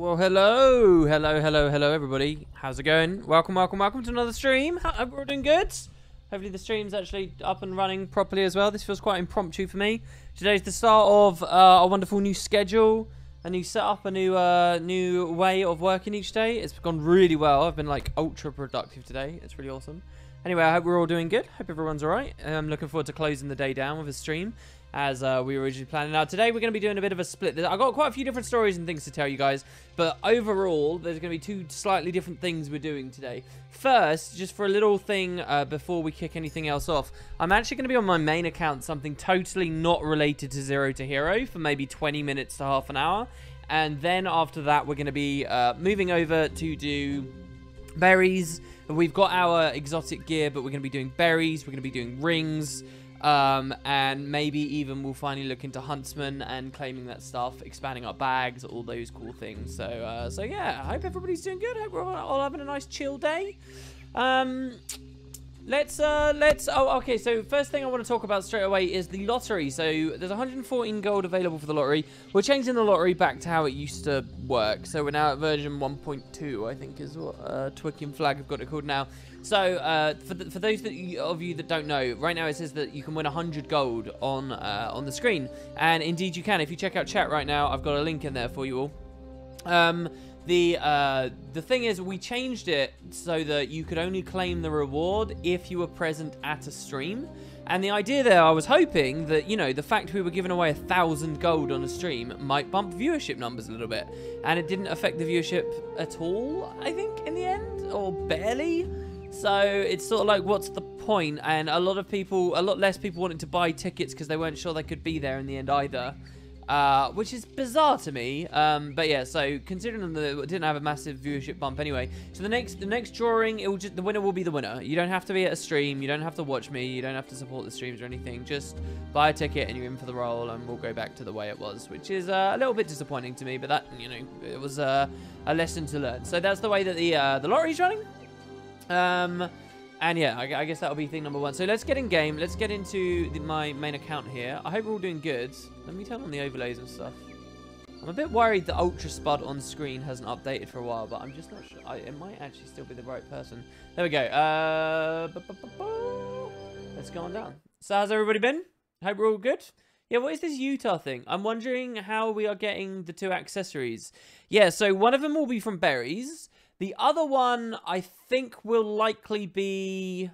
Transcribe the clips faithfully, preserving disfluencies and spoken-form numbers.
Well, hello, hello, hello, hello, everybody. How's it going? Welcome, welcome, welcome to another stream. Hope we're all doing good. Hopefully the stream's actually up and running properly as well. This feels quite impromptu for me. Today's the start of uh, a wonderful new schedule, a new setup, a new uh, new way of working each day. It's gone really well. I've been like ultra productive today. It's really awesome. Anyway, I hope we're all doing good. Hope everyone's all right. I'm looking forward to closing the day down with a stream, as uh, we were originally planning. Now, today we're going to be doing a bit of a split. I've got quite a few different stories and things to tell you guys, but overall, there's going to be two slightly different things we're doing today. First, just for a little thing uh, before we kick anything else off, I'm actually going to be on my main account, something totally not related to Zero to Hero, for maybe twenty minutes to half an hour. And then after that, we're going to be uh, moving over to do berries. We've got our exotic gear, but we're going to be doing berries. We're going to be doing rings. Um, and maybe even we'll finally look into Huntsman and claiming that stuff, expanding our bags, all those cool things. So, uh, so yeah, I hope everybody's doing good. I hope we're all, all having a nice chill day. Um, let's, uh, let's, oh, okay, so first thing I want to talk about straight away is the lottery. So there's one hundred fourteen gold available for the lottery. We're changing the lottery back to how it used to work. So we're now at version one point two, I think is what uh, Twicking Flag have got it called now. So, uh, for, the, for those that you, of you that don't know, right now it says that you can win one hundred gold on uh, on the screen. And indeed you can. If you check out chat right now, I've got a link in there for you all. Um, the, uh, the thing is, we changed it so that you could only claim the reward if you were present at a stream. And the idea there, I was hoping that, you know, the fact we were giving away a thousand gold on a stream might bump viewership numbers a little bit. And it didn't affect the viewership at all, I think, in the end, or barely. So it's sort of like, what's the point? And a lot of people, a lot less people wanted to buy tickets because they weren't sure they could be there in the end either. Uh, which is bizarre to me. Um, but yeah, so considering that it didn't have a massive viewership bump anyway. So the next the next drawing, it will just, the winner will be the winner. You don't have to be at a stream. You don't have to watch me. You don't have to support the streams or anything. Just buy a ticket and you're in for the role, and we'll go back to the way it was, which is uh, a little bit disappointing to me. But that, you know, it was uh, a lesson to learn. So that's the way that the, uh, the lottery's running. Um, and yeah, I, I guess that'll be thing number one. So let's get in game. Let's get into the, my main account here. I hope we're all doing good. Let me turn on the overlays and stuff. I'm a bit worried that Ultra Spud on screen hasn't updated for a while, but I'm just not sure. I, it might actually still be the right person. There we go. Uh, bu -bu -bu -bu. Let's go on down. So how's everybody been? Hope we're all good. Yeah, what is this Utah thing? I'm wondering how we are getting the two accessories. Yeah, so one of them will be from berries. The other one, I think, will likely be...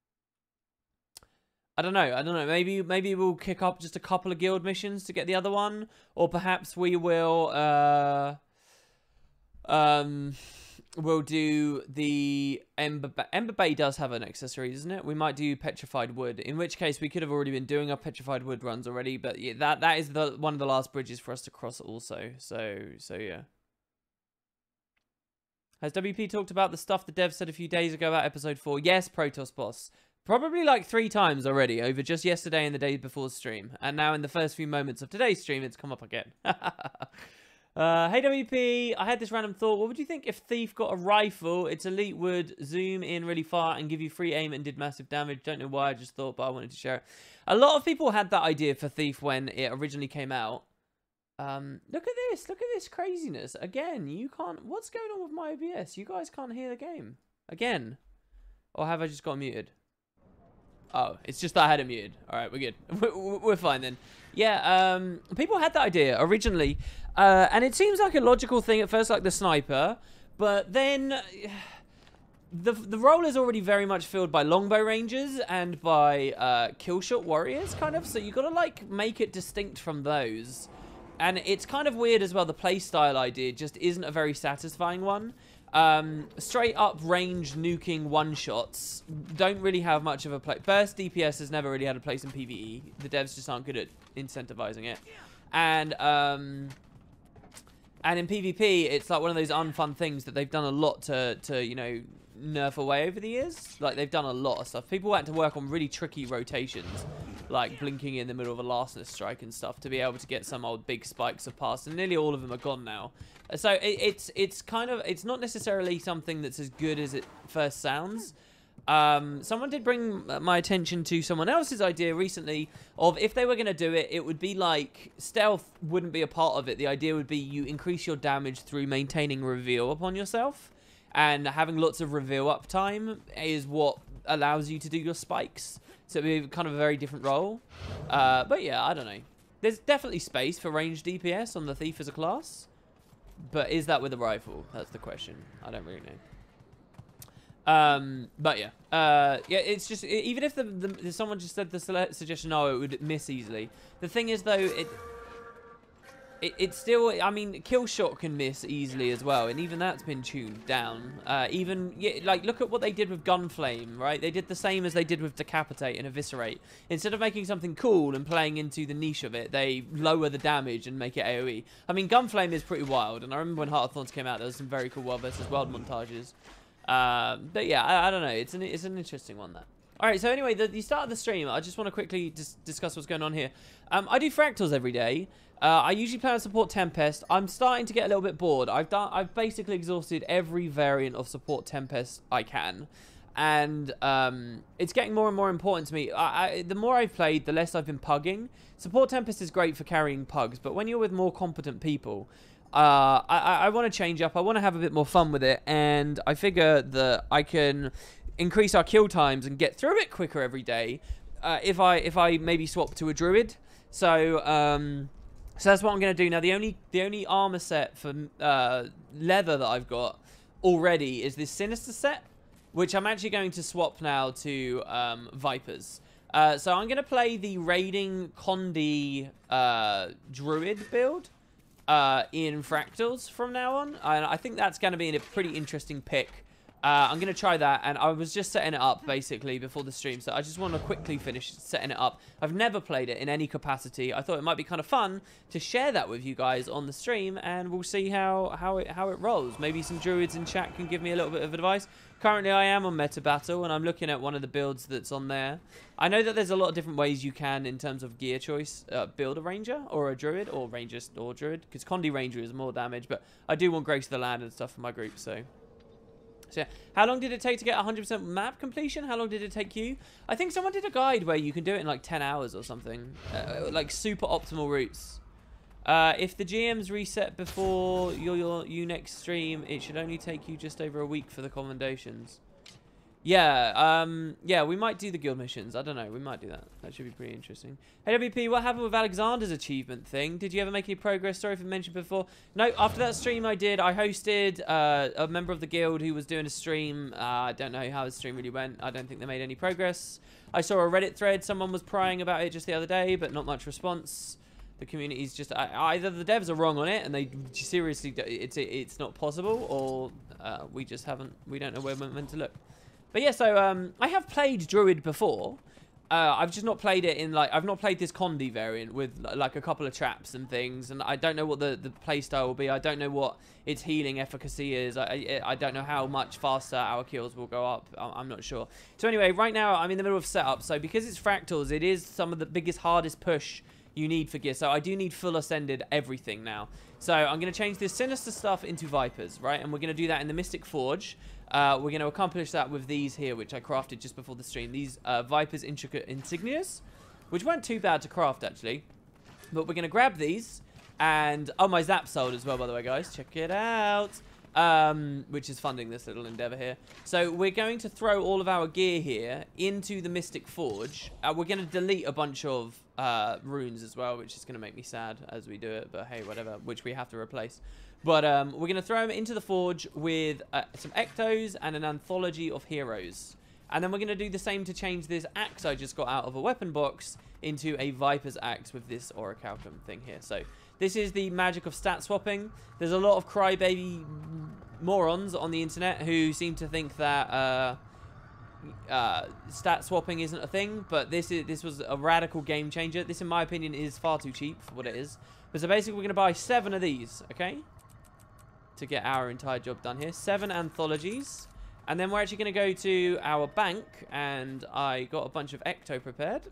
I don't know. I don't know. Maybe maybe we'll kick up just a couple of guild missions to get the other one. Or perhaps we will... Uh, um, we'll do the Ember Bay. Ember Bay does have an accessory, doesn't it? We might do Petrified Wood. In which case, we could have already been doing our Petrified Wood runs already. But yeah, that, that is the one of the last bridges for us to cross also. So, so yeah. Has W P talked about the stuff the dev said a few days ago about episode four? Yes, Protoss Boss. Probably like three times already, over just yesterday and the day before the stream. And now in the first few moments of today's stream, it's come up again. uh, hey W P, I had this random thought. What would you think if Thief got a rifle? Its elite would zoom in really far and give you free aim and did massive damage. Don't know why, I just thought, but I wanted to share it. A lot of people had that idea for Thief when it originally came out. Um, look at this. Look at this craziness. Again, you can't... What's going on with my O B S? You guys can't hear the game. Again. Or have I just got muted? Oh, it's just that I had it muted. All right, we're good. We're, we're fine then. Yeah, um, people had that idea originally. Uh, and it seems like a logical thing at first, like the sniper. But then... The, the role is already very much filled by longbow rangers and by uh, killshot warriors, kind of. So you got to, like, make it distinct from those. And it's kind of weird as well, the playstyle idea just isn't a very satisfying one. Um, straight up range nuking one-shots don't really have much of a play. Burst D P S has never really had a place in PvE. The devs just aren't good at incentivizing it. And, um, and in PvP, it's like one of those unfun things that they've done a lot to, to, you know, nerf away over the years. Like, they've done a lot of stuff. People had to work on really tricky rotations, like blinking in the middle of a lastness strike and stuff to be able to get some old big spikes of pass, and nearly all of them are gone now. So it, it's it's kind of, it's not necessarily something that's as good as it first sounds. Um, someone did bring my attention to someone else's idea recently of if they were going to do it, it would be like stealth wouldn't be a part of it. The idea would be you increase your damage through maintaining reveal upon yourself, and having lots of reveal uptime is what allows you to do your spikes. So it would be kind of a very different role. Uh, but yeah, I don't know. There's definitely space for ranged D P S on the Thief as a class. But is that with a rifle? That's the question. I don't really know. Um, but yeah, uh, yeah, it's just, even if the, the someone just said the suggestion, oh, it would miss easily. The thing is, though, it, it, it's still, I mean, kill shot can miss easily as well, and even that's been tuned down. Uh, even, yeah, like, look at what they did with Gunflame, right? They did the same as they did with Decapitate and Eviscerate. Instead of making something cool and playing into the niche of it, they lower the damage and make it AoE. I mean, Gunflame is pretty wild, and I remember when Heart of Thorns came out, there was some very cool World versus World montages. Um, but yeah, I, I don't know. It's an it's an interesting one, that. All right. So anyway, the, the start of the stream, I just want to quickly dis discuss what's going on here. Um, I do fractals every day. Uh, I usually play on support Tempest. I'm starting to get a little bit bored. I've done. I've basically exhausted every variant of support Tempest I can, and um, it's getting more and more important to me. I, I, the more I've played, the less I've been pugging. Support Tempest is great for carrying pugs, but when you're with more competent people. Uh, I, I want to change up. I want to have a bit more fun with it, and I figure that I can increase our kill times and get through it quicker every day uh, if I if I maybe swap to a druid. So um, so that's what I'm going to do now. The only the only armor set for uh, leather that I've got already is this Sinister set, which I'm actually going to swap now to um, Vipers. Uh, so I'm going to play the Raiding Condi uh, Druid build. Uh, in Fractals from now on, and I think that's going to be a pretty interesting pick. Uh, I'm going to try that, and I was just setting it up basically before the stream, so I just want to quickly finish setting it up. I've never played it in any capacity. I thought it might be kind of fun to share that with you guys on the stream, and we'll see how how it how it rolls. Maybe some druids in chat can give me a little bit of advice. Currently, I am on Meta Battle, and I'm looking at one of the builds that's on there. I know that there's a lot of different ways you can, in terms of gear choice, uh, build a Ranger or a Druid, or Ranger or Druid, because Condi Ranger is more damage, but I do want Grace of the Land and stuff for my group, so... So, yeah. How long did it take to get one hundred percent map completion? How long did it take you? I think someone did a guide where you can do it in like ten hours or something. Uh, like super optimal routes. Uh, if the G Ms reset before your, your you next stream, it should only take you just over a week for the commendations. Yeah, um, yeah, we might do the guild missions. I don't know. We might do that. That should be pretty interesting. Hey, W P, what happened with Alexander's achievement thing? Did you ever make any progress? Sorry if I mentioned before. No, after that stream I did, I hosted uh, a member of the guild who was doing a stream. Uh, I don't know how his stream really went. I don't think they made any progress. I saw a Reddit thread. Someone was prying about it just the other day, but not much response. The community's just... Uh, either the devs are wrong on it, and they seriously... It's, it's not possible, or uh, we just haven't... We don't know where we're meant to look. But yeah, so um, I have played Druid before. Uh, I've just not played it in, like, I've not played this Condi variant with, like, a couple of traps and things. And I don't know what the, the playstyle will be. I don't know what its healing efficacy is. I, I, I don't know how much faster our kills will go up. I'm not sure. So anyway, right now I'm in the middle of setup. So because it's Fractals, it is some of the biggest, hardest push you need for gear. So I do need full ascended everything now. So I'm going to change this Sinister stuff into Vipers, right? And we're going to do that in the Mystic Forge. Uh, we're going to accomplish that with these here, which I crafted just before the stream. These uh, Vipers Intricate Insignias, which weren't too bad to craft, actually. But we're going to grab these. And, oh, my Zap sold as well, by the way, guys. Check it out. Um, which is funding this little endeavor here. So we're going to throw all of our gear here into the Mystic Forge. Uh, we're going to delete a bunch of uh, runes as well, which is going to make me sad as we do it. But hey, whatever, which we have to replace. But um, we're going to throw them into the Forge with uh, some Ectos and an Anthology of Heroes. And then we're going to do the same to change this axe I just got out of a weapon box into a Viper's axe with this Orichalcum thing here. So this is the magic of stat swapping. There's a lot of crybaby morons on the internet who seem to think that uh, uh, stat swapping isn't a thing. But this is this was a radical game changer. This, in my opinion, is far too cheap for what it is. But so basically, we're going to buy seven of these, okay? To get our entire job done here. Seven anthologies. And then we're actually going to go to our bank. And I got a bunch of Ecto prepared.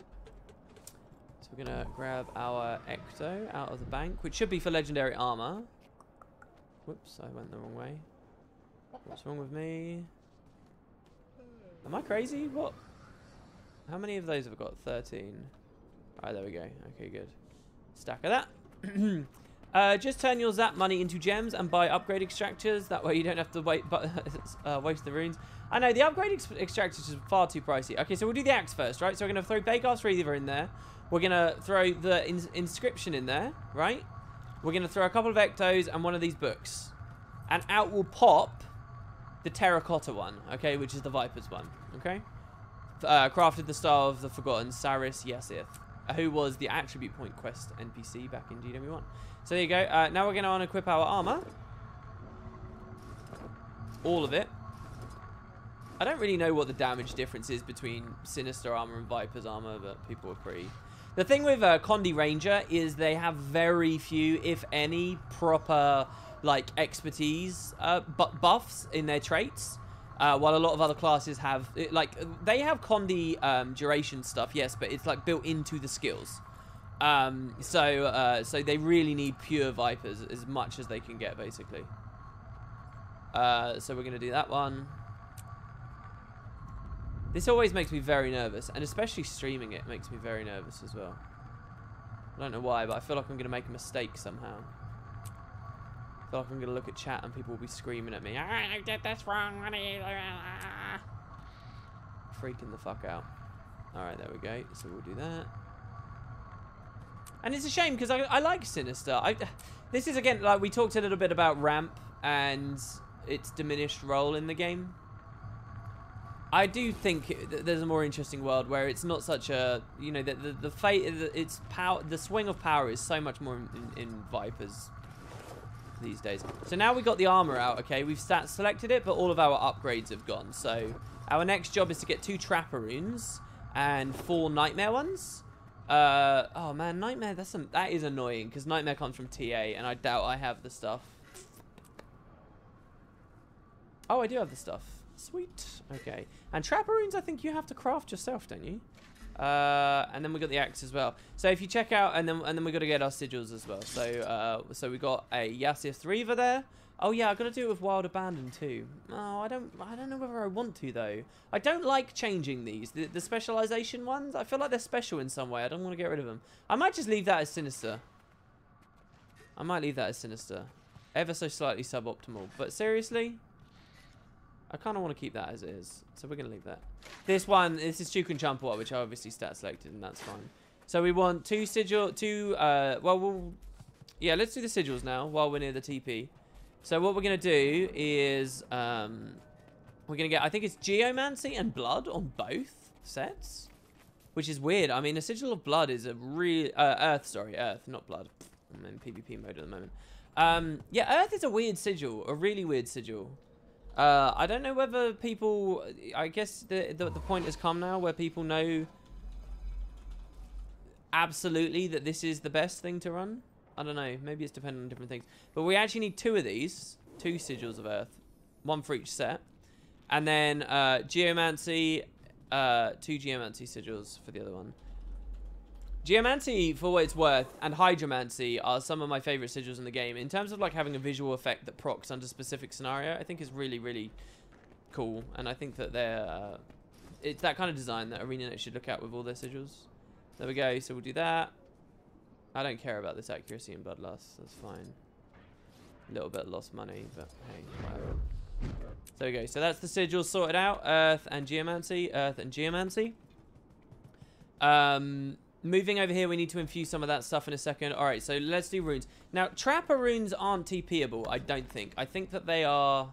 So we're going to grab our Ecto out of the bank. Which should be for legendary armor. Whoops, I went the wrong way. What's wrong with me? Am I crazy? What? How many of those have I got? thirteen. Alright, there we go. Okay, good. Stack of that. uh, just turn your Zap money into gems and buy upgrade extractors. That way you don't have to wait, but uh, waste the runes. I know, the upgrade ex extractors is far too pricey. Okay, so we'll do the axe first, right? So we're going to throw Bakehouse Reaver in there. We're going to throw the ins inscription in there, right? We're going to throw a couple of Ectos and one of these books. And out will pop the terracotta one, okay? Which is the Viper's one, okay? Uh, crafted the Star of the Forgotten, Saris Yassith, who was the attribute point quest N P C back in G W one. So there you go. Uh, now we're going to unequip our armor. All of it. I don't really know what the damage difference is between Sinister armor and Viper's armor, but people are pretty... The thing with uh, Condi Ranger is they have very few, if any, proper like expertise uh, bu buffs in their traits. Uh, while a lot of other classes have, it, like, they have Condi um, duration stuff, yes, but it's like built into the skills. Um, so, uh, so they really need pure Vipers as much as they can get, basically. Uh, so we're gonna do that one. This always makes me very nervous, and especially streaming it makes me very nervous as well. I don't know why, but I feel like I'm gonna make a mistake somehow. I feel like I'm going to look at chat and people will be screaming at me. Ah, I did this wrong. Freaking the fuck out. Alright, there we go. So we'll do that. And it's a shame because I, I like Sinister. I, this is, again, like we talked a little bit about Ramp and its diminished role in the game. I do think that there's a more interesting world where it's not such a, you know, the, the, the fate, it's power, the swing of power is so much more in, in Vipers these days. So now we got the armor out, okay? We've stat selected it, but all of our upgrades have gone. So our next job is to get two Trapper runes and four Nightmare ones. Uh, oh man, Nightmare, that's some, that is annoying because Nightmare comes from T A and I doubt I have the stuff. Oh, I do have the stuff. Sweet. Okay. And Trapper runes, I think you have to craft yourself, don't you? Uh, and then we got the axe as well. So if you check out, and then and then we got to get our sigils as well. So uh, so we got a Yassith Reaver there. Oh yeah, I got to do it with Wild Abandon too. Oh, I don't I don't know whether I want to though. I don't like changing these. The, the specialization ones, I feel like they're special in some way. I don't want to get rid of them. I might just leave that as Sinister. I might leave that as Sinister. Ever so slightly suboptimal. But seriously, I kind of want to keep that as it is. So we're going to leave that. This one, this is Chuk and Champawat, which I obviously stat selected, and that's fine. So we want two sigil, two, uh, well, we'll, yeah, let's do the sigils now while we're near the T P. So what we're going to do is, um, we're going to get, I think it's Geomancy and Blood on both sets, which is weird. I mean, a Sigil of Blood is a real, uh, Earth, sorry, Earth, not Blood. I'm in PvP mode at the moment. Um, yeah, Earth is a weird sigil, a really weird sigil. Uh, I don't know whether people, I guess the, the, the point has come now where people know absolutely that this is the best thing to run. I don't know, maybe it's dependent on different things. But we actually need two of these, two Sigils of Earth, one for each set. And then uh, Geomancy, uh, two Geomancy Sigils for the other one. Geomancy, for what it's worth, and Hydromancy are some of my favorite sigils in the game. In terms of like having a visual effect that procs under specific scenario, I think is really, really cool. And I think that they're, uh, it's that kind of design that ArenaNet should look at with all their sigils. There we go, so we'll do that. I don't care about this accuracy and bloodlust, that's fine. A little bit lost money, but hey, whatever. So there we go, so that's the sigils sorted out. Earth and Geomancy, Earth and Geomancy. Um... Moving over here, we need to infuse some of that stuff in a second. All right, so let's do runes. Now, Trapper runes aren't TPable, I don't think. I think that they are...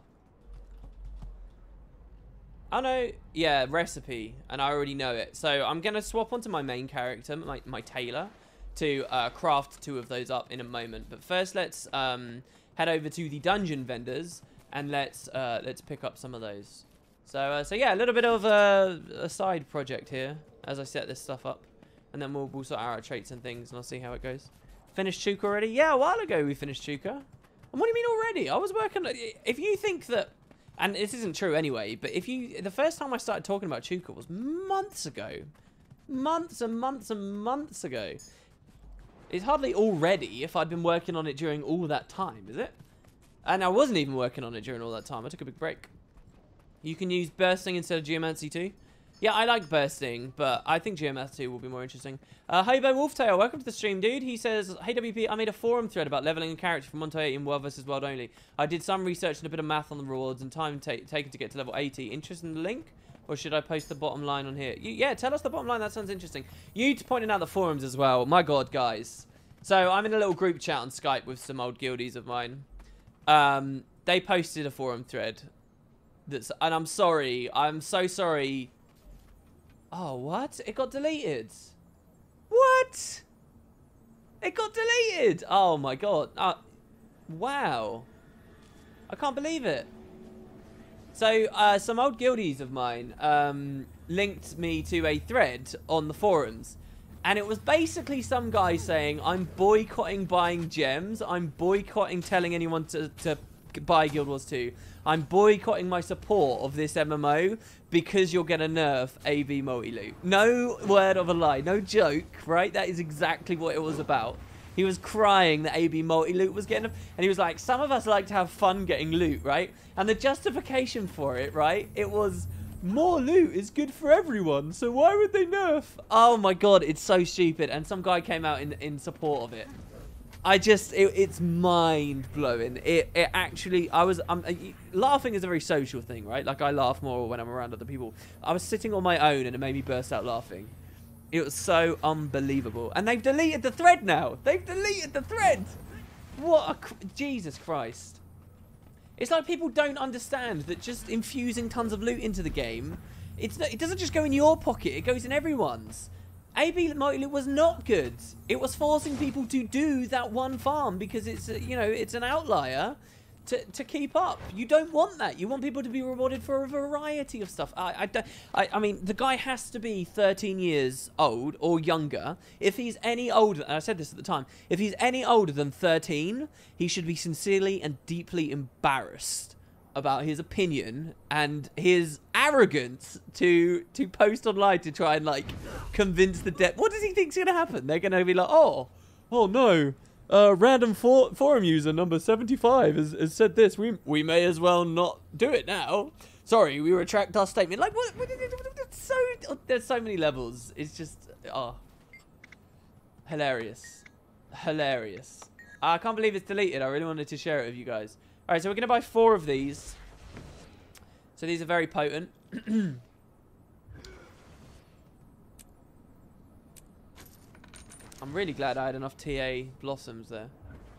Oh, no. Yeah, recipe, and I already know it. So I'm going to swap onto my main character, my, my tailor, to uh, craft two of those up in a moment. But first, let's um, head over to the dungeon vendors, and let's uh, let's pick up some of those. So, uh, so yeah, a little bit of a, a side project here as I set this stuff up. And then we'll, we'll sort out our traits and things, and I'll see how it goes. Finished Chuk already? Yeah, a while ago we finished Chuka. And what do you mean already? I was working... If you think that... And this isn't true anyway, but if you... The first time I started talking about Chuka was months ago. Months and months and months ago. It's hardly already if I'd been working on it during all that time, is it? And I wasn't even working on it during all that time. I took a big break. You can use bursting instead of geomancy too. Yeah, I like bursting, but I think geomancy will be more interesting. Uh, Haybo Wolftail, welcome to the stream, dude. He says, hey W P, I made a forum thread about leveling a character from one to eight in World versus World only. I did some research and a bit of math on the rewards and time ta taken to get to level eighty. Interested in the link? Or should I post the bottom line on here? You, yeah, tell us the bottom line. That sounds interesting. You pointing out the forums as well. My God, guys. So I'm in a little group chat on Skype with some old guildies of mine. Um, they posted a forum thread. That's, and I'm sorry. I'm so sorry. Oh, what? It got deleted. What? It got deleted. Oh, my God. Uh, wow. I can't believe it. So, uh, some old guildies of mine um, linked me to a thread on the forums. And it was basically some guy saying, I'm boycotting buying gems. I'm boycotting telling anyone to, to buy Guild Wars two. I'm boycotting my support of this M M O because you're going to nerf A B multi-loot. No word of a lie. No joke, right? That is exactly what it was about. He was crying that A B multi-loot was getting... And he was like, some of us like to have fun getting loot, right? And the justification for it, right? It was, more loot is good for everyone, so why would they nerf? Oh my God, it's so stupid. And some guy came out in, in support of it. I just, it, it's mind-blowing. It it actually, I was, um, laughing is a very social thing, right? Like, I laugh more when I'm around other people. I was sitting on my own and it made me burst out laughing. It was so unbelievable. And they've deleted the thread now. They've deleted the thread. What a, Jesus Christ. It's like people don't understand that just infusing tons of loot into the game, it's it doesn't just go in your pocket, it goes in everyone's. A B multi-loot was not good. It was forcing people to do that one farm because it's, a, you know, it's an outlier to, to keep up. You don't want that. You want people to be rewarded for a variety of stuff. I, I, don't, I, I mean, the guy has to be thirteen years old or younger. If he's any older, and I said this at the time, if he's any older than thirteen, he should be sincerely and deeply embarrassed about his opinion and his arrogance to to post online to try and like convince the dev. What does he think's gonna happen? They're gonna be like, oh, oh no, uh, random for forum user number seventy-five has, has said this. We we may as well not do it now. Sorry, we retract our statement. Like what? what so there's so many levels. It's just oh, hilarious, hilarious. I can't believe it's deleted. I really wanted to share it with you guys. All right, so we're going to buy four of these. So these are very potent. I'm really glad I had enough T A blossoms there.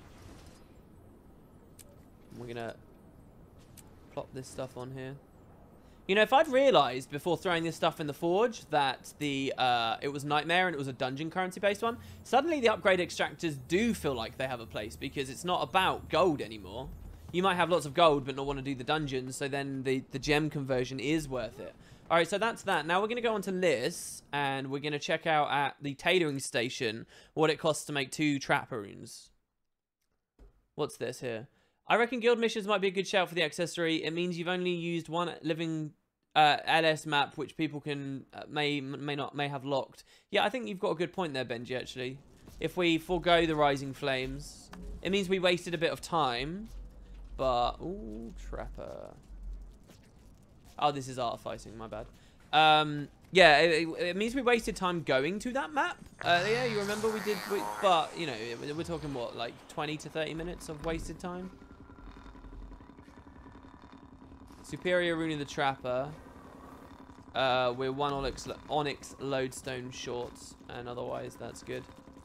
We're going to plop this stuff on here. You know, if I'd realized before throwing this stuff in the forge that the uh, it was Nightmare and it was a dungeon currency based one, suddenly the upgrade extractors do feel like they have a place because it's not about gold anymore. You might have lots of gold but not want to do the dungeons, so then the, the gem conversion is worth it. Alright, so that's that. Now we're going to go on to Liss, and we're going to check out at the tailoring station what it costs to make two trapper runes. What's this here? I reckon guild missions might be a good shout for the accessory. It means you've only used one living uh, L S map, which people can uh, may may not may have locked. Yeah, I think you've got a good point there, Benji, actually. If we forego the Rising Flames, it means we wasted a bit of time. But, ooh, trapper. Oh, this is art fighting, my bad. Um, yeah, it, it means we wasted time going to that map. Uh, yeah, you remember we did, we, but, you know, we're talking, what, like twenty to thirty minutes of wasted time? Superior Rune of the Trapper. Uh, we're one Onyx, Onyx Lodestone shorts, and otherwise that's good.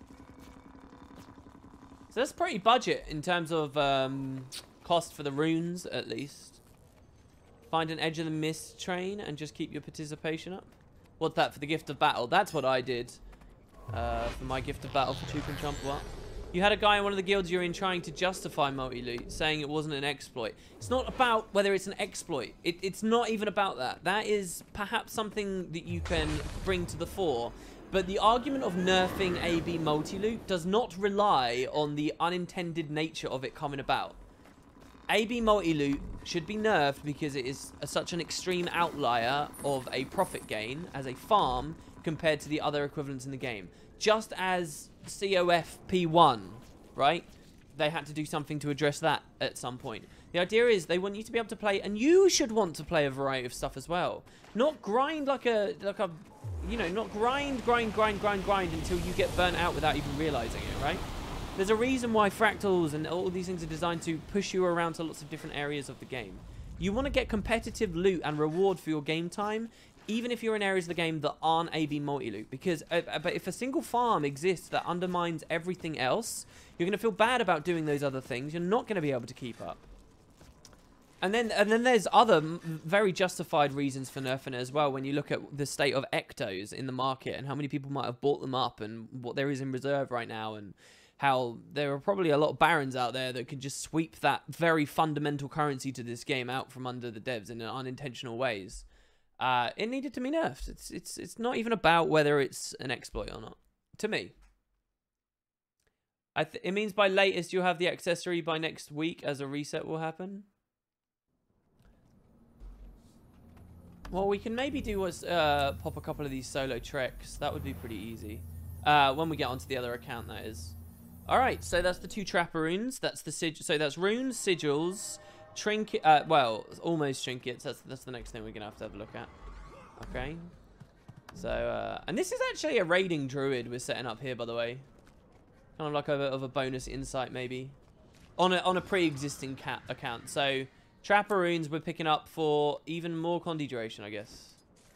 So that's pretty budget in terms of... Um, cost for the runes, at least. Find an Edge of the Mist train and just keep your participation up. What's that for the Gift of Battle? That's what I did uh, for my Gift of Battle for Chook and Chomp. What? You had a guy in one of the guilds you're in trying to justify multi-loot, saying it wasn't an exploit. It's not about whether it's an exploit. It, it's not even about that. That is perhaps something that you can bring to the fore. But the argument of nerfing A B multi-loot does not rely on the unintended nature of it coming about. A B multi-loot should be nerfed because it is a, such an extreme outlier of a profit gain as a farm compared to the other equivalents in the game. Just as C O F P one, right? They had to do something to address that at some point. The idea is they want you to be able to play, and you should want to play a variety of stuff as well. Not grind like a, like a, you know, not grind, grind, grind, grind, grind until you get burnt out without even realizing it, right? There's a reason why fractals and all these things are designed to push you around to lots of different areas of the game. You want to get competitive loot and reward for your game time, even if you're in areas of the game that aren't A B multi-loot. Because uh, but if a single farm exists that undermines everything else, you're going to feel bad about doing those other things. You're not going to be able to keep up. And then, and then there's other very justified reasons for nerfing it as well. When you look at the state of ectos in the market and how many people might have bought them up and what there is in reserve right now, and how there are probably a lot of barons out there that could just sweep that very fundamental currency to this game out from under the devs in unintentional ways. Uh, it needed to be nerfed. It's it's it's not even about whether it's an exploit or not. To me, I th it means by latest you'll have the accessory by next week as a reset will happen. Well, we can maybe do was uh, pop a couple of these solo treks. That would be pretty easy. Uh, when we get onto the other account, that is. All right, so that's the two trapper runes. That's the sig so that's runes, sigils, trinket. Uh, well, almost trinkets. That's that's the next thing we're gonna have to have a look at. Okay. So, uh, and this is actually a raiding druid we're setting up here, by the way. Kind of like a bit of a bonus insight, maybe, on a on a pre-existing cat account. So. Trapper runes we're picking up for even more Condi duration, I guess.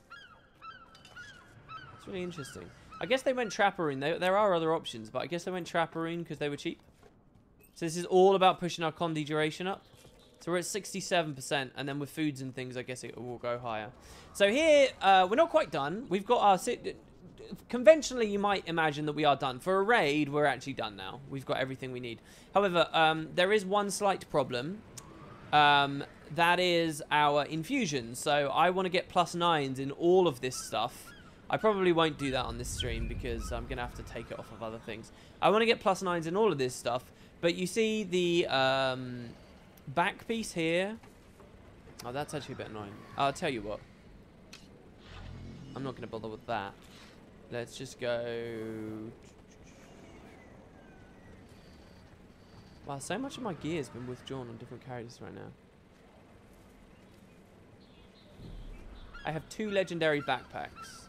It's really interesting. I guess they went Trapper rune. There, there are other options, but I guess they went Trapper rune because they were cheap. So this is all about pushing our Condi duration up. So we're at sixty-seven percent, and then with foods and things, I guess it will go higher. So here, uh, we're not quite done. We've got our... Conventionally, you might imagine that we are done. For a raid, we're actually done now. We've got everything we need. However, um, there is one slight problem. Um, that is our infusion. So I want to get plus nines in all of this stuff. I probably won't do that on this stream because I'm going to have to take it off of other things. I want to get plus nines in all of this stuff. But you see the um, back piece here. Oh, that's actually a bit annoying. I'll tell you what. I'm not going to bother with that. Let's just go... Wow, so much of my gear has been withdrawn on different characters right now. I have two legendary backpacks.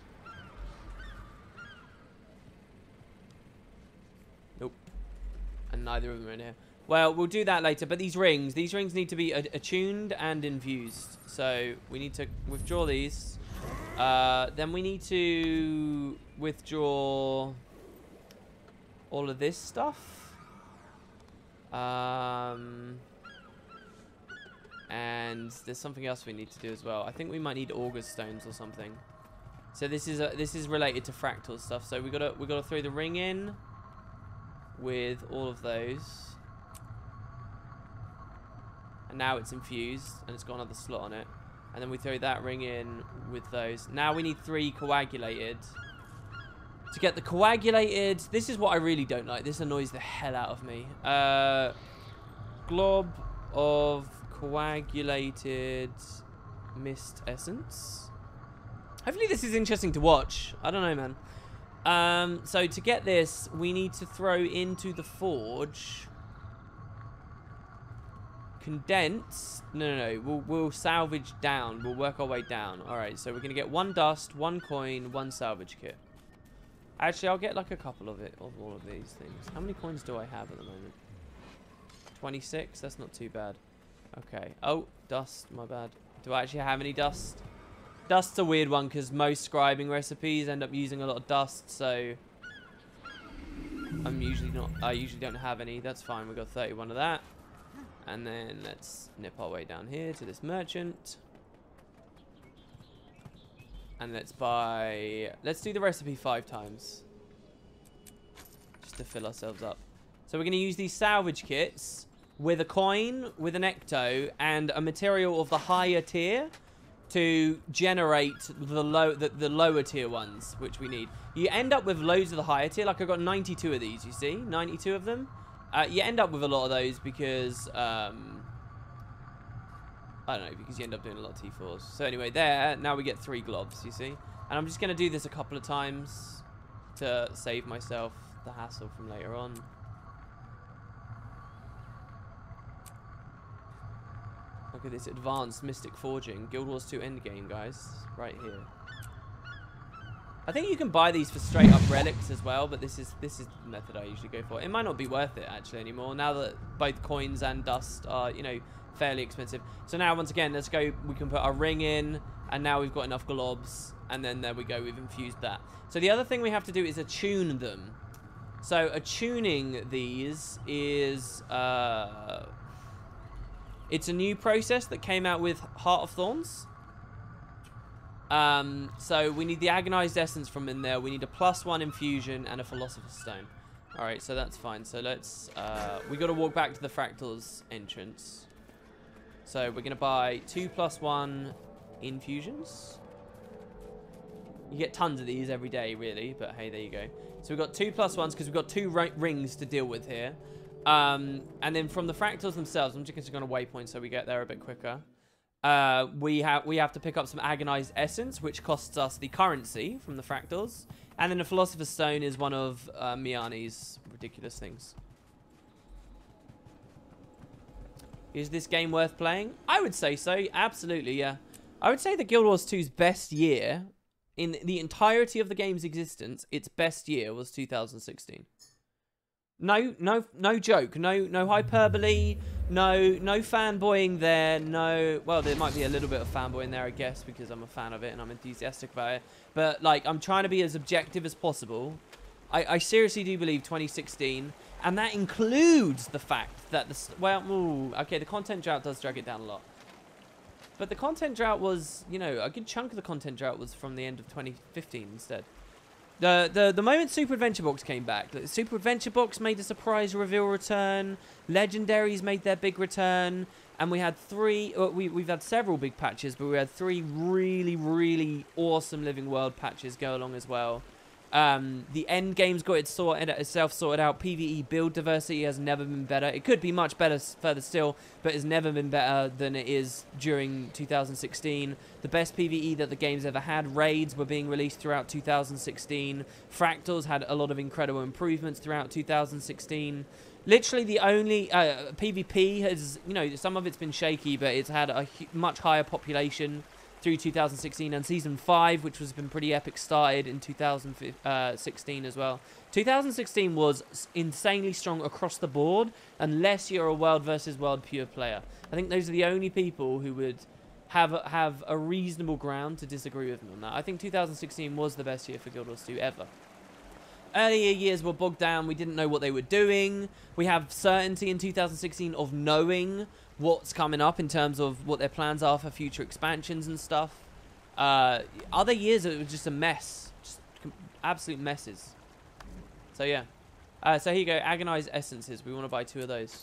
Nope. And neither of them are in here. Well, we'll do that later. But these rings, these rings need to be attuned and infused. So we need to withdraw these. Uh, then we need to withdraw all of this stuff. Um, and there's something else we need to do as well. I think we might need auger stones or something. So this is a, this is related to fractal stuff. So we gotta we gotta throw the ring in with all of those, and now it's infused and it's got another slot on it. And then we throw that ring in with those. Now we need three coagulated. To get the coagulated, this is what I really don't like. This annoys the hell out of me. Uh, glob of coagulated mist essence. Hopefully this is interesting to watch. I don't know, man. Um, so to get this, we need to throw into the forge. Condense. No, no, no. We'll, we'll salvage down. We'll work our way down. All right, so we're going to get one dust, one coin, one salvage kit. Actually, I'll get like a couple of it, of all of these things. How many coins do I have at the moment? twenty-six? That's not too bad. Okay. Oh, dust. My bad. Do I actually have any dust? Dust's a weird one because most scribing recipes end up using a lot of dust, so I'm usually not. I usually don't have any. That's fine. We've got thirty-one of that. And then let's nip our way down here to this merchant. And let's buy... Let's do the recipe five times. Just to fill ourselves up. So we're going to use these salvage kits with a coin, with an ecto, and a material of the higher tier to generate the, low, the, the lower tier ones, which we need. You end up with loads of the higher tier. Like, I've got ninety-two of these, you see? ninety-two of them. Uh, you end up with a lot of those because... Um, I don't know, because you end up doing a lot of T fours. So anyway, there, now we get three globs, you see? And I'm just going to do this a couple of times to save myself the hassle from later on. Look at this advanced Mystic Forging. Guild Wars two Endgame, guys. Right here. I think you can buy these for straight up relics as well, but this is this is the method I usually go for. It might not be worth it actually anymore now that both coins and dust are, you know, fairly expensive. So now once again, let's go. We can put our ring in, and now we've got enough globs, and then there we go. We've infused that. So the other thing we have to do is attune them. So attuning these is uh, it's a new process that came out with Heart of Thorns. Um, so we need the Agonized Essence from in there. We need a plus one infusion and a Philosopher's Stone. Alright, so that's fine. So let's, uh, we got to walk back to the Fractals entrance. So we're going to buy two plus one infusions. You get tons of these every day, really, but hey, there you go. So we've got two plus ones because we've got two rings to deal with here. Um, and then from the Fractals themselves, I'm just going to waypoint so we get there a bit quicker. Uh, we have we have to pick up some Agonized Essence, which costs us the currency from the Fractals, and then the Philosopher's Stone is one of uh, Miani's ridiculous things. Is this game worth playing? I would say so, absolutely, yeah. I would say that Guild Wars two's best year, in the entirety of the game's existence, its best year was two thousand sixteen. No, no, no joke. No, no hyperbole. No, no fanboying there. No, well, there might be a little bit of fanboying there, I guess, because I'm a fan of it and I'm enthusiastic about it. But like, I'm trying to be as objective as possible. I, I seriously do believe twenty sixteen, and that includes the fact that the well, ooh, okay, the content drought does drag it down a lot. But the content drought was, you know, a good chunk of the content drought was from the end of twenty fifteen instead. The, the the moment Super Adventure Box came back, the Super Adventure Box made a surprise reveal return, Legendaries made their big return, and we had three, uh, we, we've had several big patches, but we had three really, really awesome Living World patches go along as well. Um, the end game's got its sorted, itself sorted out. PvE build diversity has never been better. It could be much better further still, but it's never been better than it is during two thousand sixteen. The best PvE that the game's ever had. Raids were being released throughout two thousand sixteen. Fractals had a lot of incredible improvements throughout two thousand sixteen. Literally the only uh, PvP has, you know, some of it's been shaky, but it's had a much higher population through two thousand sixteen, and Season five, which has been pretty epic, started in two thousand sixteen as well. two thousand sixteen was insanely strong across the board, unless you're a World versus World pure player. I think those are the only people who would have a, have a reasonable ground to disagree with me on that. I think two thousand sixteen was the best year for Guild Wars two ever. Earlier years were bogged down. We didn't know what they were doing. We have certainty in two thousand sixteen of knowing what's coming up in terms of what their plans are for future expansions and stuff. Uh, other years, it was just a mess. Just absolute messes. So, yeah. Uh, so, here you go. Agonized Essences. We want to buy two of those.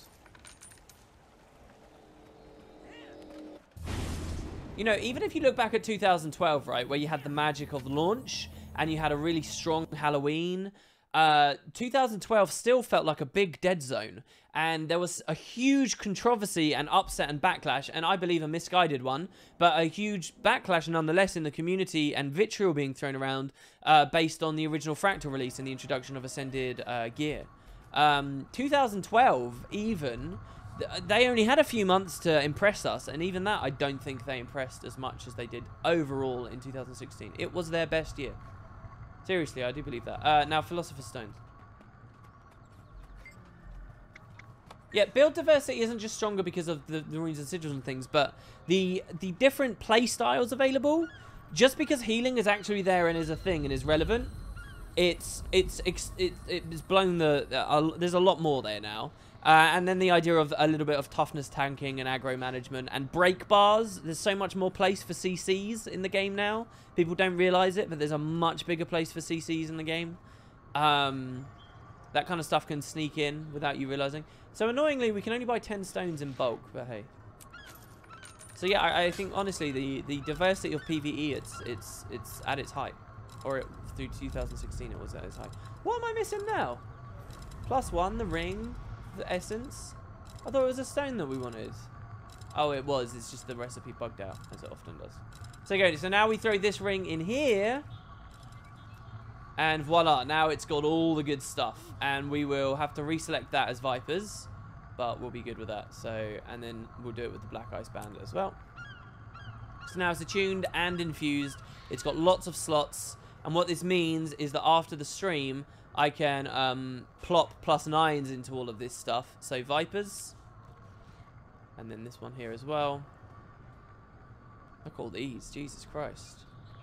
You know, even if you look back at two thousand twelve, right, where you had the magic of launch and you had a really strong Halloween, uh, two thousand twelve still felt like a big dead zone. And there was a huge controversy and upset and backlash, and I believe a misguided one, but a huge backlash nonetheless in the community and vitriol being thrown around uh, based on the original Fractal release and the introduction of Ascended uh, gear. Um, two thousand twelve, even, they only had a few months to impress us, and even that, I don't think they impressed as much as they did overall in two thousand sixteen. It was their best year. Seriously, I do believe that. Uh, now, Philosopher's Stones. Yeah, build diversity isn't just stronger because of the, the runes and sigils and things, but the the different play styles available. Just because healing is actually there and is a thing and is relevant, it's it's it's it, it's blown the. Uh, there's a lot more there now, uh, and then the idea of a little bit of toughness tanking and aggro management and break bars. There's so much more place for C Cs in the game now. People don't realize it, but there's a much bigger place for C Cs in the game. Um, that kind of stuff can sneak in without you realizing. So annoyingly, we can only buy ten stones in bulk, but hey. So yeah, I, I think honestly, the the diversity of PvE, it's it's it's at its height, or it, through two thousand sixteen, it was at its height. What am I missing now? Plus one, the ring, the essence. I thought it was a stone that we wanted. Oh, it was. It's just the recipe bugged out, as it often does. So go. So now we throw this ring in here. And voila, now it's got all the good stuff. And we will have to reselect that as Vipers. but we'll be good with that. So, and then we'll do it with the Black Ice Bandit as well. So now it's attuned and infused. It's got lots of slots. And what this means is that after the stream, I can um, plop plus nines into all of this stuff. So Vipers. And then this one here as well. Look at all these. Jesus Christ.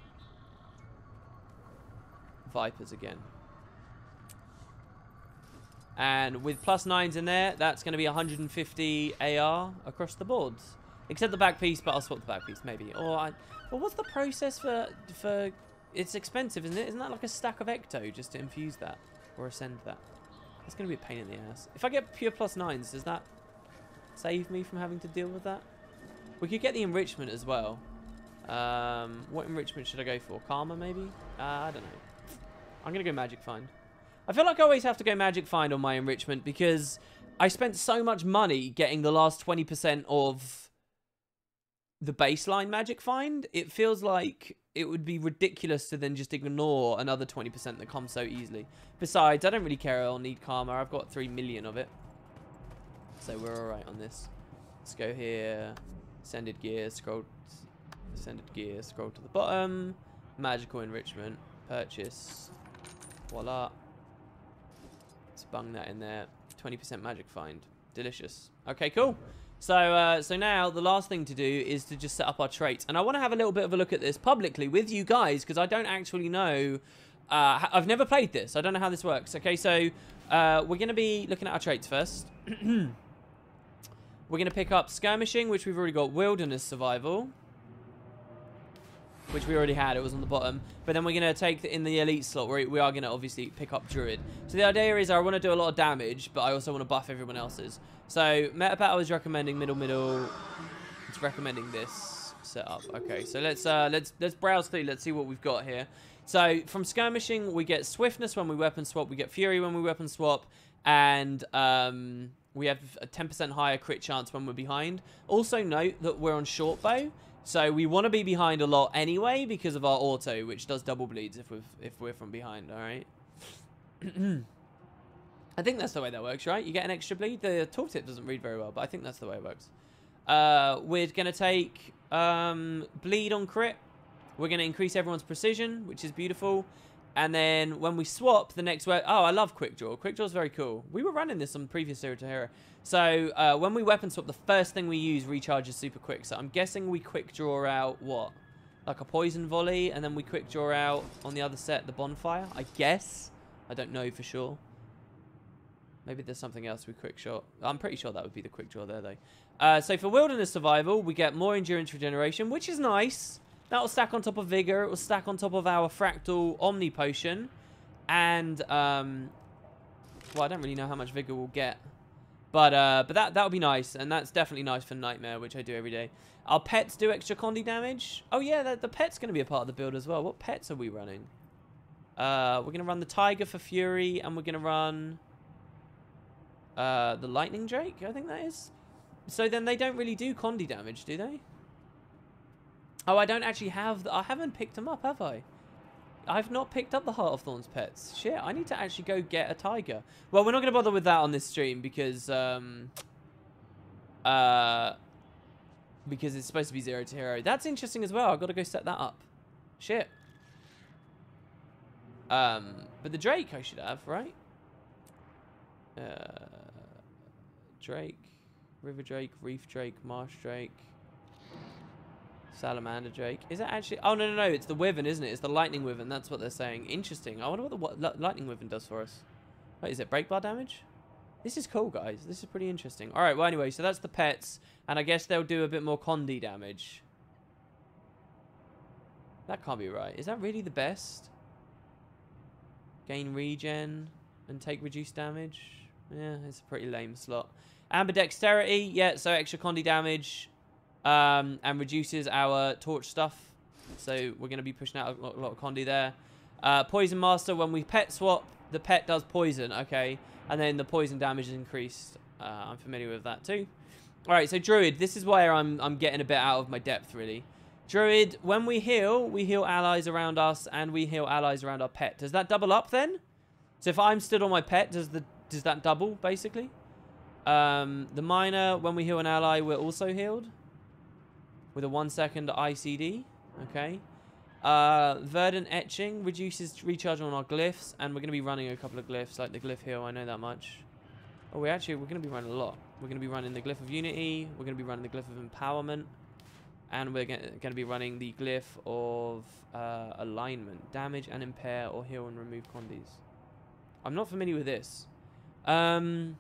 Vipers again. And with plus nines in there, that's going to be one hundred fifty A R across the boards. Except the back piece, but I'll swap the back piece maybe. Or I, well, what's the process for for? It's expensive, isn't it? Isn't that like a stack of Ecto just to infuse that or ascend that? It's going to be a pain in the ass. If I get pure plus nines, does that save me from having to deal with that? We could get the enrichment as well. Um, what enrichment should I go for? Karma maybe? Uh, I don't know. I'm going to go Magic Find. I feel like I always have to go Magic Find on my enrichment because I spent so much money getting the last twenty percent of the baseline Magic Find. It feels like it would be ridiculous to then just ignore another twenty percent that comes so easily. Besides, I don't really care. I'll need Karma. I've got three million of it. So we're all right on this. Let's go here. Ascended gear. Scroll. Ascended gear. Scroll to the bottom. Magical enrichment. Purchase. Voila. Let's bung that in there. twenty percent Magic Find. Delicious. Okay, cool. So, uh, so now the last thing to do is to just set up our traits. And I want to have a little bit of a look at this publicly with you guys because I don't actually know. Uh, I've never played this. I don't know how this works. Okay, so uh, we're going to be looking at our traits first. We're going to pick up Skirmishing, which we've already got. Wilderness Survival, which we already had. It was on the bottom. But then we're going to take the, in the elite slot where we are going to obviously pick up Druid. So the idea is I want to do a lot of damage, but I also want to buff everyone else's. So Meta Battle is recommending middle middle. It's recommending this setup. Okay, so let's uh, let's let's browse through. Let's see what we've got here. So from Skirmishing, we get Swiftness when we weapon swap. We get Fury when we weapon swap, and um, we have a ten percent higher crit chance when we're behind. Also note that we're on short bow. So we want to be behind a lot anyway because of our auto, which does double bleeds if we're, if we're from behind, all right? I think that's the way that works, right? You get an extra bleed. The tooltip doesn't read very well, but I think that's the way it works. Uh, we're going to take um, bleed on crit. We're going to increase everyone's precision, which is beautiful. And then when we swap, the next way... Oh, I love Quick Draw. Quick Draw is very cool. We were running this on previous Zero to Hero. So uh, when we weapon swap, the first thing we use recharges super quick. So I'm guessing we Quick Draw out, what? Like a Poison Volley, and then we Quick Draw out on the other set, the Bonfire, I guess. I don't know for sure. Maybe there's something else we Quick Shot. I'm pretty sure that would be the Quick Draw there, though. Uh, so for Wilderness Survival, we get more Endurance Regeneration, which is nice. That will stack on top of Vigor. It will stack on top of our Fractal Omni Potion. And, um... well, I don't really know how much Vigor we'll get. But, uh, but that, that'll be nice. And that's definitely nice for Nightmare, which I do every day. Our pets do extra Condi damage. Oh, yeah, the, the pet's going to be a part of the build as well. What pets are we running? Uh, we're going to run the Tiger for Fury. And we're going to run... Uh, the Lightning Drake, I think that is. So then they don't really do Condi damage, do they? Oh, I don't actually have... The, I haven't picked them up, have I? I've not picked up the Heart of Thorns pets. Shit, I need to actually go get a tiger. Well, we're not going to bother with that on this stream because... Um, uh, because it's supposed to be Zero to Hero. That's interesting as well. I've got to go set that up. Shit. Um, but the Drake I should have, right? Uh, Drake, River Drake, Reef Drake, Marsh Drake, Salamander Drake. Is that actually... Oh, no, no, no. It's the Wyvern, isn't it? It's the Lightning Wyvern. That's what they're saying. Interesting. I wonder what the what, Lightning Wyvern does for us. Wait, is it break bar damage? This is cool, guys. This is pretty interesting. All right, well, anyway, so that's the pets. And I guess they'll do a bit more Condi damage. That can't be right. Is that really the best? Gain regen and take reduced damage. Yeah, it's a pretty lame slot. Ambidexterity, yeah, so extra Condi damage, um, and reduces our torch stuff. So we're going to be pushing out a lot, a lot of Condi there. Uh, Poison Master, when we pet swap, the pet does poison, okay, and then the poison damage is increased. Uh, I'm familiar with that too. All right, so Druid, this is where I'm I'm getting a bit out of my depth, really. Druid, when we heal, we heal allies around us, and we heal allies around our pet. Does that double up then? So if I'm stood on my pet, does the does that double, basically? Um, the Miner, when we heal an ally, we're also healed. With a one second I C D. Okay. Uh, Verdant Etching reduces recharge on our glyphs. And we're going to be running a couple of glyphs, like the glyph heal. I know that much. Oh, we actually, we're going to be running a lot. We're going to be running the glyph of unity. We're going to be running the glyph of empowerment. And we're going to be running the glyph of uh, alignment. Damage and impair or heal and remove condies. I'm not familiar with this. Um...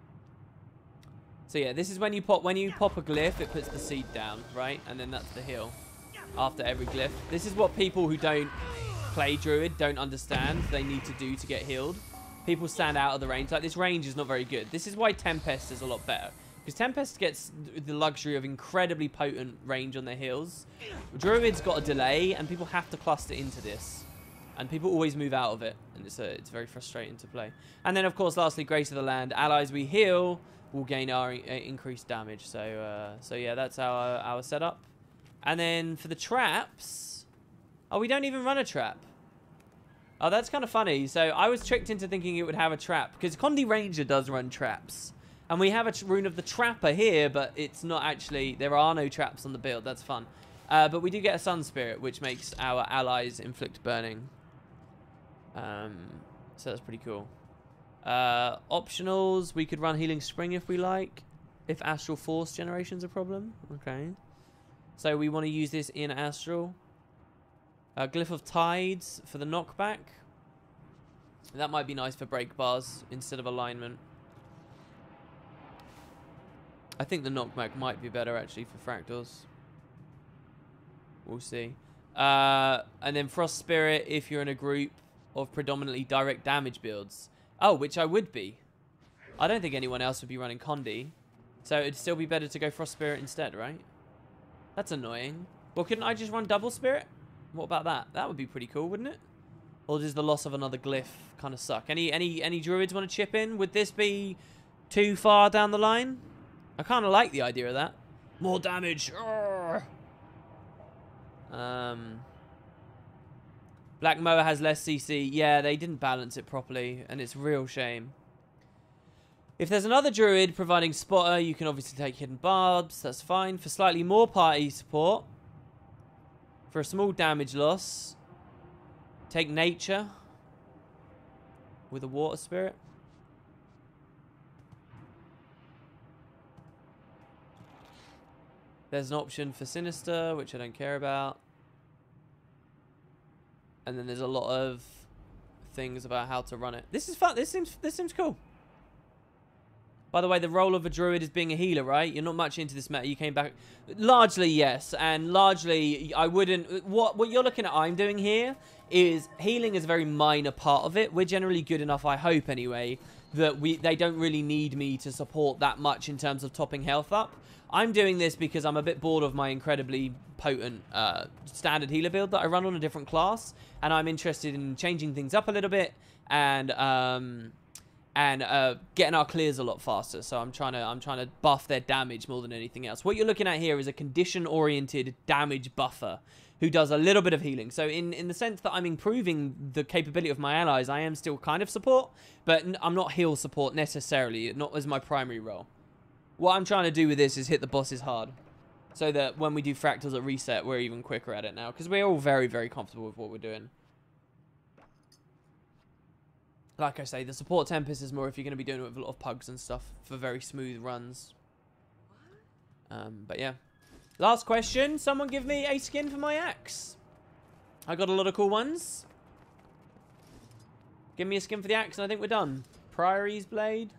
So yeah, this is when you pop when you pop a glyph, it puts the seed down, right? And then that's the heal after every glyph. This is what people who don't play Druid don't understand they need to do to get healed. People stand out of the range. Like, this range is not very good. This is why Tempest is a lot better. Because Tempest gets the luxury of incredibly potent range on their heals. Druid's got a delay, and people have to cluster into this. And people always move out of it. And it's, a, it's very frustrating to play. And then, of course, lastly, Grace of the Land. Allies we heal will gain our uh, increased damage. So, uh, so yeah, that's our, our setup. And then for the traps... Oh, we don't even run a trap. Oh, that's kind of funny. So I was tricked into thinking it would have a trap. Because Condi Ranger does run traps. And we have a rune of the Trapper here, but it's not actually... There are no traps on the build. That's fun. Uh, but we do get a Sun Spirit, which makes our allies inflict burning. Um, so that's pretty cool. Uh, optionals, we could run Healing Spring if we like. If Astral Force generation's a problem. Okay. So we want to use this in Astral. Uh, Glyph of Tides for the knockback. That might be nice for break bars instead of alignment. I think the knockback might be better actually for fractals. We'll see. Uh, and then Frost Spirit if you're in a group of predominantly direct damage builds. Oh, which I would be. I don't think anyone else would be running Condi. So it'd still be better to go Frost Spirit instead, right? That's annoying. Well, couldn't I just run Double Spirit? What about that? That would be pretty cool, wouldn't it? Or does the loss of another glyph kind of suck? Any any any druids want to chip in? Would this be too far down the line? I kind of like the idea of that. More damage. Urgh. Um... Black Moa has less C C. Yeah, they didn't balance it properly, and it's a real shame. If there's another druid providing spotter, you can obviously take hidden barbs. That's fine. For slightly more party support, for a small damage loss, take nature with a water spirit. There's an option for sinister, which I don't care about. And then there's a lot of things about how to run it. This is fun. This seems this seems cool. By the way, the role of a druid is being a healer, right? You're not much into this meta. You came back largely, yes, and largely I wouldn't. What what you're looking at, I'm doing here is healing is a very minor part of it. We're generally good enough, I hope anyway, that we they don't really need me to support that much in terms of topping health up. I'm doing this because I'm a bit bored of my incredibly potent uh, standard healer build that I run on a different class, and I'm interested in changing things up a little bit and um, and uh, getting our clears a lot faster. So I'm trying to I'm trying to buff their damage more than anything else. What you're looking at here is a condition-oriented damage buffer who does a little bit of healing. So in in the sense that I'm improving the capability of my allies, I am still kind of support, but I'm not heal support necessarily, not as my primary role. What I'm trying to do with this is hit the bosses hard, so that when we do fractals at reset, we're even quicker at it now, because we're all very, very comfortable with what we're doing. Like I say, the support Tempest is more if you're going to be doing it with a lot of pugs and stuff for very smooth runs. Um, but yeah. Last question. Someone give me a skin for my axe. I got a lot of cool ones. Give me a skin for the axe and I think we're done. Priory's Blade.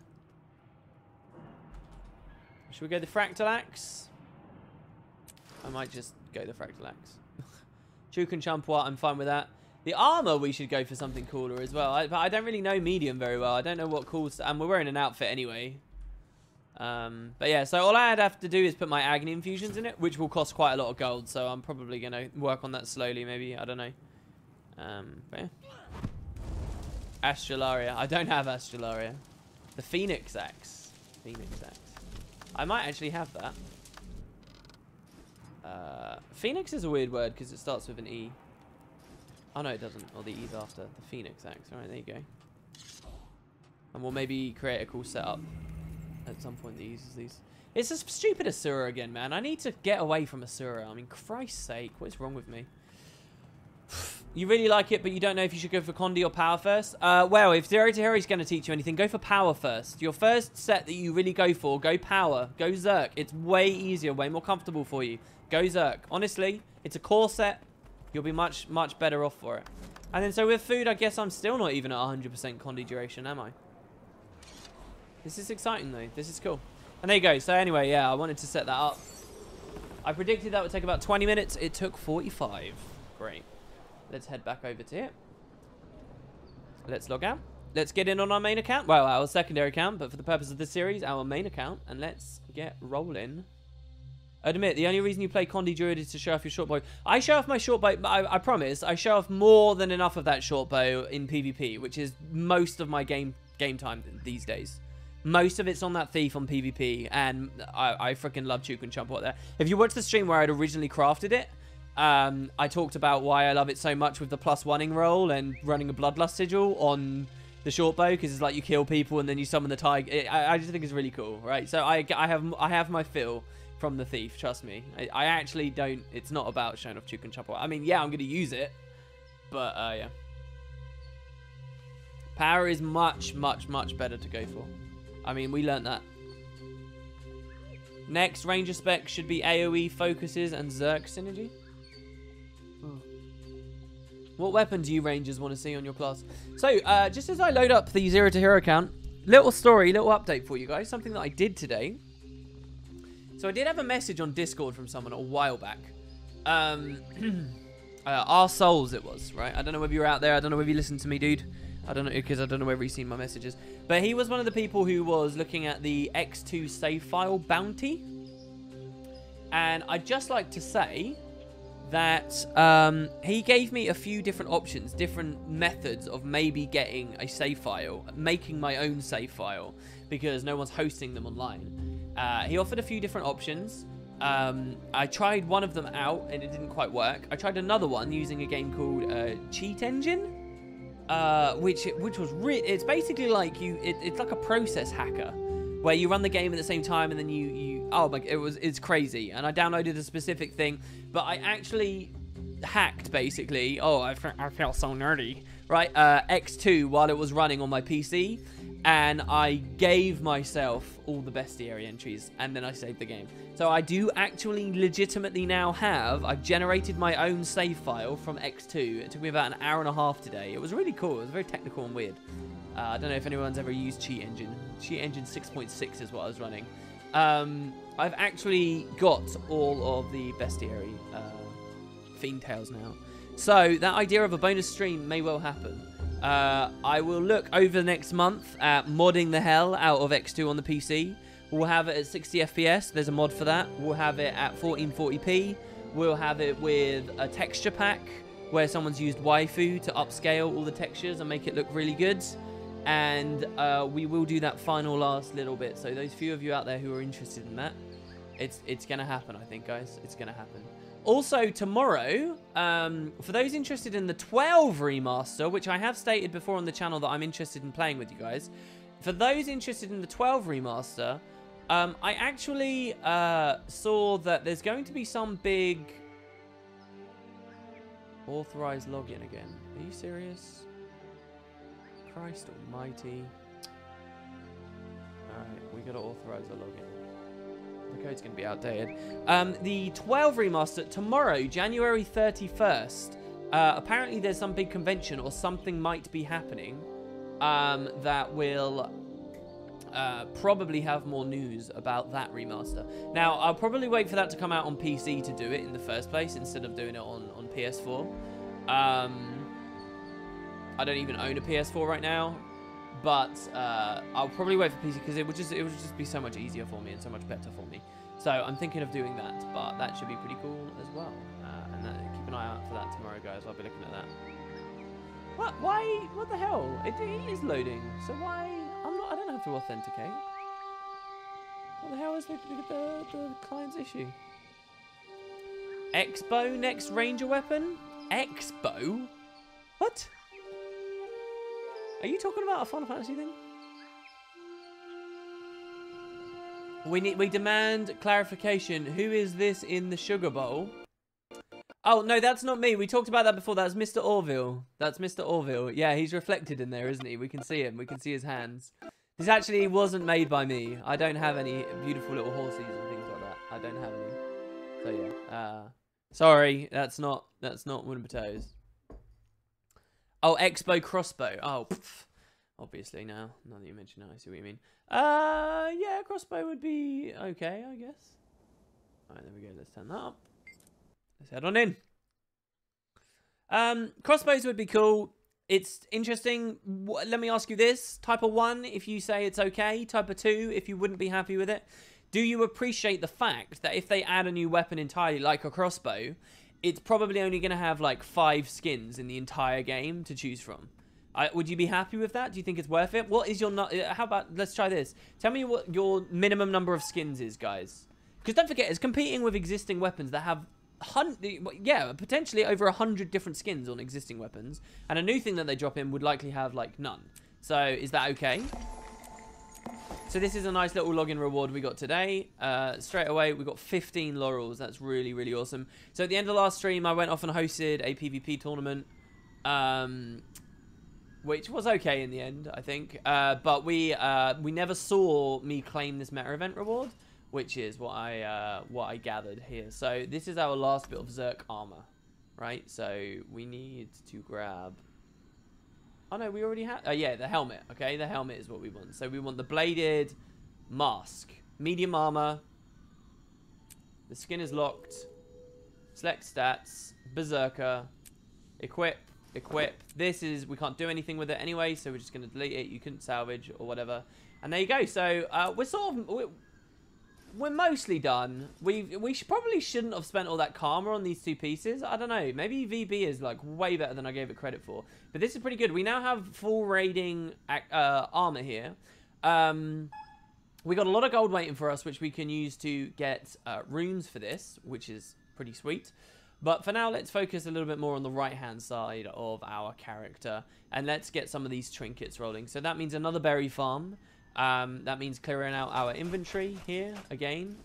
Should we go the Fractal Axe? I might just go the Fractal Axe. Chuk and Champua, I'm fine with that. The armor, we should go for something cooler as well. I, but I don't really know medium very well. I don't know what calls... And we're wearing an outfit anyway. Um, but yeah, so all I'd have to do is put my Agony Infusions in it, which will cost quite a lot of gold. So I'm probably going to work on that slowly, maybe. I don't know. Um, but yeah. Astralaria. I don't have Astralaria. The Phoenix Axe. Phoenix Axe. I might actually have that. Uh, Phoenix is a weird word because it starts with an E. Oh no, it doesn't. Or the E's after. The Phoenix Axe. Alright, there you go. And we'll maybe create a cool setup at some point that uses these. It's a stupid Asura again, man. I need to get away from Asura. I mean, Christ's sake, what is wrong with me? You really like it, but you don't know if you should go for Condi or Power first? Uh, well, if Zero to Hero is going to teach you anything, go for Power first. Your first set that you really go for, go Power. Go Zerk. It's way easier, way more comfortable for you. Go Zerk. Honestly, it's a core set. You'll be much, much better off for it. And then, so with food, I guess I'm still not even at one hundred percent Condi duration, am I? This is exciting, though. This is cool. And there you go. So anyway, yeah, I wanted to set that up. I predicted that would take about twenty minutes. It took forty-five. Great. Let's head back over to it. Let's log out. Let's get in on our main account. Well, our secondary account, but for the purpose of this series, our main account. And let's get rolling. Admit, the only reason you play Condi Druid is to show off your short bow. I show off my short bow, I, I promise, I show off more than enough of that short bow in PvP, which is most of my game game time these days. Most of it's on that thief on PvP, and I, I freaking love Chuk and Chump there. If you watched the stream where I'd originally crafted it, um, I talked about why I love it so much with the plus one-ing roll and running a Bloodlust Sigil on the short bow, because it's like you kill people and then you summon the tiger. I, I just think it's really cool, right? So I, I have I have my fill from the thief, trust me. I, I actually don't, it's not about showing off Chuk and Chump. I mean, yeah, I'm going to use it, but uh, yeah. Power is much, much, much better to go for. I mean, we learned that. Next, Ranger spec should be AoE focuses and Zerk synergy. Hmm. What weapon do you Rangers want to see on your class? So, uh, just as I load up the Zero to Hero account, little story, little update for you guys. Something that I did today. So I did have a message on Discord from someone a while back. Um, uh, Our Souls it was, right? I don't know whether you're out there. I don't know whether you listen to me, dude. I don't know, because I don't know whether he's seen my messages. But he was one of the people who was looking at the X two save file bounty. And I'd just like to say that um, he gave me a few different options, different methods of maybe getting a save file, making my own save file, because no one's hosting them online. Uh, he offered a few different options. Um, I tried one of them out and it didn't quite work. I tried another one using a game called uh, Cheat Engine, uh, which which was re it's basically like you. It, it's like a process hacker where you run the game at the same time and then you you. Oh my! It was it's crazy. And I downloaded a specific thing, but I actually hacked basically. Oh, I I felt so nerdy, right? Uh, X two while it was running on my P C. And I gave myself all the bestiary entries, and then I saved the game. So I do actually legitimately now have, I've generated my own save file from X two. It took me about an hour and a half today. It was really cool. It was very technical and weird. Uh, I don't know if anyone's ever used Cheat Engine. Cheat Engine six point six is what I was running. Um, I've actually got all of the bestiary uh, Fiend Tales now. So that idea of a bonus stream may well happen. Uh, I will look over the next month at modding the hell out of X two on the P C. We'll have it at sixty F P S. There's a mod for that. We'll have it at fourteen forty p. We'll have it with a texture pack where someone's used waifu to upscale all the textures and make it look really good. And uh, we will do that final last little bit. So those few of you out there who are interested in that, it's it's going to happen, I think, guys. It's going to happen. Also, tomorrow, um, for those interested in the twelve remaster, which I have stated before on the channel that I'm interested in playing with you guys, for those interested in the twelve remaster, um, I actually uh, saw that there's going to be some big authorized login again. Are you serious? Christ almighty. Alright, we got to authorize a login. The code's going to be outdated. Um, the twelve remaster tomorrow, January thirty-first. Uh, apparently, there's some big convention or something might be happening um, that will uh, probably have more news about that remaster. Now, I'll probably wait for that to come out on P C to do it in the first place instead of doing it on on P S four. Um, I don't even own a P S four right now. But uh, I'll probably wait for P C because it would just it would just be so much easier for me and so much better for me. So I'm thinking of doing that, but that should be pretty cool as well. Uh, and that, keep an eye out for that tomorrow, guys. I'll be looking at that. What? Why? What the hell? It, it is loading. So why? I'm not. I don't have to authenticate. What the hell is the the, the client's issue? Expo next Ranger weapon? Expo? What? Are you talking about a Final Fantasy thing? We need. We demand clarification. Who is this in the sugar bowl? Oh, no, that's not me. We talked about that before. That's Mister Orville. That's Mister Orville. Yeah, he's reflected in there, isn't he? We can see him. We can see his hands. This actually wasn't made by me. I don't have any beautiful little horses and things like that. I don't have any. So, yeah. Uh, sorry. That's not, that's not Wooden Potatoes. Oh, Expo Crossbow. Oh, pff. Obviously now. Now that you mention it, I see what you mean. Uh, yeah, Crossbow would be okay, I guess. All right, there we go. Let's turn that up. Let's head on in. Um, crossbows would be cool. It's interesting. Let me ask you this. Type of one, if you say it's okay. Type of two, if you wouldn't be happy with it. Do you appreciate the fact that if they add a new weapon entirely, like a crossbow, it's probably only going to have like five skins in the entire game to choose from? I, would you be happy with that? Do you think it's worth it? What is your... Not, how about... Let's try this. Tell me what your minimum number of skins is, guys. Because don't forget, it's competing with existing weapons that have... Hun yeah, potentially over a hundred different skins on existing weapons, and a new thing that they drop in would likely have like none. So is that okay? So this is a nice little login reward we got today. Uh, straight away we got fifteen laurels. That's really really awesome. So at the end of the last stream, I went off and hosted a PvP tournament, um, which was okay in the end, I think. Uh, but we uh, we never saw me claim this meta event reward, which is what I uh, what I gathered here. So this is our last bit of Zerk armor, right? So we need to grab... Oh no, we already have... Oh yeah, the helmet, okay? The helmet is what we want. So we want the bladed mask, medium armor. The skin is locked. Select stats, berserker, equip, equip. This is... We can't do anything with it anyway, so we're just going to delete it. You couldn't salvage or whatever. And there you go. So uh, we're sort of... We're, We're mostly done. We we should, probably shouldn't have spent all that karma on these two pieces. I don't know. Maybe V B is like way better than I gave it credit for. But this is pretty good. We now have full raiding uh, armor here. Um, we got a lot of gold waiting for us, which we can use to get uh, runes for this, which is pretty sweet. But for now, let's focus a little bit more on the right-hand side of our character. And let's get some of these trinkets rolling. So that means another berry farm. Um, that means clearing out our inventory here again.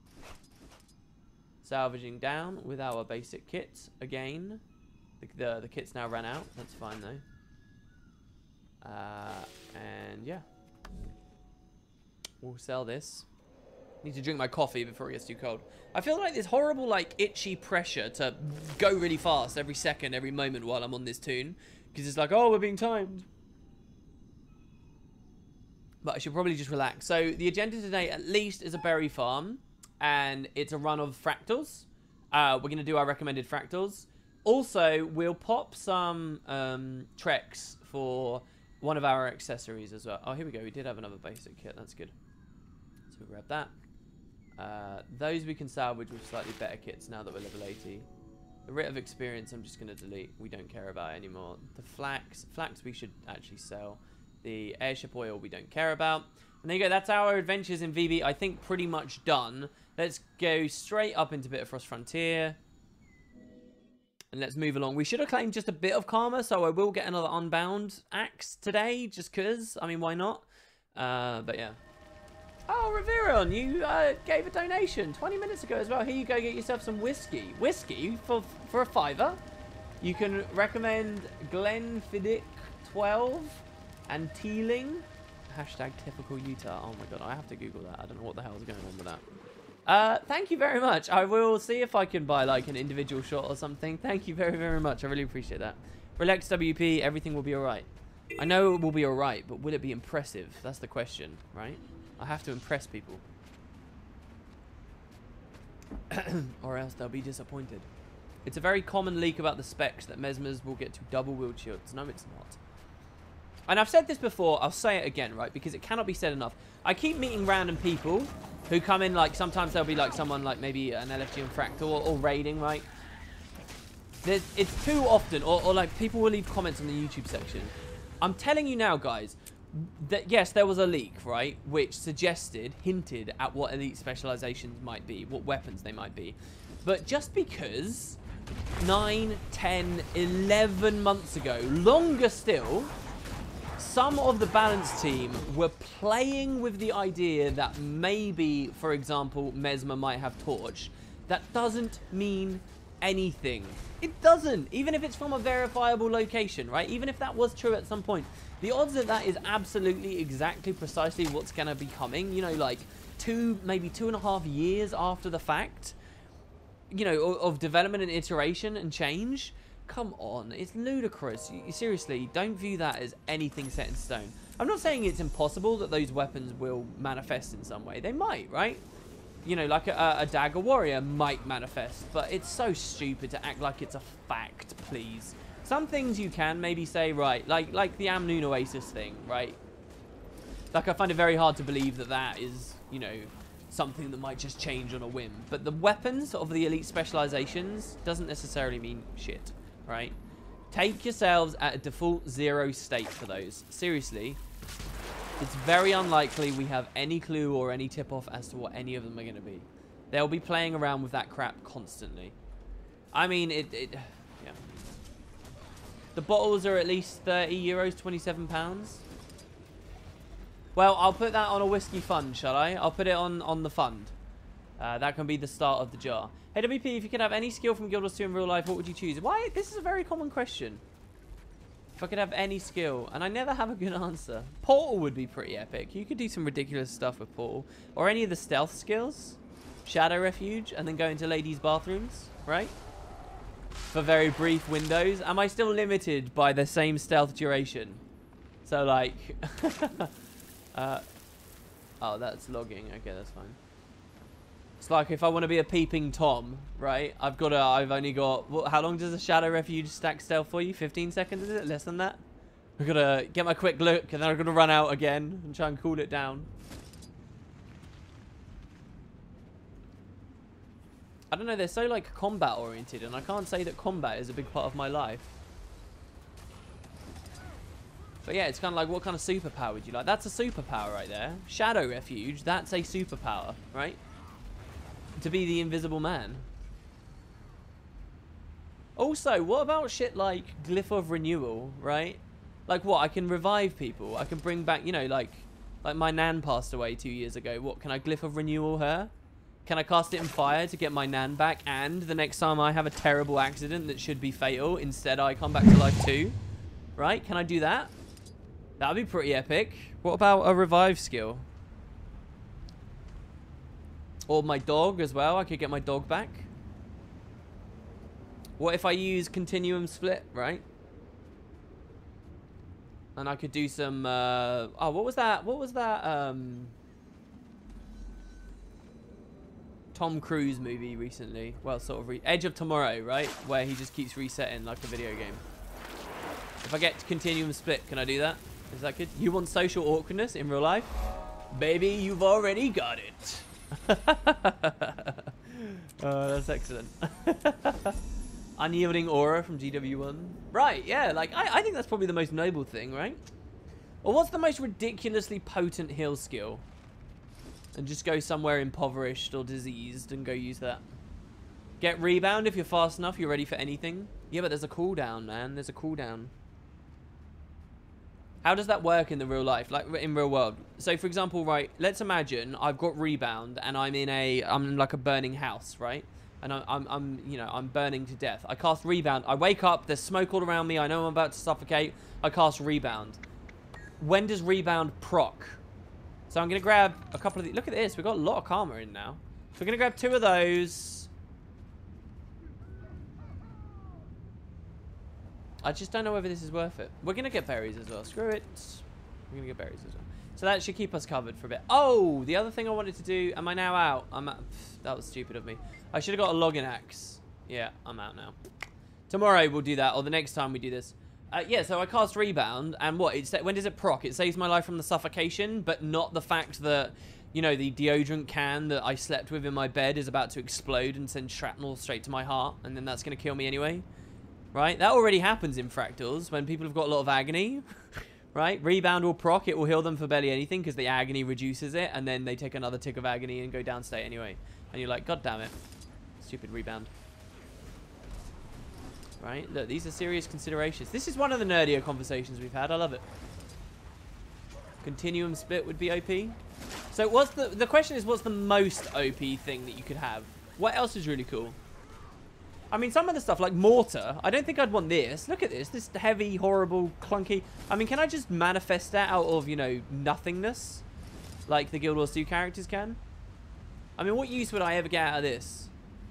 Salvaging down with our basic kit again. The, the, the kit's now ran out. That's fine though. Uh, and yeah. We'll sell this. Need to drink my coffee before it gets too cold. I feel like this horrible, like, itchy pressure to go really fast every second, every moment while I'm on this tune. Because it's like, oh, we're being timed. But I should probably just relax. So the agenda today, at least, is a berry farm. And it's a run of fractals. Uh, we're going to do our recommended fractals. Also, we'll pop some um, treks for one of our accessories as well. Oh, here we go. We did have another basic kit. That's good. So we'll grab that. Uh, those we can salvage with slightly better kits now that we're level eighty. The writ of experience, I'm just going to delete. We don't care about it anymore. The flax. Flax we should actually sell. The airship oil we don't care about. And there you go. That's our adventures in V B, I think, pretty much done. Let's go straight up into Bitterfrost Frontier. And let's move along. We should have claimed just a bit of karma, so I will get another Unbound axe today, just because. I mean, why not? Uh, but yeah. Oh, Reveron, you uh, gave a donation twenty minutes ago as well. Here you go, get yourself some whiskey. Whiskey for, for a fiver. You can recommend Glenfiddich twelve. And Teeling. Hashtag typical Utah. Oh my god, I have to Google that. I don't know what the hell is going on with that. Uh, thank you very much. I will see if I can buy like an individual shot or something. Thank you very, very much. I really appreciate that. Relax W P, everything will be alright. I know it will be alright, but will it be impressive? That's the question, right? I have to impress people. Or else they'll be disappointed. It's a very common leak about the specs that Mesmers will get to double wield shields. No, it's not. And I've said this before, I'll say it again, right? Because it cannot be said enough. I keep meeting random people who come in, like, sometimes there'll be, like, someone, like, maybe an L F G and Fractal or, or raiding, right? There's, it's too often, or, or, like, people will leave comments in the YouTube section. I'm telling you now, guys, that, yes, there was a leak, right? Which suggested, hinted at what elite specializations might be, what weapons they might be. But just because nine, ten, eleven months ago, longer still... some of the balance team were playing with the idea that maybe, for example, Mesmer might have Torch. That doesn't mean anything. It doesn't, even if it's from a verifiable location, right? Even if that was true at some point, the odds that that is absolutely exactly precisely what's going to be coming, you know, like two, maybe two and a half years after the fact, you know, of, of development and iteration and change. Come on, it's ludicrous. You, seriously, don't view that as anything set in stone. I'm not saying it's impossible that those weapons will manifest in some way. They might, right? You know, like a, a dagger warrior might manifest, but it's so stupid to act like it's a fact, please. Some things you can maybe say, right, like like the Amnoon Oasis thing, right? Like, I find it very hard to believe that that is, you know, something that might just change on a whim. But the weapons of the elite specializations doesn't necessarily mean shit, right? Take yourselves at a default zero state for those. Seriously. It's very unlikely we have any clue or any tip-off as to what any of them are going to be. They'll be playing around with that crap constantly. I mean, it, it... Yeah. The bottles are at least thirty euros, twenty-seven pounds. Well, I'll put that on a whiskey fund, shall I? I'll put it on, on the fund. Uh, that can be the start of the jar. Hey, W P, if you could have any skill from Guild Wars two in real life, what would you choose? Why? This is a very common question. If I could have any skill, and I never have a good answer. Portal would be pretty epic. You could do some ridiculous stuff with Portal. Or any of the stealth skills. Shadow Refuge, and then go into ladies' bathrooms, right? For very brief windows. Am I still limited by the same stealth duration? So, like... uh, oh, that's logging. Okay, that's fine. It's like if I want to be a peeping Tom, right? I've got to, I've only got, what, how long does a Shadow Refuge stack stealth for you? fifteen seconds, is it? Less than that? I've got to get my quick look, and then I've got to run out again and try and cool it down. I don't know, they're so, like, combat oriented, and I can't say that combat is a big part of my life. But yeah, it's kind of like, what kind of superpower would you like? That's a superpower right there. Shadow Refuge, that's a superpower, right? To be the invisible man. Also, what about shit like Glyph of Renewal, right? Like what? I can revive people. I can bring back, you know, like like my nan passed away two years ago. What, can I Glyph of Renewal her? Can I cast it in fire to get my nan back? And the next time I have a terrible accident that should be fatal, instead I come back to life too? Right? Can I do that? That would be pretty epic. What about a revive skill? Or my dog as well. I could get my dog back. What if I use Continuum Split, right? And I could do some... Uh, oh, what was that? What was that? Um, Tom Cruise movie recently. Well, sort of... Re Edge of Tomorrow, right? Where he just keeps resetting like a video game. If I get Continuum Split, can I do that? Is that good? You want social awkwardness in real life? Baby, you've already got it. Oh, that's excellent. Unyielding Aura from G W one. Right, yeah, like, I, I think that's probably the most noble thing, right? Or what's the most ridiculously potent heal skill? And just go somewhere impoverished or diseased and go use that. Get Rebound if you're fast enough, you're ready for anything. Yeah, but there's a cooldown, man. There's a cooldown. How does that work in the real life, like in real world? So, for example, right, let's imagine I've got Rebound and I'm in a, I'm in like a burning house, right? And I'm, I'm, I'm, you know, I'm burning to death. I cast Rebound. I wake up, there's smoke all around me. I know I'm about to suffocate. I cast Rebound. When does Rebound proc? So I'm going to grab a couple of these. Look at this. We've got a lot of karma in now. So we're going to grab two of those. I just don't know whether this is worth it. We're going to get berries as well. Screw it. We're going to get berries as well. So that should keep us covered for a bit. Oh, the other thing I wanted to do. Am I now out? I'm out. Pff, that was stupid of me. I should have got a login axe. Yeah, I'm out now. Tomorrow we'll do that, or the next time we do this. Uh, yeah, so I cast Rebound, and what? It's, when does it proc? It saves my life from the suffocation, but not the fact that, you know, the deodorant can that I slept with in my bed is about to explode and send shrapnel straight to my heart, and then that's going to kill me anyway. Right? That already happens in Fractals when people have got a lot of agony. Right? Rebound will proc. It will heal them for barely anything because the agony reduces it, and then they take another tick of agony and go down state anyway. And you're like, God damn it. Stupid Rebound. Right? Look, these are serious considerations. This is one of the nerdier conversations we've had. I love it. Continuum split would be O P. So what's the the question is, what's the most O P thing that you could have? What else is really cool? I mean, some of the stuff like mortar, I don't think I'd want this. Look at this, this heavy, horrible, clunky. I mean, can I just manifest that out of, you know, nothingness? Like the Guild Wars two characters can? I mean, what use would I ever get out of this?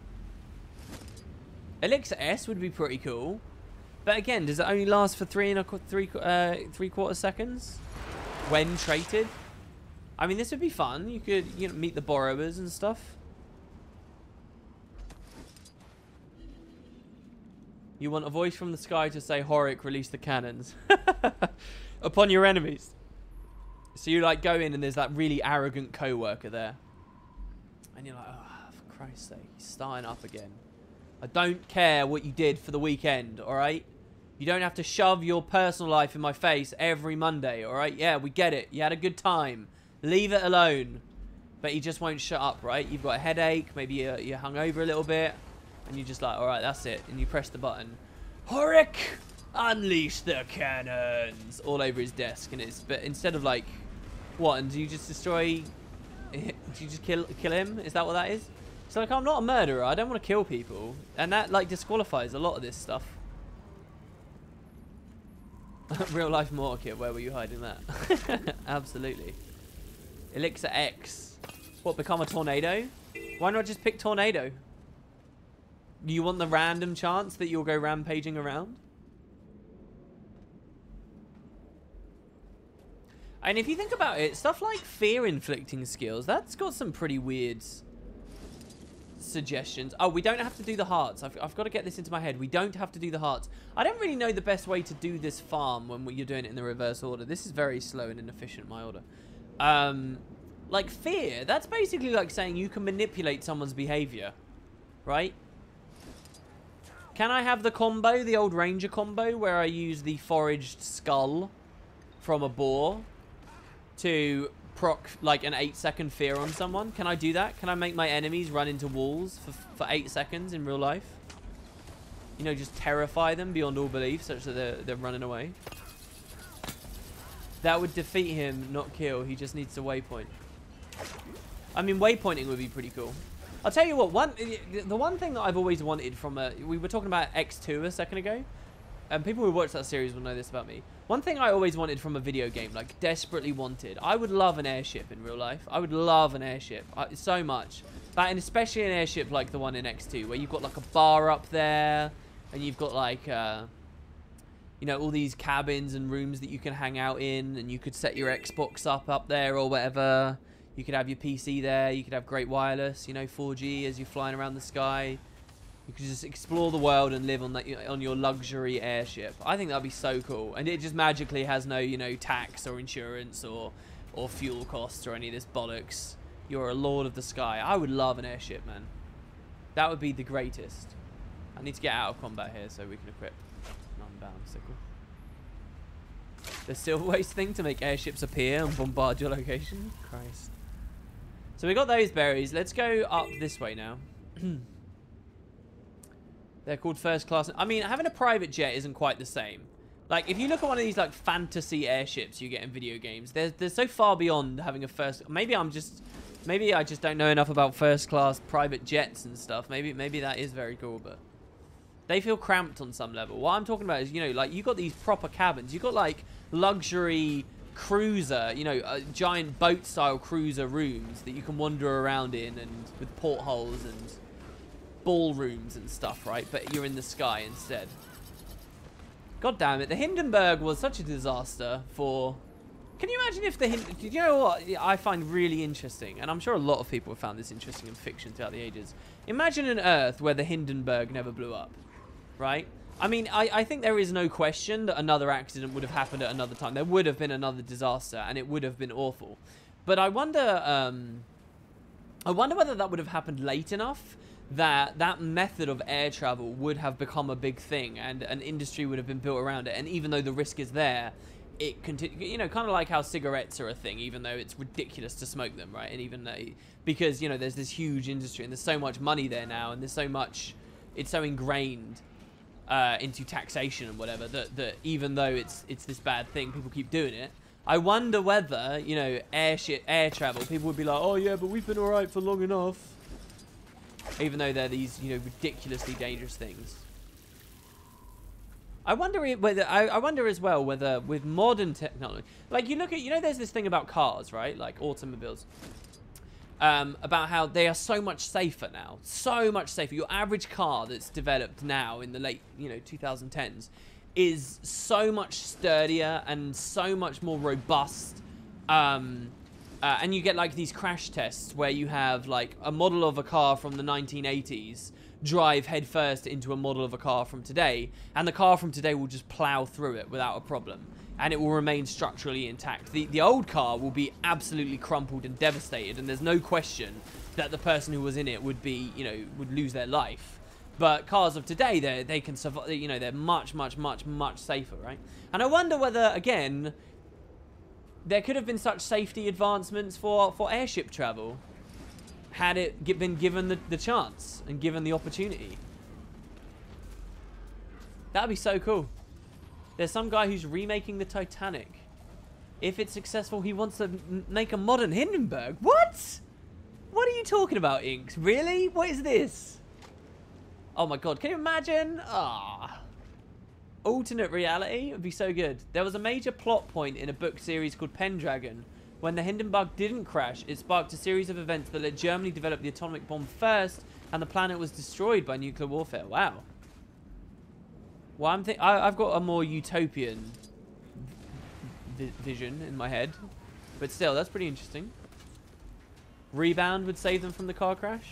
Elixir S would be pretty cool. But again, does it only last for three and a three, uh, three quarter seconds? When traded? I mean, this would be fun. You could, you know, meet the borrowers and stuff. You want a voice from the sky to say, Horik, release the cannons. Upon your enemies. So you, like, go in and there's that really arrogant co-worker there. And you're like, oh, for Christ's sake, he's starting up again. I don't care what you did for the weekend, alright? You don't have to shove your personal life in my face every Monday, alright? Yeah, we get it. You had a good time. Leave it alone. But he just won't shut up, right? You've got a headache. Maybe you're, you're hungover a little bit. And you're just like, alright, that's it. And you press the button. Horik, unleash the cannons. All over his desk. And it's, but instead of like, what? And do you just destroy, do you just kill, kill him? Is that what that is? It's like, I'm not a murderer. I don't want to kill people. And that like disqualifies a lot of this stuff. Real life mortar kit, where were you hiding that? Absolutely. Elixir X. What, become a tornado? Why not just pick tornado? You want the random chance that you'll go rampaging around? And if you think about it, stuff like fear-inflicting skills, that's got some pretty weird suggestions. Oh, we don't have to do the hearts. I've, I've got to get this into my head. We don't have to do the hearts. I don't really know the best way to do this farm when you're doing it in the reverse order. This is very slow and inefficient, my order. Um, like fear, that's basically like saying you can manipulate someone's behavior, right? Can I have the combo, the old ranger combo, where I use the foraged skull from a boar to proc like an eight second fear on someone? Can I do that? Can I make my enemies run into walls for, for eight seconds in real life? You know, just terrify them beyond all belief such that they're, they're running away. That would defeat him, not kill. He just needs a waypoint. I mean, waypointing would be pretty cool. I'll tell you what, one the one thing that I've always wanted from a... We were talking about X two a second ago. And people who watch that series will know this about me. One thing I always wanted from a video game, like desperately wanted. I would love an airship in real life. I would love an airship uh, so much. But and especially an airship like the one in X two, where you've got like a bar up there. And you've got like... Uh, you know, all these cabins and rooms that you can hang out in. And you could set your Xbox up up there or whatever. You could have your P C there. You could have great wireless, you know, four G as you're flying around the sky. You could just explore the world and live on that on your luxury airship. I think that'd be so cool. And it just magically has no, you know, tax or insurance or or fuel costs or any of this bollocks. You're a lord of the sky. I would love an airship, man. That would be the greatest. I need to get out of combat here so we can equip an unbound sickle. The silver waste thing to make airships appear and bombard your location. Christ. So we got those berries. Let's go up this way now. They're called first class. I mean, having a private jet isn't quite the same. Like, if you look at one of these, like, fantasy airships you get in video games, they're, they're so far beyond having a first... Maybe I'm just... Maybe I just don't know enough about first class private jets and stuff. Maybe maybe that is very cool, but... They feel cramped on some level. What I'm talking about is, you know, like, you got these proper cabins. You got, like, luxury... cruiser, you know, uh, giant boat style cruiser rooms that you can wander around in, and with portholes and ballrooms and stuff, right? But you're in the sky instead. God damn it, the Hindenburg was such a disaster for... Can you imagine if the Hind... You know what I find really interesting, and I'm sure a lot of people have found this interesting in fiction throughout the ages. Imagine an Earth where the Hindenburg never blew up, right? I mean, I, I think there is no question that another accident would have happened at another time. There would have been another disaster, and it would have been awful. But I wonder, um, I wonder whether that would have happened late enough that that method of air travel would have become a big thing, and an industry would have been built around it. And even though the risk is there, it continue, you know, kind of like how cigarettes are a thing, even though it's ridiculous to smoke them, right? And even though, because, you know, there's this huge industry, and there's so much money there now, and there's so much, it's so ingrained Uh, into taxation and whatever, that, that even though it's it's this bad thing, people keep doing it. I wonder whether, you know, airship, air travel, people would be like, oh yeah, but we've been alright for long enough. Even though they're these, you know, ridiculously dangerous things. I wonder whether, I, I wonder as well whether with modern technology, like you look at, you know, there's this thing about cars, right? Like automobiles. Um, about how they are so much safer now. So much safer. Your average car that's developed now in the late, you know, twenty tens is so much sturdier and so much more robust. Um, uh, and you get like these crash tests where you have like a model of a car from the nineteen eighties drive headfirst into a model of a car from today, and the car from today will just plow through it without a problem. And it will remain structurally intact. The, the old car will be absolutely crumpled and devastated, and there's no question that the person who was in it would be, you know, would lose their life. But cars of today, they they can survive, you know, they're much, much, much, much safer, right? And I wonder whether, again, there could have been such safety advancements for, for airship travel had it been given the, the chance and given the opportunity. That'd be so cool. There's some guy who's remaking the Titanic. If it's successful, he wants to m make a modern Hindenburg. What? What are you talking about, Inks? Really? What is this? Oh my god, can you imagine? Ah. Alternate reality would be so good. There was a major plot point in a book series called Pendragon. When the Hindenburg didn't crash, it sparked a series of events that let Germany develop the atomic bomb first, and the planet was destroyed by nuclear warfare. Wow. Well, I'm think I I've got a more utopian vi vision in my head, but still, that's pretty interesting. Rebound would save them from the car crash.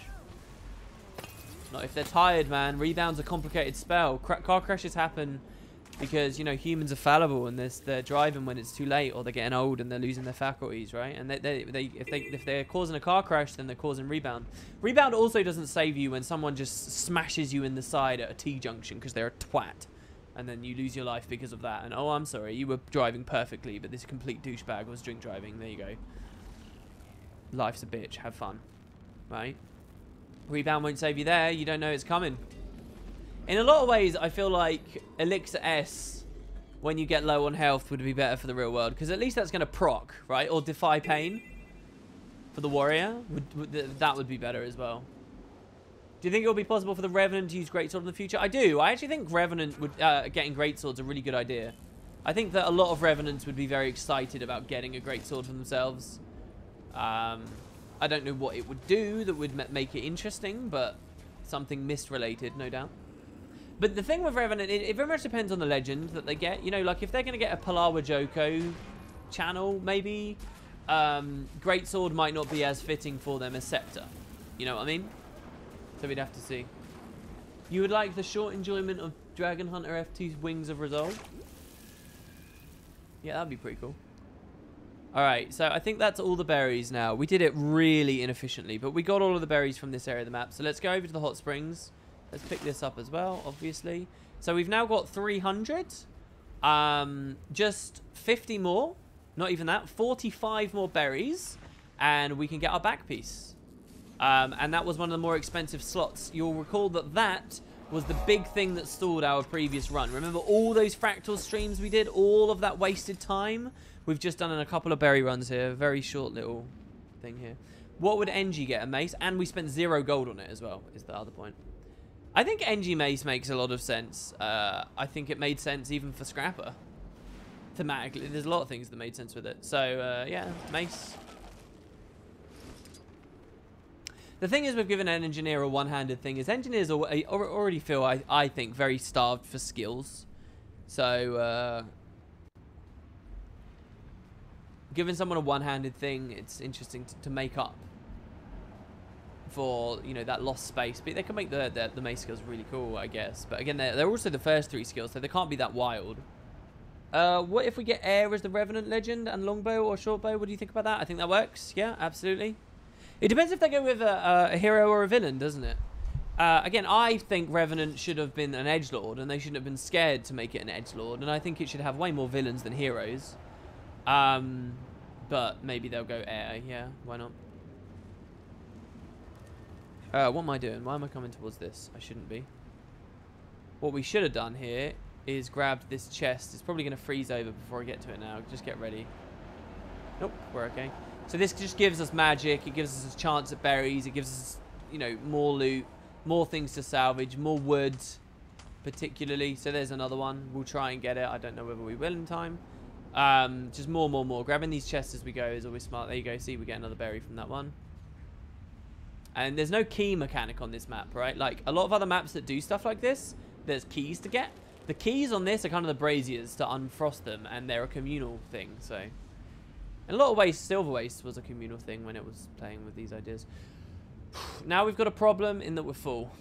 Not if they're tired, man. Rebound's a complicated spell. Cra car crashes happen because, you know, humans are fallible and they're, they're driving when it's too late, or they're getting old and they're losing their faculties, right? And they, they, they, if, they, if they're causing a car crash, then they're causing rebound. Rebound also doesn't save you when someone just smashes you in the side at a T-junction because they're a twat. And then you lose your life because of that. And, oh, I'm sorry, you were driving perfectly, but this complete douchebag was drink driving. There you go. Life's a bitch. Have fun. Right? Rebound won't save you there. You don't know it's coming. In a lot of ways, I feel like Elixir S, when you get low on health, would be better for the real world. Because at least that's going to proc, right? Or defy pain for the warrior. Would, would, that would be better as well. Do you think it will be possible for the Revenant to use Greatsword in the future? I do. I actually think Revenant would uh, getting Greatsword's a really good idea. I think that a lot of Revenants would be very excited about getting a Greatsword for themselves. Um, I don't know what it would do that would make it interesting, but something Mist-related, no doubt. But the thing with Revenant, it, it very much depends on the legend that they get. You know, like if they're going to get a Palawa Joko channel, maybe, um, Greatsword might not be as fitting for them as Scepter. You know what I mean? So we'd have to see. You would like the short enjoyment of Dragon Hunter F two's Wings of Resolve? Yeah, that'd be pretty cool. Alright, so I think that's all the berries now. We did it really inefficiently, but we got all of the berries from this area of the map. So let's go over to the hot springs. Let's pick this up as well, obviously. So we've now got three hundred. Um, just fifty more. Not even that. forty-five more berries. And we can get our back piece. Um, and that was one of the more expensive slots. You'll recall that that was the big thing that stalled our previous run. Remember all those fractal streams we did? All of that wasted time? We've just done a couple of berry runs here. Very short little thing here. What would N G get? A mace? And we spent zero gold on it as well, is the other point. I think N G mace makes a lot of sense. Uh, I think it made sense even for Scrapper. Thematically, there's a lot of things that made sense with it. So, uh, yeah, mace. The thing is, we've given an engineer a one-handed thing. Is engineers already feel, I, I think, very starved for skills. So, uh, giving someone a one-handed thing, it's interesting to, to make up for, you know, that lost space. But they can make the, the, the mace skills really cool, I guess. But again, they're, they're also the first three skills, so they can't be that wild. Uh, what if we get Air as the Revenant Legend and Longbow or Shortbow? What do you think about that? I think that works. Yeah, absolutely. It depends if they go with a, a hero or a villain, doesn't it? Uh, again, I think Revenant should have been an edgelord, and they shouldn't have been scared to make it an edgelord. And I think it should have way more villains than heroes. Um, but maybe they'll go Air. Yeah, why not? Uh, what am I doing? Why am I coming towards this? I shouldn't be. What we should have done here is grabbed this chest. It's probably going to freeze over before I get to it now. Just get ready. Nope, we're okay. So this just gives us magic. It gives us a chance at berries. It gives us, you know, more loot, more things to salvage, more wood, particularly. So there's another one. We'll try and get it. I don't know whether we will in time. Um, just more, more, more. Grabbing these chests as we go is always smart. There you go. See, we get another berry from that one. And there's no key mechanic on this map, right? Like, a lot of other maps that do stuff like this, there's keys to get. The keys on this are kind of the braziers to unfrost them, and they're a communal thing, so... In a lot of ways, Silver Waste was a communal thing when it was playing with these ideas. Now we've got a problem in that we're full.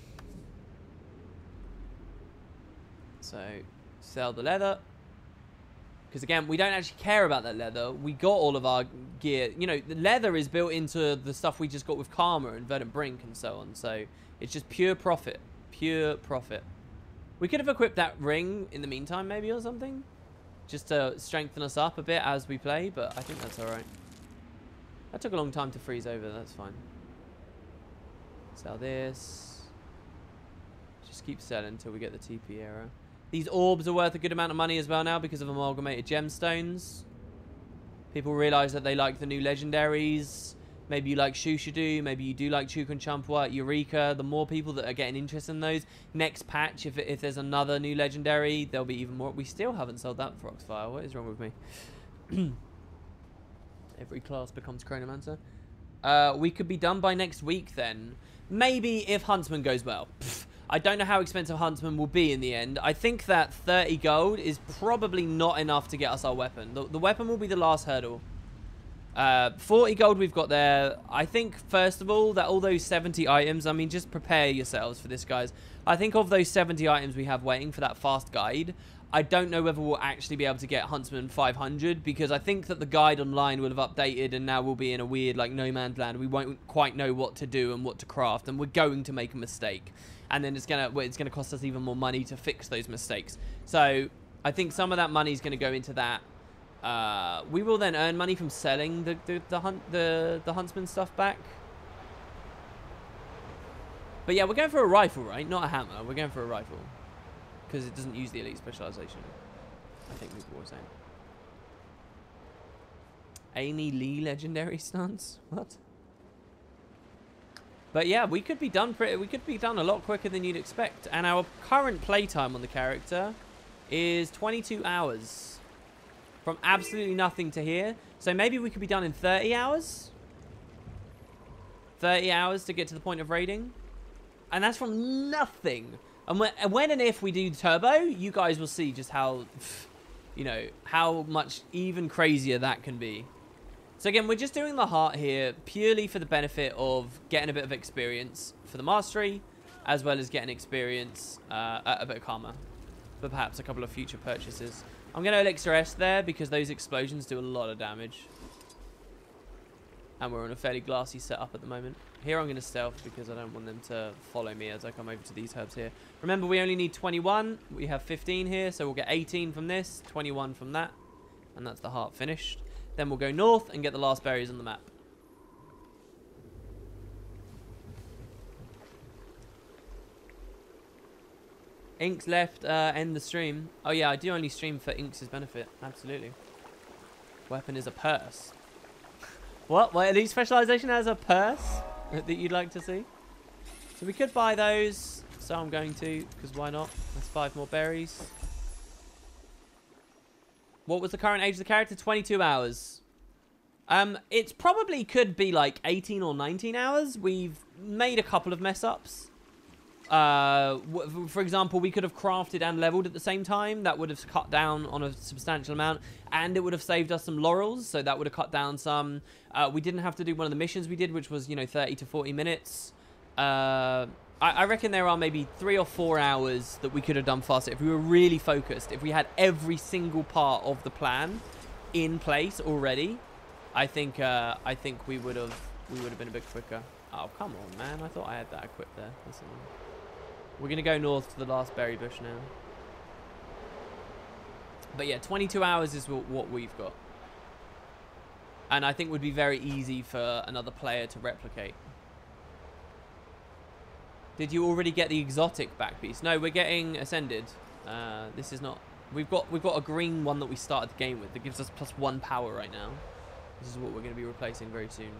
So, sell the leather. Because again, we don't actually care about that leather. We got all of our gear. You know, the leather is built into the stuff we just got with Karma and Verdant Brink and so on. So, it's just pure profit. Pure profit. We could have equipped that ring in the meantime, maybe, or something. Just to strengthen us up a bit as we play, but I think that's alright. That took a long time to freeze over. That's fine. Sell this. Just keep selling until we get the T P error. These orbs are worth a good amount of money as well now because of amalgamated gemstones. People realize that they like the new legendaries. Maybe you like Shushadu. Maybe you do like Chuk and Chumpwa, Eureka. The more people that are getting interested in those. Next patch, if, if there's another new legendary, there'll be even more. We still haven't sold that Foxfire. What is wrong with me? Every class becomes Chronomancer. Uh, we could be done by next week then. Maybe if Huntsman goes well. Pfft. I don't know how expensive Huntsman will be in the end. I think that thirty gold is probably not enough to get us our weapon. The, the weapon will be the last hurdle. Uh, forty gold we've got there. I think, first of all, that all those seventy items, I mean, just prepare yourselves for this, guys. I think of those seventy items we have waiting for that fast guide, I don't know whether we'll actually be able to get Huntsman five hundred, because I think that the guide online will have updated and now we'll be in a weird, like, no man's land. We won't quite know what to do and what to craft, and we're going to make a mistake. And then it's gonna it's gonna cost us even more money to fix those mistakes. So I think some of that money is gonna go into that. Uh, we will then earn money from selling the the the, hunt, the the huntsman stuff back. But yeah, we're going for a rifle, right? Not a hammer. We're going for a rifle because it doesn't use the elite specialization. I think people were saying. Amy Lee legendary stance. What? But yeah, we could be done pretty. We could be done a lot quicker than you'd expect. And our current playtime on the character is twenty-two hours, from absolutely nothing to here. So maybe we could be done in thirty hours. thirty hours to get to the point of raiding, and that's from nothing. And when, when and if we do turbo, you guys will see just how, you know, how much even crazier that can be. So again, we're just doing the heart here purely for the benefit of getting a bit of experience for the mastery, as well as getting experience, uh, a bit of karma, but perhaps a couple of future purchases. I'm going to Elixir S there because those explosions do a lot of damage. And we're on a fairly glassy setup at the moment. Here I'm going to stealth because I don't want them to follow me as I come over to these herbs here. Remember, we only need twenty-one. We have fifteen here, so we'll get eighteen from this, twenty-one from that. And that's the heart finished. Then we'll go north and get the last berries on the map. Inks left, uh, end the stream. Oh yeah, I do only stream for Inks' benefit. Absolutely. Weapon is a purse. What? What? Elite specialization has a purse that you'd like to see? So we could buy those. So I'm going to, because why not? That's five more berries. What was the current age of the character? twenty-two hours. Um, it probably could be like eighteen or nineteen hours. We've made a couple of mess ups. Uh, for example, we could have crafted and leveled at the same time. That would have cut down on a substantial amount, and it would have saved us some laurels. So that would have cut down some. Uh, we didn't have to do one of the missions we did, which was, you know, thirty to forty minutes. Uh, I, I reckon there are maybe three or four hours that we could have done faster if we were really focused. If we had every single part of the plan in place already, I think uh, I think we would have we would have been a bit quicker. Oh, come on, man! I thought I had that equipped there. Listen. We're going to go north to the last berry bush now. But yeah, twenty-two hours is what we've got. And I think would be very easy for another player to replicate. Did you already get the exotic back piece? No, we're getting Ascended. Uh, this is not... We've got we've got a green one that we started the game with that gives us plus one power right now. This is what we're going to be replacing very soon.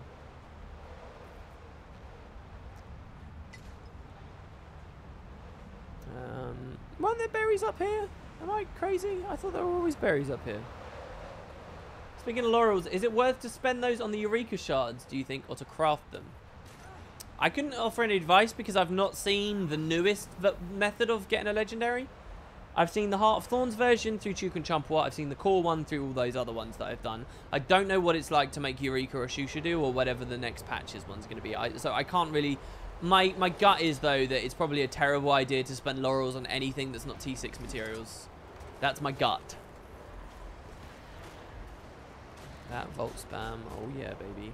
Um, weren't there berries up here? Am I crazy? I thought there were always berries up here. Speaking of laurels, is it worth to spend those on the Eureka shards, do you think, or to craft them? I couldn't offer any advice because I've not seen the newest method of getting a legendary. I've seen the Heart of Thorns version through Chuk and Chumpwa. I've seen the core one through all those other ones that I've done. I don't know what it's like to make Eureka or Shushadu or whatever the next patches one's going to be. I, so I can't really... My, my gut is, though, that it's probably a terrible idea to spend laurels on anything that's not T six materials. That's my gut. That Volt Spam. Oh, yeah, baby.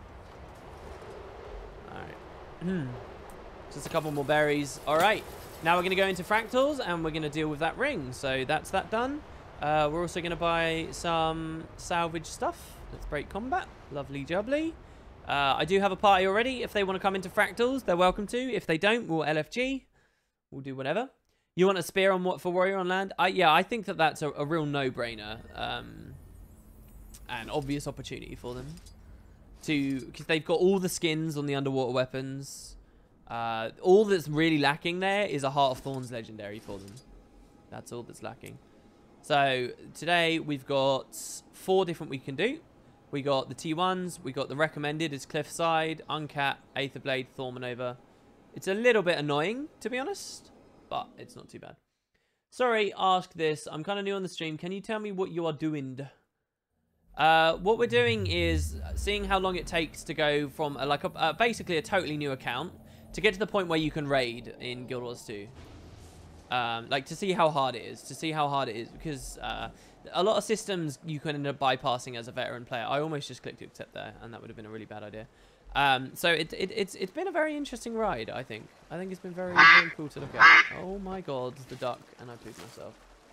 Alright. Just a couple more berries. Alright. Now we're going to go into Fractals, and we're going to deal with that ring. So that's that done. Uh, we're also going to buy some salvage stuff. Let's break combat. Lovely jubbly. Uh, I do have a party already. If they want to come into Fractals, they're welcome to. If they don't, we'll L F G. We'll do whatever. You want a spear on what for Warrior on land? I, yeah, I think that that's a, a real no-brainer. Um, an obvious opportunity for them. to Because they've got all the skins on the underwater weapons. Uh, all that's really lacking there is a Heart of Thorns legendary for them. That's all that's lacking. So today we've got four different we can do. We got the T ones. We got the recommended is Cliffside, Uncat, Aether Blade, Thormanova. It's a little bit annoying, to be honest, but it's not too bad. Sorry, ask this. I'm kind of new on the stream. Can you tell me what you are doing? Uh, what we're doing is seeing how long it takes to go from a, like a, uh, basically a totally new account to get to the point where you can raid in Guild Wars two. Um, like to see how hard it is, to see how hard it is, because uh, a lot of systems you can end up bypassing as a veteran player. I almost just clicked accept there, and that would have been a really bad idea. Um, so it, it, it's it's been a very interesting ride, I think. I think it's been very, very cool to look at. Oh my god, the duck, and I pooped myself.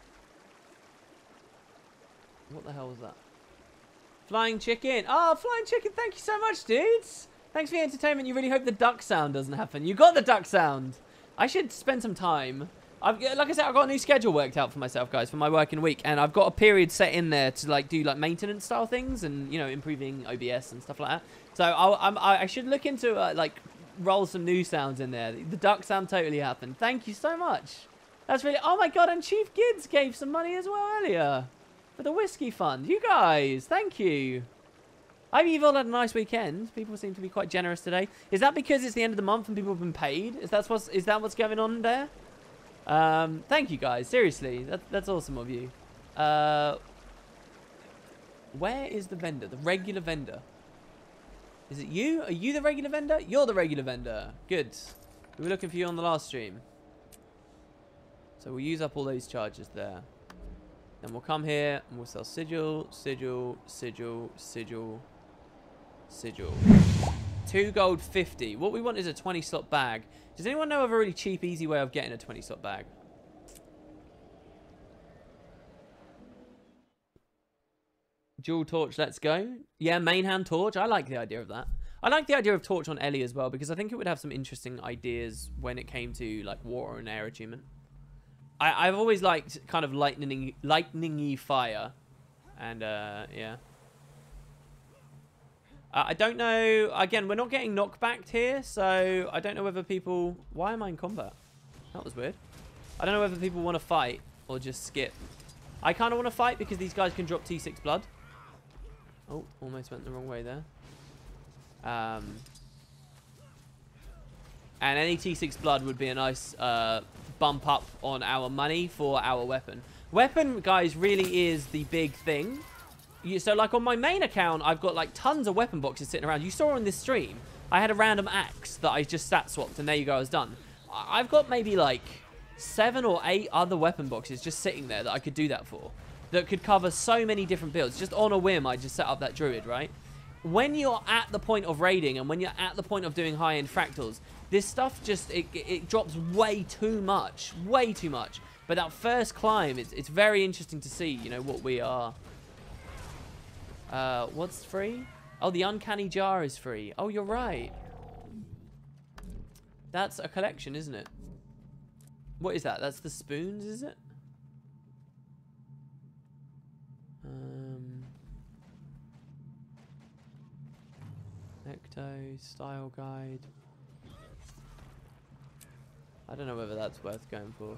What the hell was that? Flying chicken. Oh, flying chicken, thank you so much, dudes. Thanks for the entertainment. You really hope the duck sound doesn't happen. You got the duck sound. I should spend some time. I've, like I said, I've got a new schedule worked out for myself, guys, for my working week, and I've got a period set in there to like do like maintenance style things and, you know, improving O B S and stuff like that. So I'll, I'm, I should look into uh, like roll some new sounds in there. The duck sound totally happened. Thank you so much. That's really. Oh my god! And Chief Gids gave some money as well earlier for the whiskey fund. You guys, thank you. I hope you've all had a nice weekend. People seem to be quite generous today. Is that because it's the end of the month and people have been paid? Is that what's is that what's going on there? Um, thank you guys. Seriously, that, that's awesome of you. Uh, where is the vendor? The regular vendor. Is it you? Are you the regular vendor? You're the regular vendor. Good. We were looking for you on the last stream. So we'll use up all those charges there. Then we'll come here and we'll sell sigil, sigil, sigil, sigil, sigil. Two gold fifty. What we want is a twenty slot bag. Does anyone know of a really cheap, easy way of getting a twenty slot bag? Dual torch, let's go. Yeah, main hand torch. I like the idea of that. I like the idea of torch on Ellie as well, because I think it would have some interesting ideas when it came to like water and air achievement. I, I've always liked kind of lightning, lightning-y fire. And uh, yeah. Uh, I don't know. Again, we're not getting knockbacked here, so I don't know whether people... Why am I in combat? That was weird. I don't know whether people want to fight or just skip. I kind of want to fight because these guys can drop T six blood. Oh, almost went the wrong way there. Um, and any T six blood would be a nice uh, bump up on our money for our weapon. Weapon, guys, really is the big thing. You, so, like, on my main account, I've got, like, tons of weapon boxes sitting around. You saw on this stream, I had a random axe that I just stat swapped, and there you go, I was done. I've got maybe, like, seven or eight other weapon boxes just sitting there that I could do that for. That could cover so many different builds. Just on a whim, I just set up that druid, right? When you're at the point of raiding, and when you're at the point of doing high-end fractals, this stuff just, it, it drops way too much. Way too much. But that first climb, it's, it's very interesting to see, you know, what we are... Uh, what's free? Oh, the Uncanny Jar is free. Oh, you're right. That's a collection, isn't it? What is that? That's the spoons, is it? Um, Ecto, style guide. I don't know whether that's worth going for.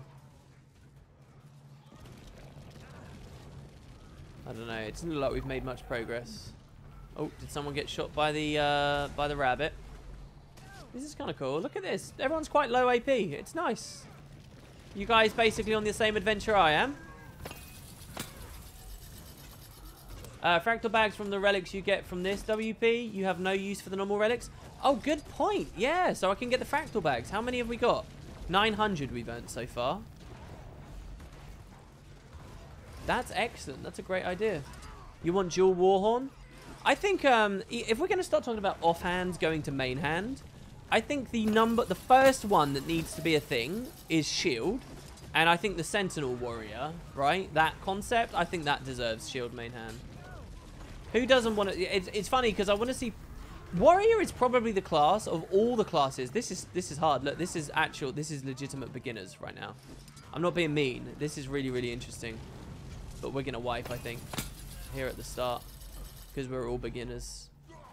I don't know. It doesn't look like we've made much progress. Oh, did someone get shot by the uh, by the rabbit? This is kind of cool. Look at this. Everyone's quite low A P. It's nice. You guys basically on the same adventure I am. Uh, fractal bags from the relics you get from this W P. You have no use for the normal relics. Oh, good point. Yeah, so I can get the fractal bags. How many have we got? nine hundred we've earned so far. That's excellent. That's a great idea. You want dual warhorn? I think um, if we're going to start talking about offhands going to main hand, I think the number, the first one that needs to be a thing is shield. And I think the Sentinel Warrior, right? That concept, I think that deserves shield main hand. Who doesn't want to... It's, it's funny because I want to see... Warrior is probably the class of all the classes. This is this is hard. Look, this is actual... This is legitimate beginners right now. I'm not being mean. This is really, really interesting. But we're going to wipe, I think, here at the start. Because we're all beginners.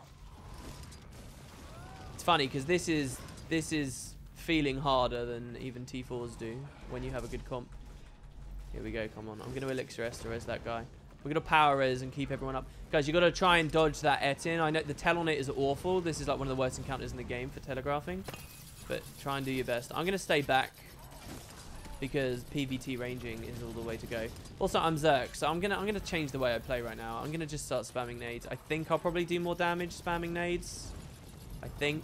It's funny because this is... This is feeling harder than even T fours do when you have a good comp. Here we go. Come on. I'm going to Elixir S to res that guy. We're going to power res and keep everyone up. Guys, you got to try and dodge that Etin. I know the tel on it is awful. This is like one of the worst encounters in the game for telegraphing. But try and do your best. I'm going to stay back because P V T ranging is all the way to go. Also, I'm Zerk, so I'm going to I'm going to change the way I play right now. I'm going to just start spamming nades. I think I'll probably do more damage spamming nades. I think.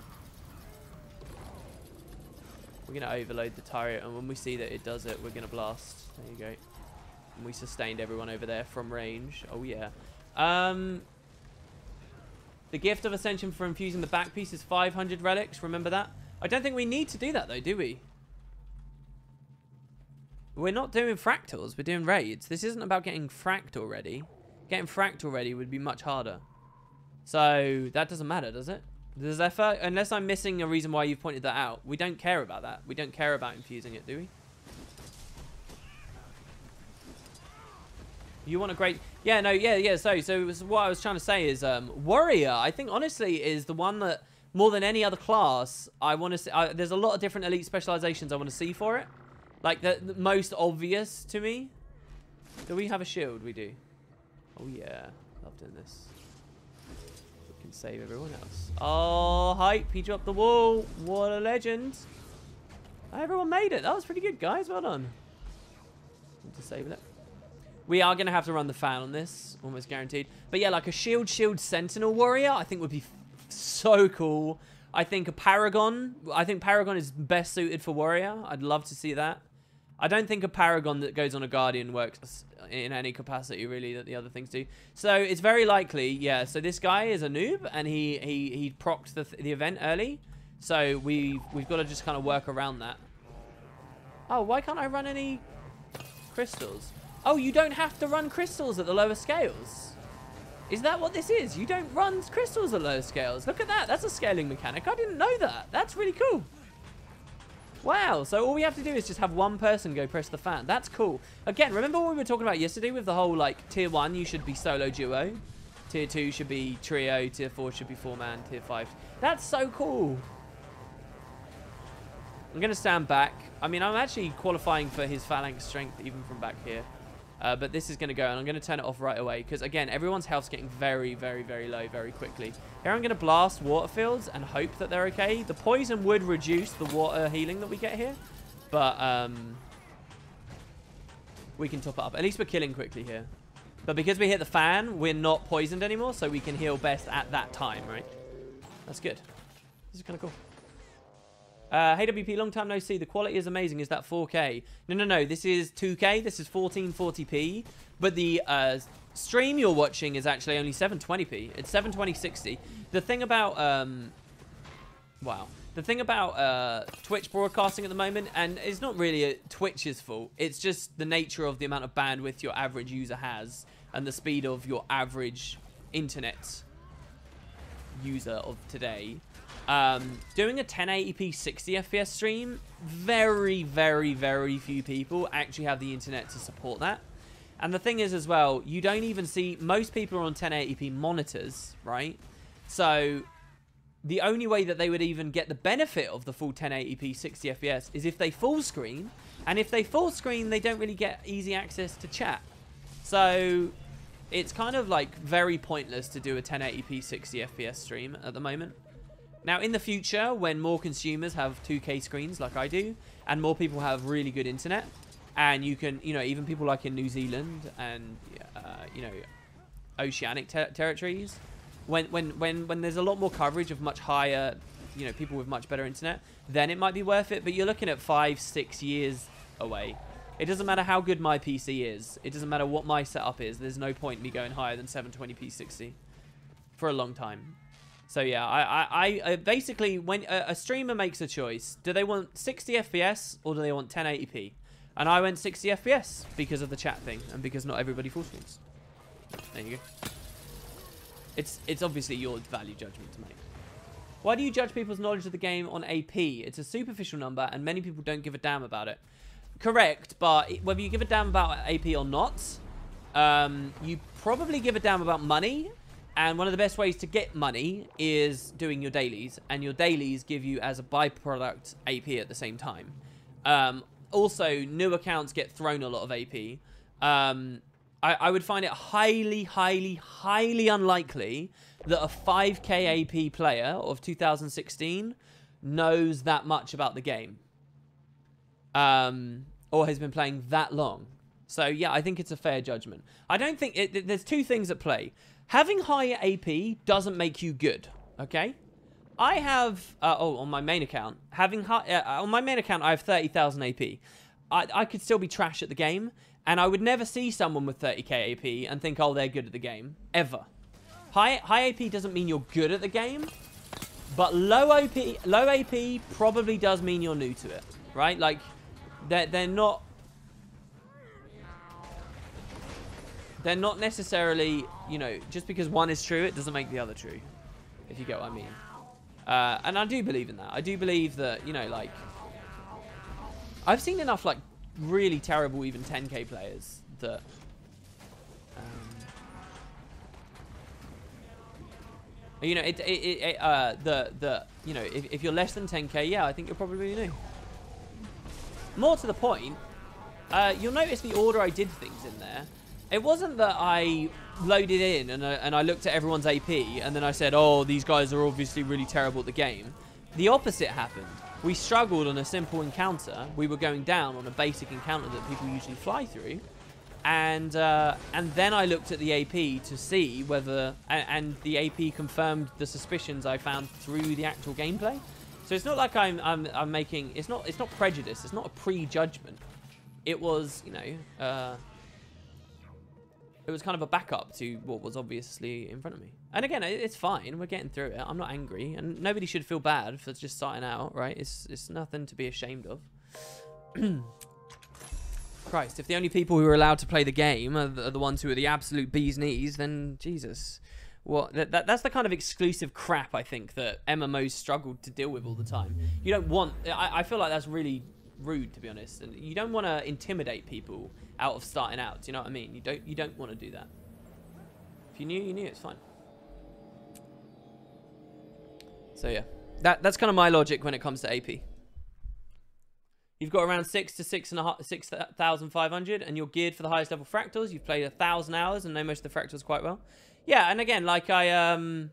We're going to overload the turret, and when we see that it does it, we're going to blast. There you go. And we sustained everyone over there from range. Oh, yeah. Um, the gift of Ascension for infusing the back piece is five hundred relics. Remember that? I don't think we need to do that, though, do we? We're not doing fractals. We're doing raids. This isn't about getting fractal ready. Getting fractal ready would be much harder. So, that doesn't matter, does it? Does effort? Unless I'm missing a reason why you've pointed that out. We don't care about that. We don't care about infusing it, do we? You want a great... Yeah, no, yeah, yeah. So, so what I was trying to say is um, Warrior, I think, honestly, is the one that, more than any other class, I want to see... I, there's a lot of different elite specializations I want to see for it. Like, the, the most obvious to me. Do we have a shield? We do. Oh, yeah. Love doing this. We can save everyone else. Oh, hype. He dropped the wall. What a legend. Everyone made it. That was pretty good, guys. Well done. Disable it. We are going to have to run the fan on this, almost guaranteed. But yeah, like a shield, shield, sentinel warrior, I think would be so cool. I think a paragon, I think paragon is best suited for warrior. I'd love to see that. I don't think a paragon that goes on a guardian works in any capacity, really, that the other things do. So it's very likely, yeah. So this guy is a noob, and he he he procced the the event early. So we we've got to just kind of work around that. Oh, why can't I run any crystals? Oh, you don't have to run crystals at the lower scales. Is that what this is? You don't run crystals at lower scales. Look at that. That's a scaling mechanic. I didn't know that. That's really cool. Wow. So all we have to do is just have one person go press the fan. That's cool. Again, remember what we were talking about yesterday with the whole, like, tier one, you should be solo duo. Tier two should be trio. Tier four should be four man. Tier five. That's so cool. I'm going to stand back. I mean, I'm actually qualifying for his phalanx strength even from back here. Uh, but this is going to go, and I'm going to turn it off right away. Because, again, everyone's health's getting very, very, very low very quickly. Here I'm going to blast water fields and hope that they're okay. The poison would reduce the water healing that we get here. But um, we can top it up. At least we're killing quickly here. But because we hit the fan, we're not poisoned anymore. So we can heal best at that time, right? That's good. This is kind of cool. Uh, H W P, long time no see. The quality is amazing. Is that four K? No, no, no. This is two K. This is fourteen forty p. But the uh, stream you're watching is actually only seven twenty p. It's seven twenty sixty. The thing about... Um, wow. The thing about uh, Twitch broadcasting at the moment, and it's not really a Twitch's fault. It's just the nature of the amount of bandwidth your average user has and the speed of your average internet user of today. Um, doing a ten eighty p sixty F P S stream, very, very, very few people actually have the internet to support that. And the thing is as well, you don't even see, most people are on ten eighty p monitors, right? So the only way that they would even get the benefit of the full ten eighty p sixty F P S is if they full screen. And if they full screen, they don't really get easy access to chat. So it's kind of like very pointless to do a ten eighty p sixty F P S stream at the moment. Now, in the future, when more consumers have two K screens like I do, and more people have really good internet, and you can, you know, even people like in New Zealand and, uh, you know, oceanic ter territories, when, when, when, when there's a lot more coverage of much higher, you know, people with much better internet, then it might be worth it. But you're looking at five, six years away. It doesn't matter how good my P C is. It doesn't matter what my setup is. There's no point in me going higher than seven twenty p sixty for a long time. So yeah, I, I, I basically, when a, a streamer makes a choice, do they want sixty F P S or do they want ten eighty p? And I went sixty F P S because of the chat thing and because not everybody full screens. There you go. It's, it's obviously your value judgment to make. Why do you judge people's knowledge of the game on A P? It's a superficial number and many people don't give a damn about it. Correct, but whether you give a damn about A P or not, um, you probably give a damn about money. And one of the best ways to get money is doing your dailies. And your dailies give you, as a byproduct, A P at the same time. Um, also, new accounts get thrown a lot of A P. Um, I, I would find it highly, highly, highly unlikely that a five K A P player of two thousand sixteen knows that much about the game. Um, or has been playing that long. So, yeah, I think it's a fair judgment. I don't think... It, there's two things at play. Having higher A P doesn't make you good, okay? I have, uh, oh, on my main account, having high, uh, on my main account, I have thirty thousand A P. I, I could still be trash at the game, and I would never see someone with thirty K A P and think, oh, they're good at the game, ever. High, high A P doesn't mean you're good at the game, but low A P, low A P probably does mean you're new to it, right? Like, they're, they're not... They're not necessarily, you know, just because one is true, it doesn't make the other true, if you get what I mean. Uh, and I do believe in that. I do believe that, you know, like, I've seen enough, like, really terrible even ten K players that, um, you know, it, it, it uh, the, the, you know, if, if you're less than ten K, yeah, I think you're probably new. More to the point, uh, you'll notice the order I did things in there. It wasn't that I loaded in and, uh, and I looked at everyone's A P and then I said, oh, these guys are obviously really terrible at the game. The opposite happened. We struggled on a simple encounter. We were going down on a basic encounter that people usually fly through. And uh, and then I looked at the A P to see whether... And, and the A P confirmed the suspicions I found through the actual gameplay. So it's not like I'm, I'm, I'm making... It's not, it's not prejudice. It's not a prejudgment. It was, you know... Uh, It was kind of a backup to what was obviously in front of me. And again, it's fine. We're getting through it. I'm not angry. And nobody should feel bad for just starting out, right? It's, it's nothing to be ashamed of. Christ, if the only people who are allowed to play the game are the, are the ones who are the absolute bee's knees, then Jesus. What? That, that, that's the kind of exclusive crap, I think, that M M Os struggled to deal with all the time. You don't want... I, I feel like that's really... rude, to be honest, and you don't want to intimidate people out of starting out. Do you know what I mean? You don't you don't want to do that. If you knew, you knew. It's fine. So yeah, that that's kind of my logic when it comes to A P. You've got around six to six and a half, six thousand five hundred, and you're geared for the highest level fractals. You've played a thousand hours and know most of the fractals quite well. Yeah, and again, like I um,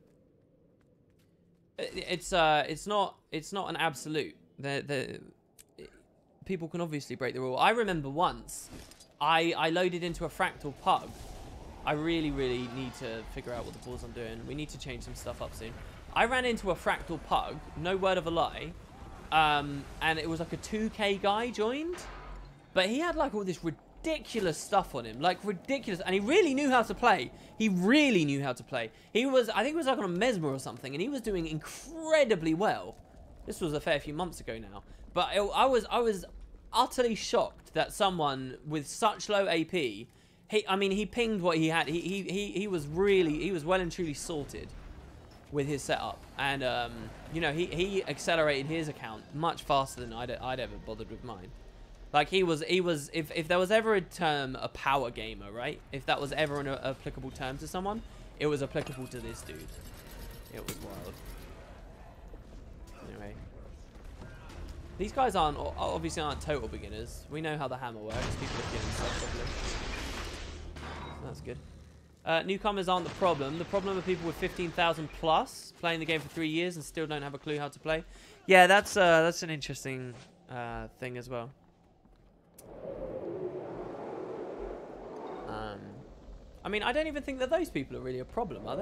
it's uh, it's not it's not an absolute. The the people can obviously break the rule. I remember once, I, I loaded into a fractal pug. I really, really need to figure out what the balls I'm doing. We need to change some stuff up soon. I ran into a fractal pug, no word of a lie, um, and it was like a two K guy joined, but he had like all this ridiculous stuff on him, like ridiculous, and he really knew how to play. He really knew how to play. He was, I think it was like on a Mesmer or something, and he was doing incredibly well. This was a fair few months ago now, but it, I was, I was utterly shocked that someone with such low A P, he, I mean, he pinged what he had. He, he, he, he was really, he was well and truly sorted with his setup. And, um, you know, he, he accelerated his account much faster than I'd, I'd ever bothered with mine. Like, he was, he was, if, if there was ever a term, a power gamer, right? If that was ever an uh, applicable term to someone, it was applicable to this dude. It was wild. These guys aren't obviously aren't total beginners. We know how the hammer works. People are killing stuff properly. So that's good. Uh, newcomers aren't the problem. The problem are people with fifteen thousand plus playing the game for three years and still don't have a clue how to play. Yeah, that's uh, that's an interesting uh, thing as well. Um, I mean, I don't even think that those people are really a problem, are they?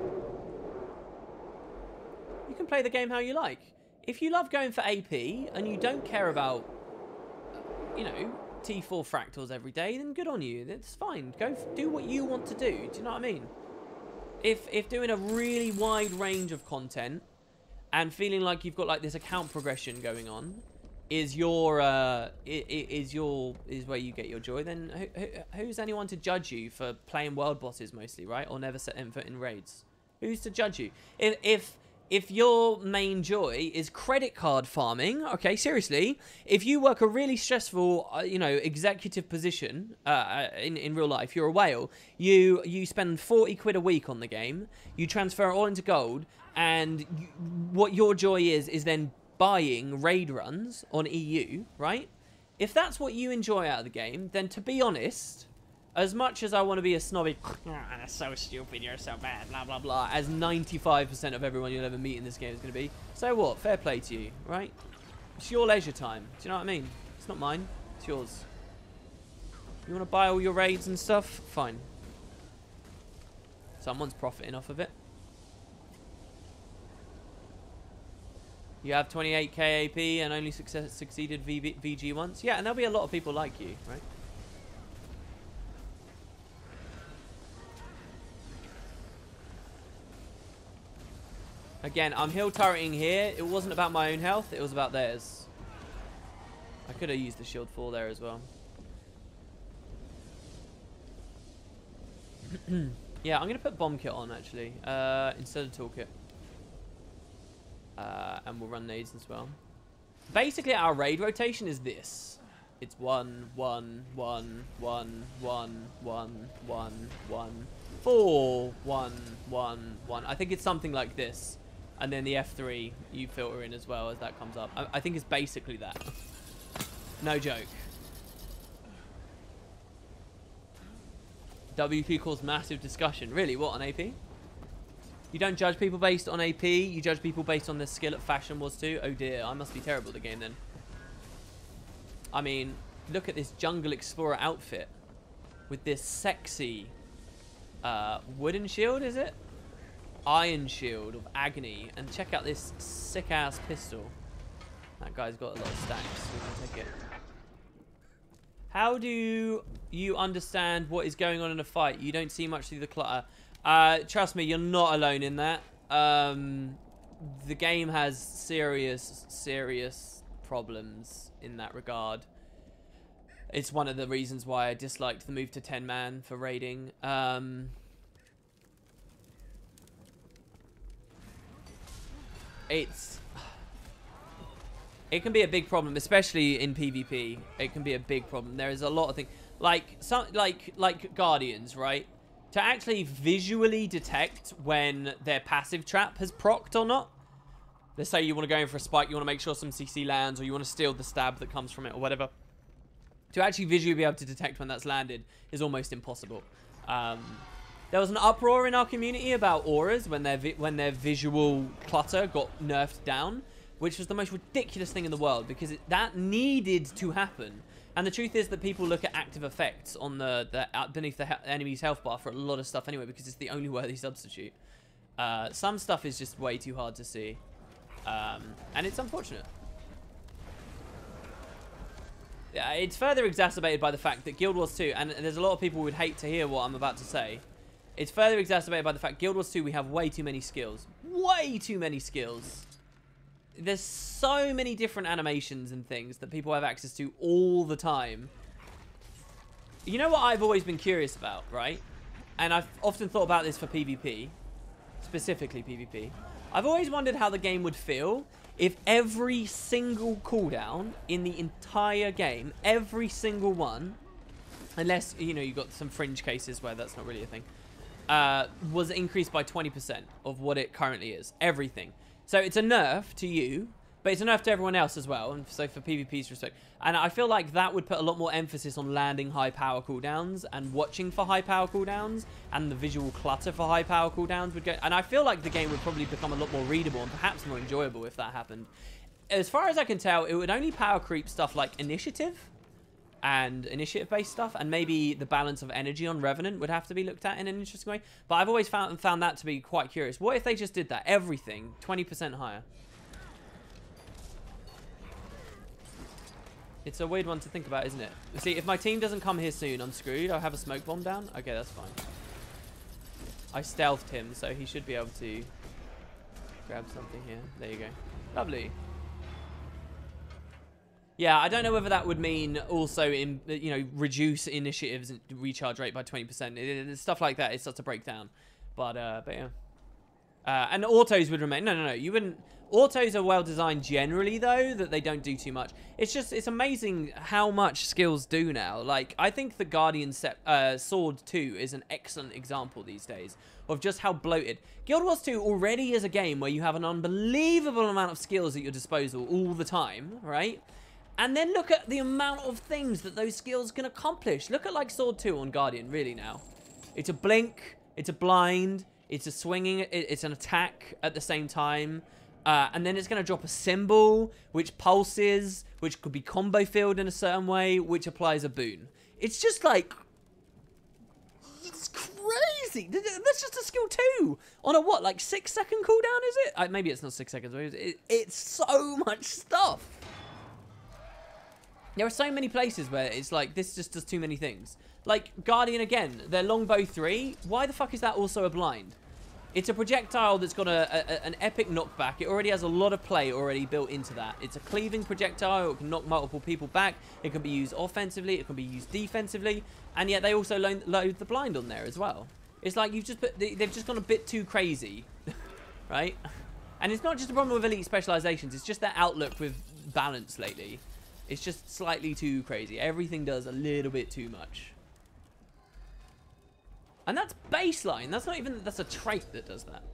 You can play the game how you like. If you love going for A P and you don't care about, you know, T four fractals every day, then good on you. That's fine. Go do what you want to do. Do you know what I mean? If if doing a really wide range of content and feeling like you've got like this account progression going on is your uh is your is where you get your joy, then who, who, who's anyone to judge you for playing world bosses mostly, right? Or never setting foot in raids? Who's to judge you? If if If your main joy is credit card farming, okay, seriously, if you work a really stressful, uh, you know, executive position uh, in, in real life, you're a whale, you you spend forty quid a week on the game, you transfer it all into gold, and you, what your joy is, is then buying raid runs on E U, right? If that's what you enjoy out of the game, then to be honest, as much as I want to be a snobby, oh, that's so stupid, you're so bad, blah, blah, blah, as ninety-five percent of everyone you'll ever meet in this game is going to be, so what? Fair play to you, right? It's your leisure time. Do you know what I mean? It's not mine. It's yours. You want to buy all your raids and stuff? Fine. Someone's profiting off of it. You have twenty-eight K A P and only success succeeded V G once? Yeah, and there'll be a lot of people like you, right? Again, I'm hill turreting here. It wasn't about my own health. It was about theirs. I could have used the shield four there as well. Yeah, I'm going to put bomb kit on, actually, uh, instead of toolkit. Uh, and we'll run nades as well. Basically, our raid rotation is this. It's one, one, one, one, one, one, one, one, four, one, one, one. I think it's something like this. And then the F three you filter in as well as that comes up. I, I think it's basically that. No joke. W P caused massive discussion. Really? What, on A P? You don't judge people based on A P. You judge people based on their skill at Fashion Wars too. Oh dear, I must be terrible at the game then. I mean, look at this Jungle Explorer outfit. With this sexy uh, wooden shield, is it? Iron shield of agony, and check out this sick ass pistol. That guy's got a lot of stacks. We can take it. How do you understand what is going on in a fight? You don't see much through the clutter. Uh, trust me, you're not alone in that. Um, the game has serious, serious problems in that regard. It's one of the reasons why I disliked the move to ten man for raiding. Um, It's, it can be a big problem, especially in PvP. It can be a big problem. There is a lot of things, like some, like like Guardians, right? To actually visually detect when their passive trap has procced or not. Let's say you want to go in for a spike, you want to make sure some C C lands, or you want to steal the stab that comes from it, or whatever. To actually visually be able to detect when that's landed is almost impossible. Um, There was an uproar in our community about auras when their vi when their visual clutter got nerfed down, which was the most ridiculous thing in the world because it, that needed to happen. And the truth is that people look at active effects on the, the uh, beneath the he enemy's health bar for a lot of stuff anyway because it's the only worthy substitute. Uh, some stuff is just way too hard to see, um, and it's unfortunate. Yeah, it's further exacerbated by the fact that Guild Wars two, and there's a lot of people who would hate to hear what I'm about to say. It's further exacerbated by the fact Guild Wars two, we have way too many skills. Way too many skills. There's so many different animations and things that people have access to all the time. You know what I've always been curious about, right? And I've often thought about this for PvP. Specifically PvP. I've always wondered how the game would feel if every single cooldown in the entire game, every single one, unless, you know, you've got some fringe cases where that's not really a thing, Uh, was increased by twenty percent of what it currently is. Everything. So it's a nerf to you But it's a nerf to everyone else as well, and so for PvP's respect. And I feel like that would put a lot more emphasis on landing high power cooldowns and watching for high power cooldowns, and the visual clutter for high power cooldowns would get. And I feel like the game would probably become a lot more readable and perhaps more enjoyable if that happened. As far as I can tell, it would only power creep stuff like initiative and initiative-based stuff, and maybe the balance of energy on Revenant would have to be looked at in an interesting way. But I've always found found that to be quite curious. What if they just did that? Everything twenty percent higher. It's a weird one to think about, isn't it? See, if my team doesn't come here soon, I'm screwed. I'll have a smoke bomb down. Okay, that's fine. I stealthed him, so he should be able to grab something here. There you go. Lovely. Yeah, I don't know whether that would mean also, in you know, reduce initiatives and recharge rate by twenty percent. It, it, stuff like that. It starts to break down. But, uh, but yeah. Uh, and autos would remain. No, no, no. You wouldn't. Autos are well designed generally, though, that they don't do too much. It's just, it's amazing how much skills do now. Like, I think the Guardian set, uh, Sword two is an excellent example these days of just how bloated. Guild Wars two already is a game where you have an unbelievable amount of skills at your disposal all the time, right? And then look at the amount of things that those skills can accomplish. Look at, like, Sword two on Guardian, really, now. It's a blink, it's a blind, it's a swinging, it's an attack at the same time. Uh, and then it's going to drop a symbol, which pulses, which could be combo filled in a certain way, which applies a boon. It's just like... It's crazy. That's just a skill too. On a what, like six second cooldown, is it? Uh, maybe it's not six seconds. It, it's so much stuff. There are so many places where it's like, this just does too many things. Like, Guardian again, their longbow three. Why the fuck is that also a blind? It's a projectile that's got a, a, an epic knockback. It already has a lot of play already built into that. It's a cleaving projectile. It can knock multiple people back. It can be used offensively. It can be used defensively. And yet they also load, load the blind on there as well. It's like you've just put, they've just gone a bit too crazy, right? And it's not just a problem with elite specializations. It's just their outlook with balance lately. It's just slightly too crazy. Everything does a little bit too much. And that's baseline. That's not even, that's a trait that does that.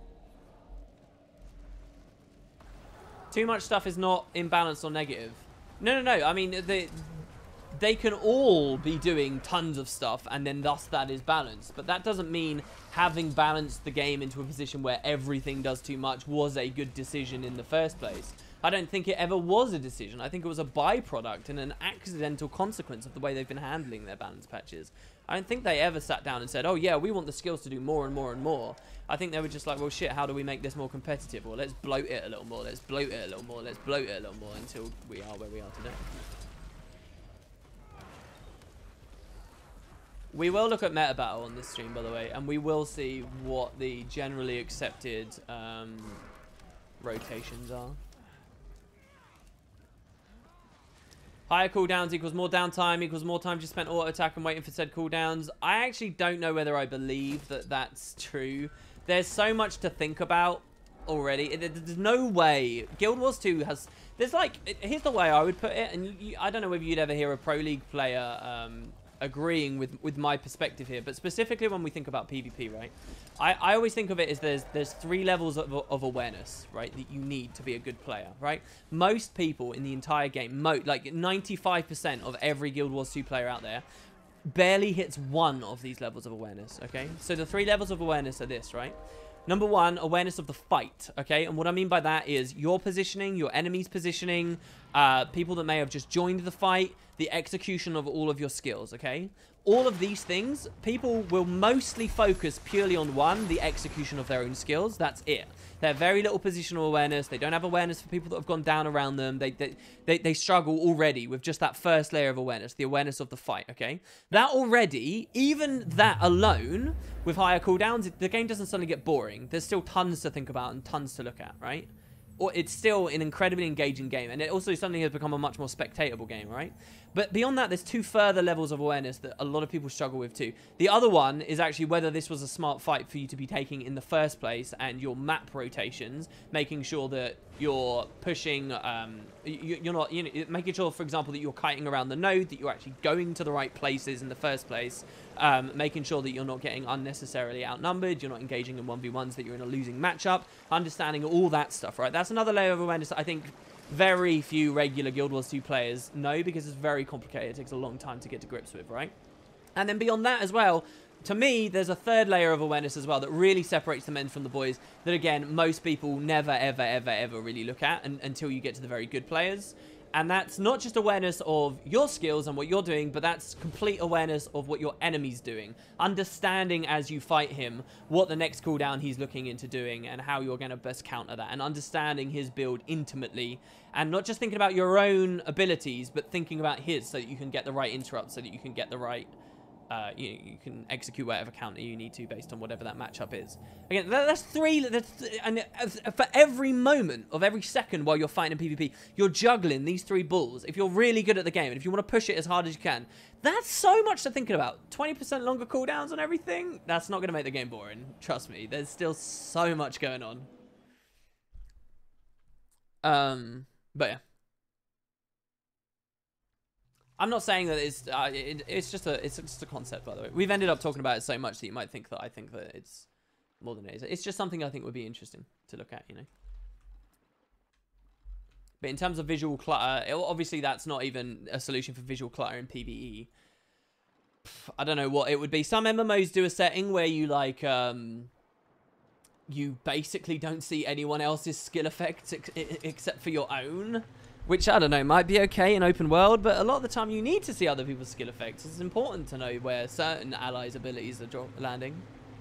Too much stuff is not imbalanced or negative. No, no, no. I mean, they, they can all be doing tons of stuff, and then thus that is balanced. But that doesn't mean having balanced the game into a position where everything does too much was a good decision in the first place. I don't think it ever was a decision. I think it was a byproduct and an accidental consequence of the way they've been handling their balance patches. I don't think they ever sat down and said, oh yeah, we want the skills to do more and more and more. I think they were just like, well shit, how do we make this more competitive? Well, let's bloat it a little more, let's bloat it a little more, let's bloat it a little more until we are where we are today. We will look at meta battle on this stream, by the way, and we will see what the generally accepted um, rotations are. Higher cooldowns equals more downtime, equals more time just spent auto-attack and waiting for said cooldowns. I actually don't know whether I believe that that's true. There's so much to think about already. There's no way. Guild Wars two has... There's like... Here's the way I would put it, and you, you, I don't know whether you'd ever hear a Pro League player um, agreeing with, with my perspective here, but specifically when we think about PvP, right? I, I always think of it as there's there's three levels of, of awareness, right, that you need to be a good player, right? Most people in the entire game, mo like ninety-five percent of every Guild Wars two player out there, barely hits one of these levels of awareness, okay? So the three levels of awareness are this, right? Number one, awareness of the fight, okay? And what I mean by that is your positioning, your enemy's positioning, uh, people that may have just joined the fight, the execution of all of your skills, okay? All of these things, people will mostly focus purely on one, the execution of their own skills. That's it. They have very little positional awareness. They don't have awareness for people that have gone down around them. They, they, they, they struggle already with just that first layer of awareness, the awareness of the fight, okay? That already, even that alone, with higher cooldowns, the game doesn't suddenly get boring. There's still tons to think about and tons to look at, right? Or it's still an incredibly engaging game, and it also suddenly has become a much more spectatable game, right? But beyond that, there's two further levels of awareness that a lot of people struggle with too. The other one is actually whether this was a smart fight for you to be taking in the first place, and your map rotations, making sure that you're pushing, um, you're not, you know, making sure, for example, that you're kiting around the node, that you're actually going to the right places in the first place, um, making sure that you're not getting unnecessarily outnumbered, you're not engaging in one v ones, that you're in a losing matchup, understanding all that stuff, right? That's another layer of awareness that I think very few regular Guild Wars two players know, because it's very complicated. It takes a long time to get to grips with, right? And then beyond that as well, to me, there's a third layer of awareness as well that really separates the men from the boys that, again, most people never, ever, ever, ever really look at and, until you get to the very good players. And that's not just awareness of your skills and what you're doing, but that's complete awareness of what your enemy's doing. Understanding as you fight him what the next cooldown he's looking into doing and how you're going to best counter that. And understanding his build intimately. And not just thinking about your own abilities, but thinking about his so that you can get the right interrupt, so that you can get the right... Uh, you, you can execute whatever counter you need to based on whatever that matchup is. Again, that, that's three, that's th and for every moment of every second while you're fighting in PvP, you're juggling these three balls. If you're really good at the game, and if you want to push it as hard as you can, that's so much to think about. twenty percent longer cooldowns on everything, that's not going to make the game boring. Trust me, there's still so much going on. Um, but yeah. I'm not saying that it's uh, it, it's just a it's just a concept, by the way. We've ended up talking about it so much that you might think that I think that it's more than it is. It's just something I think would be interesting to look at, you know. But in terms of visual clutter, it, obviously that's not even a solution for visual clutter in PvE. I don't know what it would be. Some M M Os do a setting where you like um you basically don't see anyone else's skill effects ex except for your own. Which, I don't know, might be okay in open world, but a lot of the time you need to see other people's skill effects. It's important to know where certain allies' abilities are landing.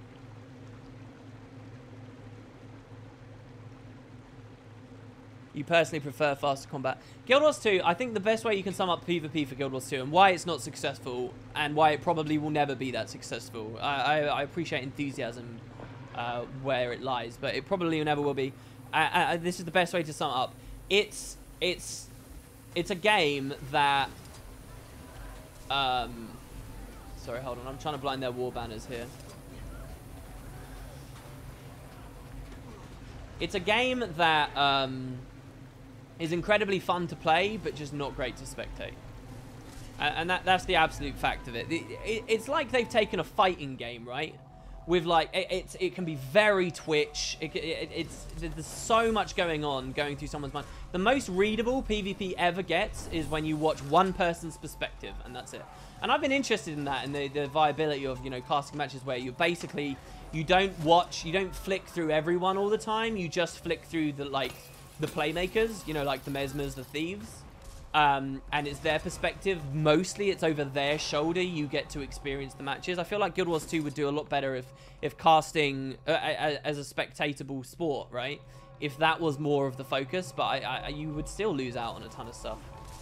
You personally prefer faster combat. Guild Wars two, I think the best way you can sum up PvP for Guild Wars two and why it's not successful and why it probably will never be that successful. I, I, I appreciate enthusiasm uh, where it lies, but it probably never will be. Uh, uh, this is the best way to sum it up. It's... It's it's a game that um sorry, hold on, I'm trying to blind their war banners here. It's a game that um is incredibly fun to play, but just not great to spectate. And, and that that's the absolute fact of it. It, it. It's like they've taken a fighting game, right? With like it, it's it can be very twitch. It, it, it's there's so much going on going through someone's mind. The most readable PvP ever gets is when you watch one person's perspective, and that's it. And I've been interested in that, and the the viability of, you know, casting matches where you basically you don't watch, you don't flick through everyone all the time. You just flick through the like the playmakers, you know, like the Mesmers, the Thieves. Um, and it's their perspective. Mostly it's over their shoulder you get to experience the matches. I feel like Guild Wars two would do a lot better if if casting uh, as a spectatable sport, right? If that was more of the focus, but I, I, you would still lose out on a ton of stuff.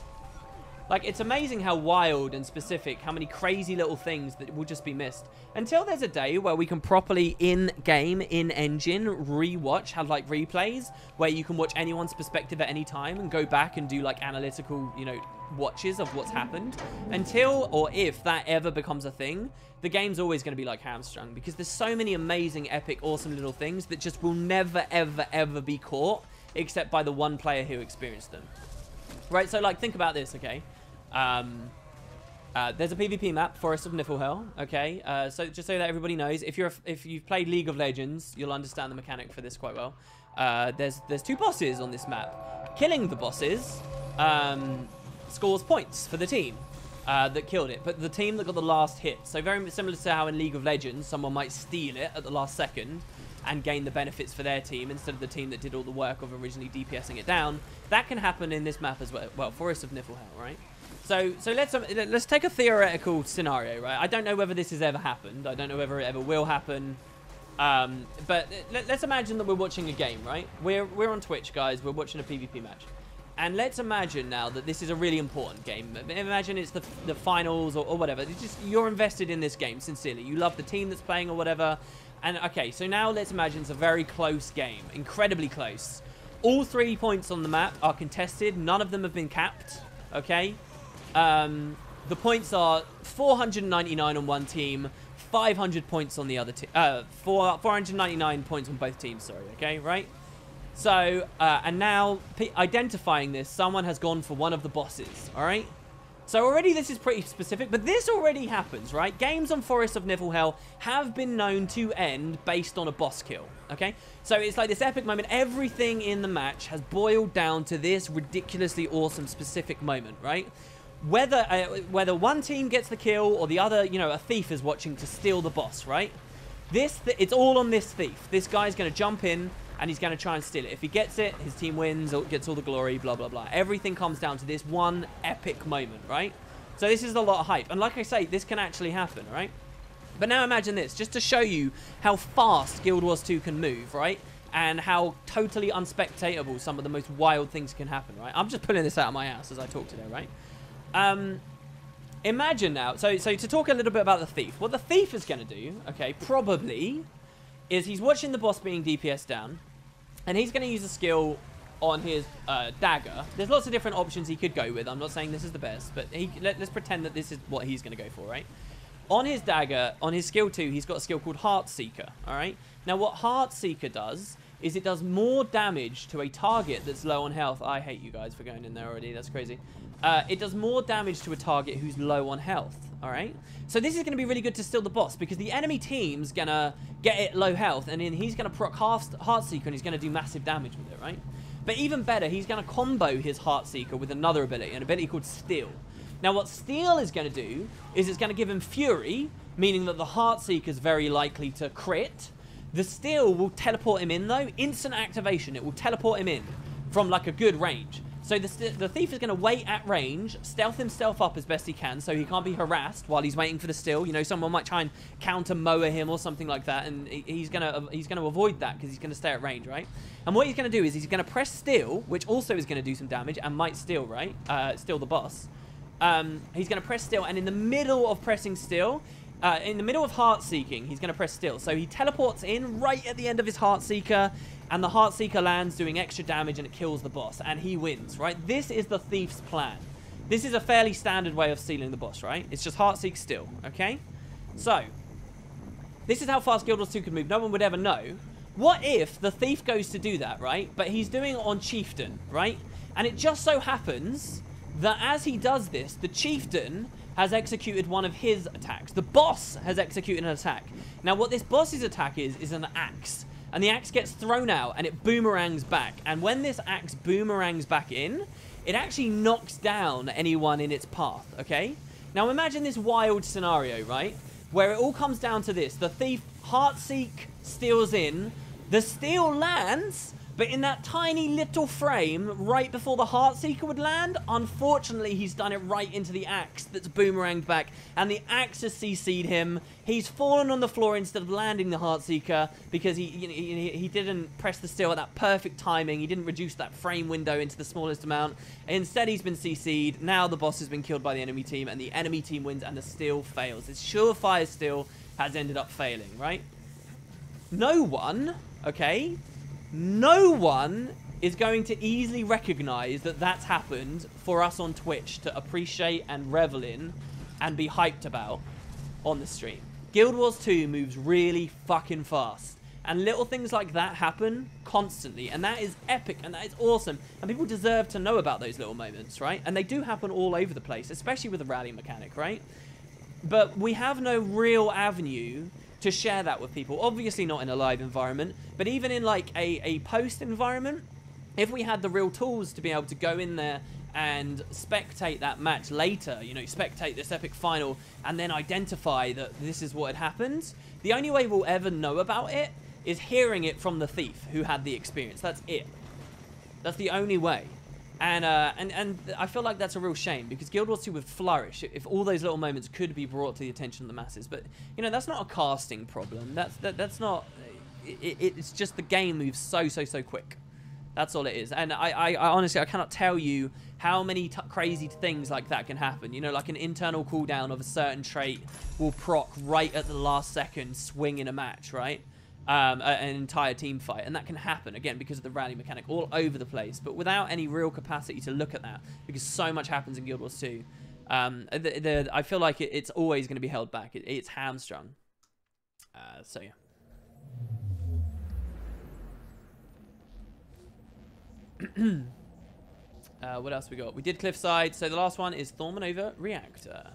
Like, it's amazing how wild and specific, how many crazy little things that will just be missed. Until there's a day where we can properly, in-game, in-engine, rewatch, have, like, replays, where you can watch anyone's perspective at any time and go back and do, like, analytical, you know, watches of what's happened. Until, or if, that ever becomes a thing, the game's always going to be, like, hamstrung. Because there's so many amazing, epic, awesome little things that just will never, ever, ever be caught, except by the one player who experienced them. Right, so, like, think about this, okay? Um, uh, there's a PvP map, Forest of Niflheim, okay? Uh, so just so that everybody knows, if you're if you've played League of Legends, you'll understand the mechanic for this quite well. Uh, there's there's two bosses on this map. Killing the bosses um, scores points for the team uh, that killed it, but the team that got the last hit. So very similar to how in League of Legends, someone might steal it at the last second and gain the benefits for their team instead of the team that did all the work of originally DPSing it down. That can happen in this map as well. Well, Forest of Niflheim, right? So, so let's um, let's take a theoretical scenario, right? I don't know whether this has ever happened. I don't know whether it ever will happen. Um, but let, let's imagine that we're watching a game, right? We're we're on Twitch, guys. We're watching a PvP match, and let's imagine now that this is a really important game. Imagine it's the the finals or, or whatever. It's just you're invested in this game sincerely. You love the team that's playing or whatever. And okay, so now let's imagine it's a very close game, incredibly close. All three points on the map are contested. None of them have been capped. Okay. Um, the points are four hundred ninety-nine on one team, five hundred points on the other team. Uh, four, four hundred ninety-nine points on both teams, sorry, okay, right? So, uh, and now, p identifying this, someone has gone for one of the bosses, all right? So already this is pretty specific, but this already happens, right? Games on Forest of Niflhel have been known to end based on a boss kill, okay? So it's like this epic moment. Everything in the match has boiled down to this ridiculously awesome specific moment, right? Whether uh, whether one team gets the kill or the other, you know, a thief is watching to steal the boss, right? This, th it's all on this thief. This guy's going to jump in and he's going to try and steal it. If he gets it, his team wins, or gets all the glory, blah, blah, blah. Everything comes down to this one epic moment, right? So this is a lot of hype. And like I say, this can actually happen, right? But now imagine this, just to show you how fast Guild Wars two can move, right? And how totally unspectatable some of the most wild things can happen, right? I'm just pulling this out of my ass as I talk today, right? Um... Imagine now, so so to talk a little bit about the thief. What the thief is going to do, okay, probably, is he's watching the boss being D P S down, and he's going to use a skill on his uh, dagger. There's lots of different options he could go with. I'm not saying this is the best, but he, let, let's pretend that this is what he's going to go for, right? On his dagger, on his skill two, he's got a skill called Heartseeker, all right? Now, what Heartseeker does is it does more damage to a target that's low on health. I hate you guys for going in there already. That's crazy. Uh, it does more damage to a target who's low on health, all right? So this is going to be really good to steal the boss because the enemy team's going to get it low health, and then he's going to proc Heartseeker, and he's going to do massive damage with it, right? But even better, he's going to combo his Heartseeker with another ability, an ability called Steal. Now, what Steal is going to do is it's going to give him Fury, meaning that the Heartseeker is very likely to crit. The Steal will teleport him in, though. Instant activation. It will teleport him in from, like, a good range. So the, the thief is going to wait at range, stealth himself up as best he can so he can't be harassed while he's waiting for the steal. You know, someone might try and counter-mower him or something like that, and he's going to he's going to avoid that because he's going to stay at range, right? And what he's going to do is he's going to press steal, which also is going to do some damage and might steal, right? Uh, steal the boss. Um, he's going to press steal, and in the middle of pressing steal, uh, in the middle of Heartseeking, he's going to press steal. So he teleports in right at the end of his Heartseeker, and the Heartseeker lands doing extra damage, and it kills the boss, and he wins, right? This is the thief's plan. This is a fairly standard way of stealing the boss, right? It's just Heartseek steal, okay? So, this is how fast Guild Wars two could move. No one would ever know. What if the thief goes to do that, right? But he's doing it on Chieftain, right? And it just so happens that as he does this, the Chieftain has executed one of his attacks. The boss has executed an attack. Now, what this boss's attack is, is an axe. And the axe gets thrown out, and it boomerangs back. And when this axe boomerangs back in, it actually knocks down anyone in its path, okay? Now, imagine this wild scenario, right? Where it all comes down to this. The thief, Heartseek, steals in. The steal lands, but in that tiny little frame, right before the Heartseeker would land, unfortunately, he's done it right into the axe that's boomeranged back, and the axe has C C'd him. He's fallen on the floor instead of landing the Heartseeker because he, you know, he, he didn't press the steal at that perfect timing. He didn't reduce that frame window into the smallest amount. Instead, he's been C C'd. Now the boss has been killed by the enemy team, and the enemy team wins, and the steal fails. This surefire steal has ended up failing, right? No one, okay? No one is going to easily recognize that that's happened for us on Twitch to appreciate and revel in and be hyped about on the stream. Guild Wars two moves really fucking fast. And little things like that happen constantly. And that is epic and that is awesome. And people deserve to know about those little moments, right? And they do happen all over the place, especially with the rally mechanic, right? But we have no real avenue to share that with people. Obviously not in a live environment, but even in like a, a post environment, if we had the real tools to be able to go in there and spectate that match later, you know, spectate this epic final and then identify that this is what had happened, the only way we'll ever know about it is hearing it from the thief who had the experience. That's it. That's the only way. And, uh, and and I feel like that's a real shame because Guild Wars two would flourish if all those little moments could be brought to the attention of the masses. But, you know, that's not a casting problem. That's that, that's not... It, it's just the game moves so, so, so quick. That's all it is. And I, I, I honestly, I cannot tell you how many t crazy things like that can happen. You know, like an internal cooldown of a certain trait will proc right at the last second swing in a match, right? Um, an entire team fight, and that can happen again because of the rally mechanic all over the place, but without any real capacity to look at that because so much happens in Guild Wars two. Um, the, the, I feel like it, it's always going to be held back. It, it's hamstrung. Uh, so yeah. Uh, what else we got? We did Cliffside. So the last one is Thormanova Reactor.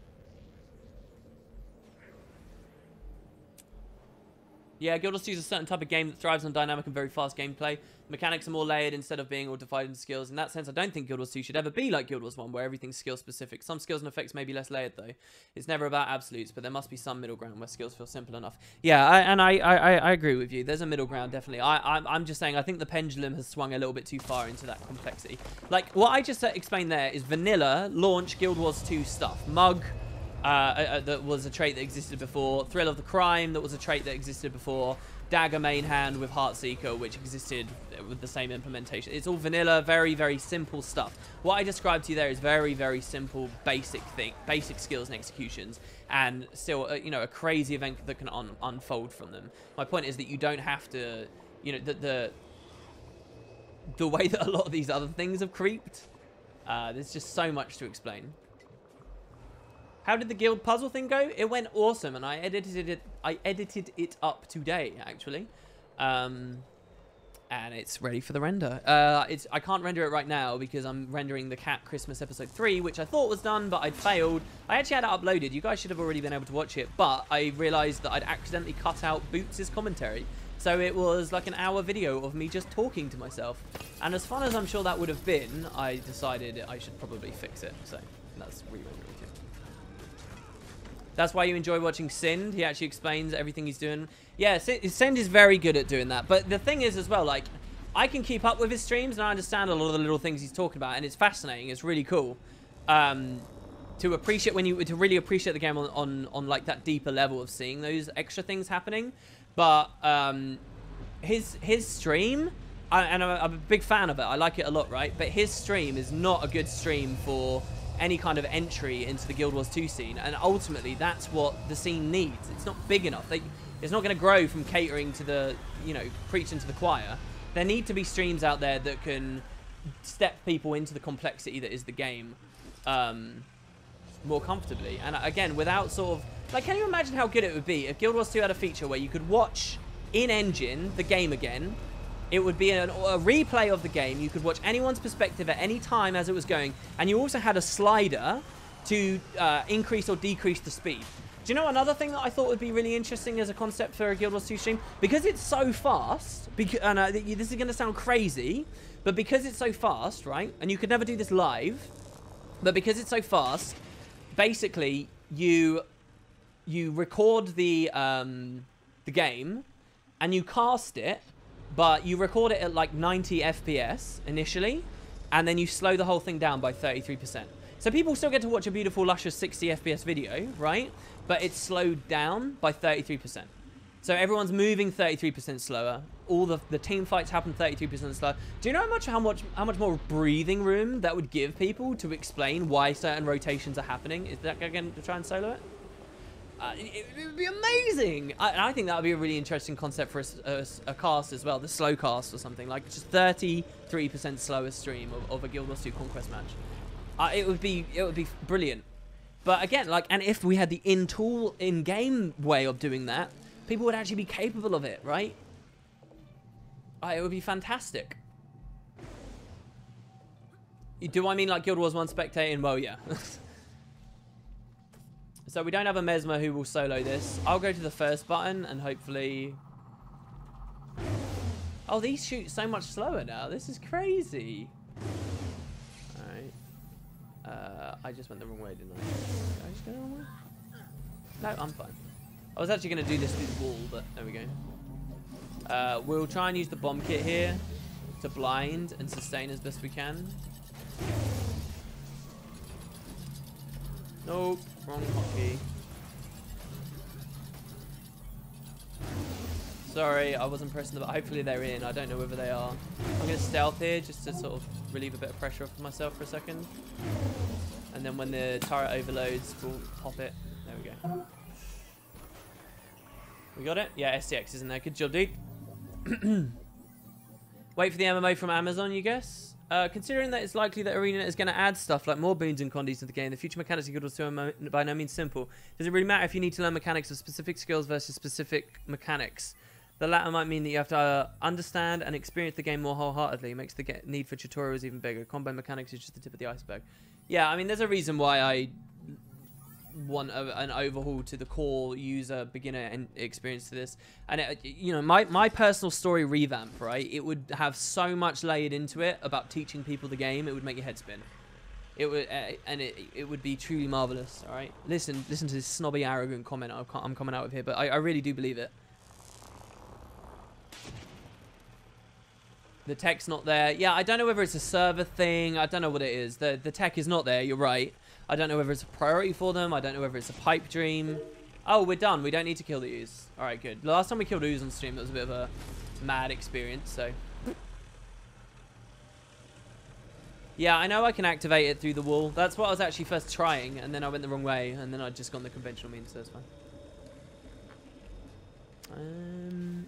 Yeah, Guild Wars two is a certain type of game that thrives on dynamic and very fast gameplay. Mechanics are more layered instead of being all divided into skills. In that sense, I don't think Guild Wars two should ever be like Guild Wars one, where everything's skill-specific. Some skills and effects may be less layered, though. It's never about absolutes, but there must be some middle ground where skills feel simple enough. Yeah, I, and I, I, I agree with you. There's a middle ground, definitely. I, I'm, I'm just saying, I think the pendulum has swung a little bit too far into that complexity. Like, what I just explained there is vanilla launch Guild Wars two stuff. Mug... Uh, uh, that was a trait that existed before. Thrill of the Crime, that was a trait that existed before. Dagger main hand with Heartseeker, which existed with the same implementation. It's all vanilla, very, very simple stuff. What I described to you there is very, very simple, basic thing, basic skills and executions, and still, uh, you know, a crazy event that can un unfold from them. My point is that you don't have to, you know, the the, the way that a lot of these other things have creeped. Uh, there's just so much to explain. How did the guild puzzle thing go? It went awesome, and I edited it. I edited it up today, actually, um, and it's ready for the render. Uh, it's I can't render it right now because I'm rendering the Cat Christmas episode three, which I thought was done, but I'd failed. I actually had it uploaded. You guys should have already been able to watch it, but I realized that I'd accidentally cut out Boots' commentary, so it was like an hour video of me just talking to myself. And as fun as I'm sure that would have been, I decided I should probably fix it. So that's re-rendering it. That's why you enjoy watching Sind. He actually explains everything he's doing. Yeah, Sind is very good at doing that. But the thing is as well, like, I can keep up with his streams and I understand a lot of the little things he's talking about, and it's fascinating. It's really cool um, to appreciate when you to really appreciate the game on, on on like that deeper level of seeing those extra things happening. But um, his his stream, I, and I'm a, I'm a big fan of it. I like it a lot, right? But his stream is not a good stream for any kind of entry into the Guild Wars two scene, and ultimately that's what the scene needs. It's not big enough. They, it's not going to grow from catering to the, you know, preaching to the choir. There need to be streams out there that can step people into the complexity that is the game um, more comfortably. And again, without sort of, like, can you imagine how good it would be if Guild Wars two had a feature where you could watch in-engine the game again? It would be an, a replay of the game. You could watch anyone's perspective at any time as it was going. And you also had a slider to uh, increase or decrease the speed. Do you know another thing that I thought would be really interesting as a concept for a Guild Wars two stream? Because it's so fast, because, and uh, this is going to sound crazy, but because it's so fast, right? And you could never do this live, but because it's so fast, basically you you record the um, the game and you cast it, but you record it at like ninety F P S initially, and then you slow the whole thing down by thirty-three percent. So people still get to watch a beautiful, luscious sixty F P S video, right? But it's slowed down by thirty-three percent. So everyone's moving thirty-three percent slower. All the the team fights happen thirty-three percent slower. Do you know how much how much how much more breathing room that would give people to explain why certain rotations are happening? Is that going to try and solo it? Uh, it, it would be amazing. I, I think that would be a really interesting concept for a, a, a cast as well, the slow cast or something, like just thirty-three percent slower stream of, of a Guild Wars two Conquest match. Uh, it would be it would be brilliant. But again, like, and if we had the in-tool, in-game way of doing that, people would actually be capable of it, right? Uh, it would be fantastic. Do I mean like Guild Wars one spectating? Well, yeah. So we don't have a Mesmer who will solo this. I'll go to the first button and hopefully... Oh, these shoot so much slower now. This is crazy. Alright. Uh, I just went the wrong way, didn't I? Did I just go the wrong way? No, I'm fine. I was actually going to do this through the wall, but there we go. Uh, we'll try and use the bomb kit here to blind and sustain as best we can. Nope, wrong hotkey. Sorry, I wasn't pressing the button. Hopefully they're in. I don't know whether they are. I'm going to stealth here just to sort of relieve a bit of pressure off myself for a second. And then when the turret overloads, we'll pop it. There we go. We got it? Yeah, S T X isn't there. Good job, dude. Wait for the M M O from Amazon, you guess? Uh, considering that it's likely that Arena is going to add stuff like more boons and condies to the game, the future mechanics of Guild Wars two are by no means simple. Does it really matter if you need to learn mechanics of specific skills versus specific mechanics? The latter might mean that you have to uh, understand and experience the game more wholeheartedly. It makes the get need for tutorials even bigger. Combo mechanics is just the tip of the iceberg. Yeah, I mean, there's a reason why I want a, an overhaul to the core user beginner and experience to this. And, it, you know, my, my personal story revamp, right? It would have so much layered into it about teaching people the game. It would make your head spin. It would, uh, and it, it would be truly marvelous, all right? Listen, listen to this snobby, arrogant comment I'm coming out with here, but I, I really do believe it. The tech's not there. Yeah, I don't know whether it's a server thing. I don't know what it is. The the tech is not there. You're right. I don't know whether it's a priority for them. I don't know whether it's a pipe dream. Oh, we're done. We don't need to kill the ooze. All right, good. The last time we killed ooze on stream, that was a bit of a mad experience, so. Yeah, I know I can activate it through the wall. That's what I was actually first trying, and then I went the wrong way, and then I'd just gone the conventional means, so it's fine. Um...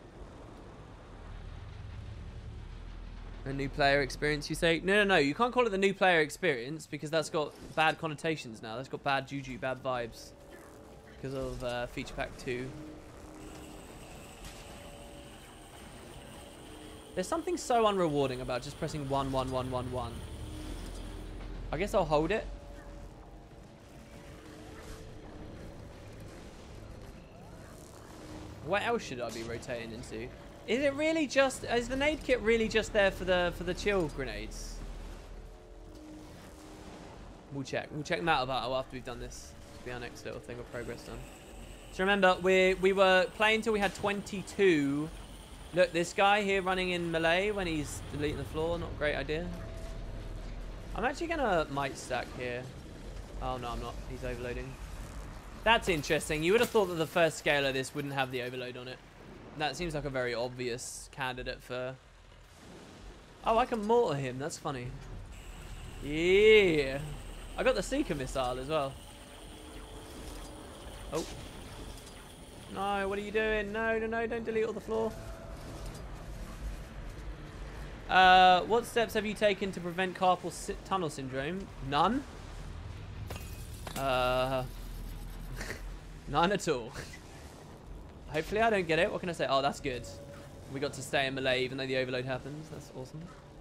A new player experience, you say? No, no, no. You can't call it the new player experience because that's got bad connotations now. That's got bad juju, bad vibes because of uh, Feature Pack two. There's something so unrewarding about just pressing one, one, one, one, one. I guess I'll hold it. What else should I be rotating into? Is it really just, is the nade kit really just there for the for the chill grenades? We'll check. We'll check Matter Battle after we've done this. It'll be our next little thing of progress done. So remember, we we were playing till we had twenty-two. Look, this guy here running in melee when he's deleting the floor, not a great idea. I'm actually gonna might stack here. Oh no, I'm not. He's overloading. That's interesting. You would have thought that the first scale of this wouldn't have the overload on it. That seems like a very obvious candidate for... Oh, I can mortar him. That's funny. Yeah. I got the Seeker missile as well. Oh. No, what are you doing? No, no, no. Don't delete all the floor. Uh, what steps have you taken to prevent carpal si tunnel syndrome? None. Uh, none at all. Hopefully I don't get it. What can I say? Oh, that's good. We got to stay in melee even though the overload happens. That's awesome.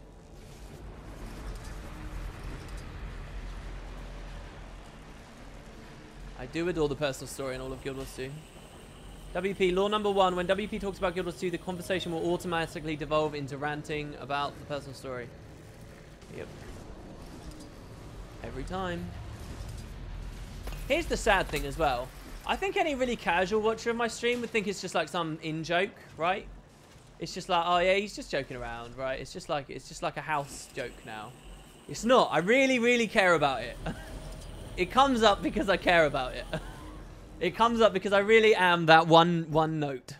I do adore the personal story in all of Guild Wars two. W P, law number one. When W P talks about Guild Wars two, the conversation will automatically devolve into ranting about the personal story. Yep. Every time. Here's the sad thing as well. I think any really casual watcher of my stream would think it's just like some in-joke, right? It's just like, oh yeah, he's just joking around, right? It's just like it's just like a house joke now. It's not. I really, really care about it. It comes up because I care about it. It comes up because I really am that one one note.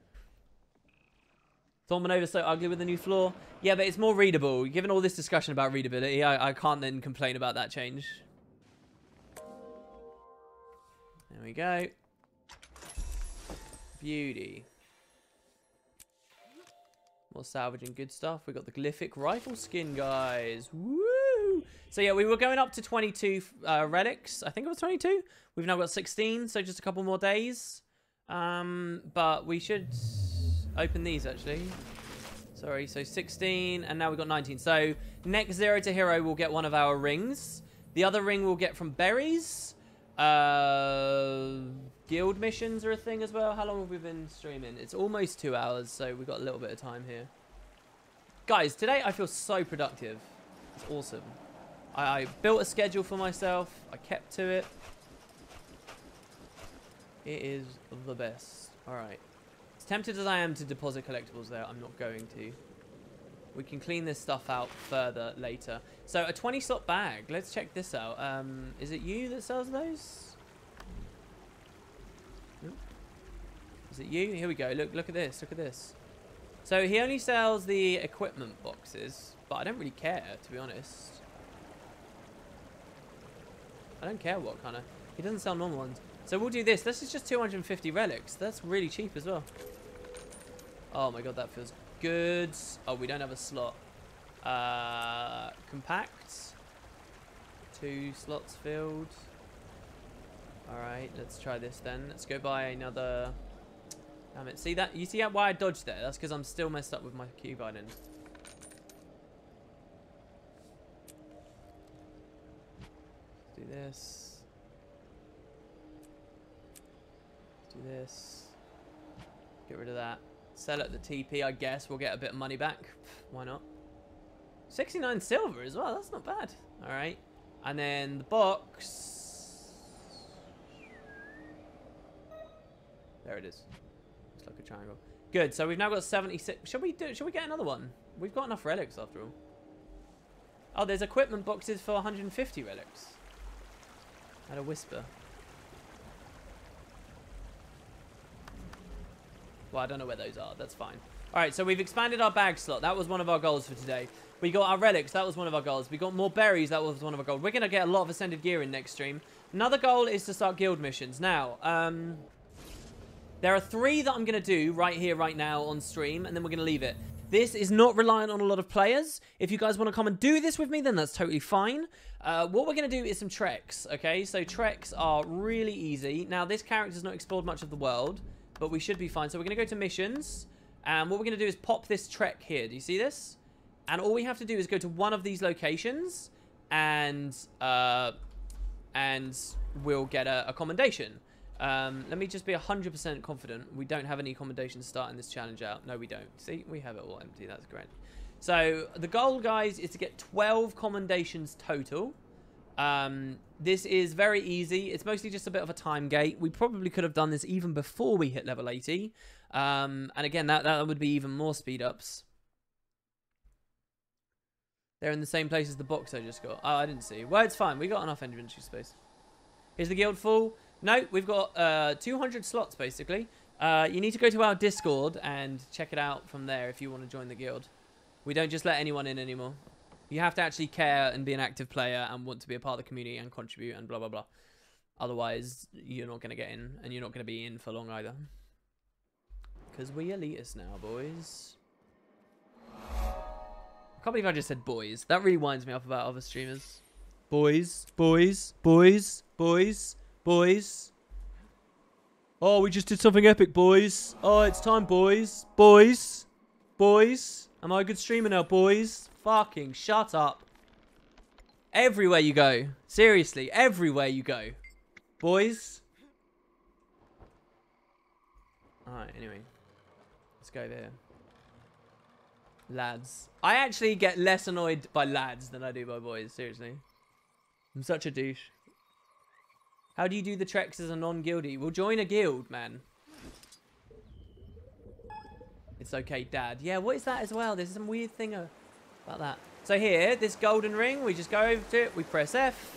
Thornmanova so ugly with the new floor. Yeah, but it's more readable. Given all this discussion about readability, I, I can't then complain about that change. There we go. Beauty. More salvaging good stuff. We got the glyphic rifle skin, guys. Woo! So yeah, we were going up to twenty-two uh, relics. I think it was twenty-two. We've now got sixteen, so just a couple more days. Um, but we should open these actually. Sorry, so sixteen, and now we've got nineteen. So next zero to hero, we'll get one of our rings. The other ring we'll get from berries. Uh, guild missions are a thing as well. How long have we been streaming? It's almost two hours, so we've got a little bit of time here. Guys, today I feel so productive. It's awesome. I, I built a schedule for myself. I kept to it. It is the best. All right. As tempted as I am to deposit collectibles there, I'm not going to. We can clean this stuff out further later. So a twenty slot bag. Let's check this out. Um, is it you that sells those? Is it you? Here we go. Look, look at this. Look at this. So he only sells the equipment boxes, but I don't really care, to be honest. I don't care what kind of. He doesn't sell normal ones. So we'll do this. This is just two hundred fifty relics. That's really cheap as well. Oh my god, that feels good. Oh, we don't have a slot. Uh, compact. Two slots filled. Alright, let's try this then. Let's go buy another Damn it. See that? You see why I dodged there? That's because I'm still messed up with my Q binding. Let's do this. Let's do this. Get rid of that. Sell at the T P, I guess. We'll get a bit of money back. Why not? sixty-nine silver as well. That's not bad. All right. And then the box. There it is. Looks like a triangle. Good. So we've now got seventy-six. Should we do? Should we get another one? We've got enough relics after all. Oh, there's equipment boxes for one hundred fifty relics. I had a whisper. Well, I don't know where those are. That's fine. All right, so we've expanded our bag slot. That was one of our goals for today. We got our relics. That was one of our goals. We got more berries. That was one of our goals. We're going to get a lot of ascended gear in next stream. Another goal is to start guild missions. Now, um, there are three that I'm going to do right here, right now on stream, and then we're going to leave it. This is not reliant on a lot of players. If you guys want to come and do this with me, then that's totally fine. Uh, what we're going to do is some treks, okay? So treks are really easy. Now, this character's not explored much of the world, but we should be fine. So we're going to go to missions. And what we're going to do is pop this trek here. Do you see this? And all we have to do is go to one of these locations. And uh, and we'll get a, a commendation. Um, let me just be one hundred percent confident. We don't have any commendations starting this challenge out. No, we don't. See, we have it all empty. That's great. So the goal, guys, is to get twelve commendations total. Um, this is very easy. It's mostly just a bit of a time gate. We probably could have done this even before we hit level eighty. Um, and again, that, that would be even more speed ups. They're in the same place as the box I just got. Oh, I didn't see. Well, it's fine. We got enough inventory space. Is the guild full? No, we've got uh, two hundred slots, basically. Uh, you need to go to our Discord and check it out from there if you want to join the guild. We don't just let anyone in anymore. You have to actually care and be an active player and want to be a part of the community and contribute and blah, blah, blah. Otherwise, you're not going to get in, and you're not going to be in for long either. Because we elitists now, boys. I can't believe I just said boys. That really winds me up about other streamers. Boys, boys, boys, boys, boys. Oh, we just did something epic, boys. Oh, it's time, boys. Boys. Boys. Am I a good streamer now, boys? Fucking shut up. Everywhere you go. Seriously, everywhere you go. Boys. Alright, anyway. Let's go there. Lads. I actually get less annoyed by lads than I do by boys, seriously. I'm such a douche. How do you do the treks as a non-guildie? We'll join a guild, man. It's okay, Dad. Yeah, what is that as well? There's some weird thing about that. So here, this golden ring, we just go over to it, we press F.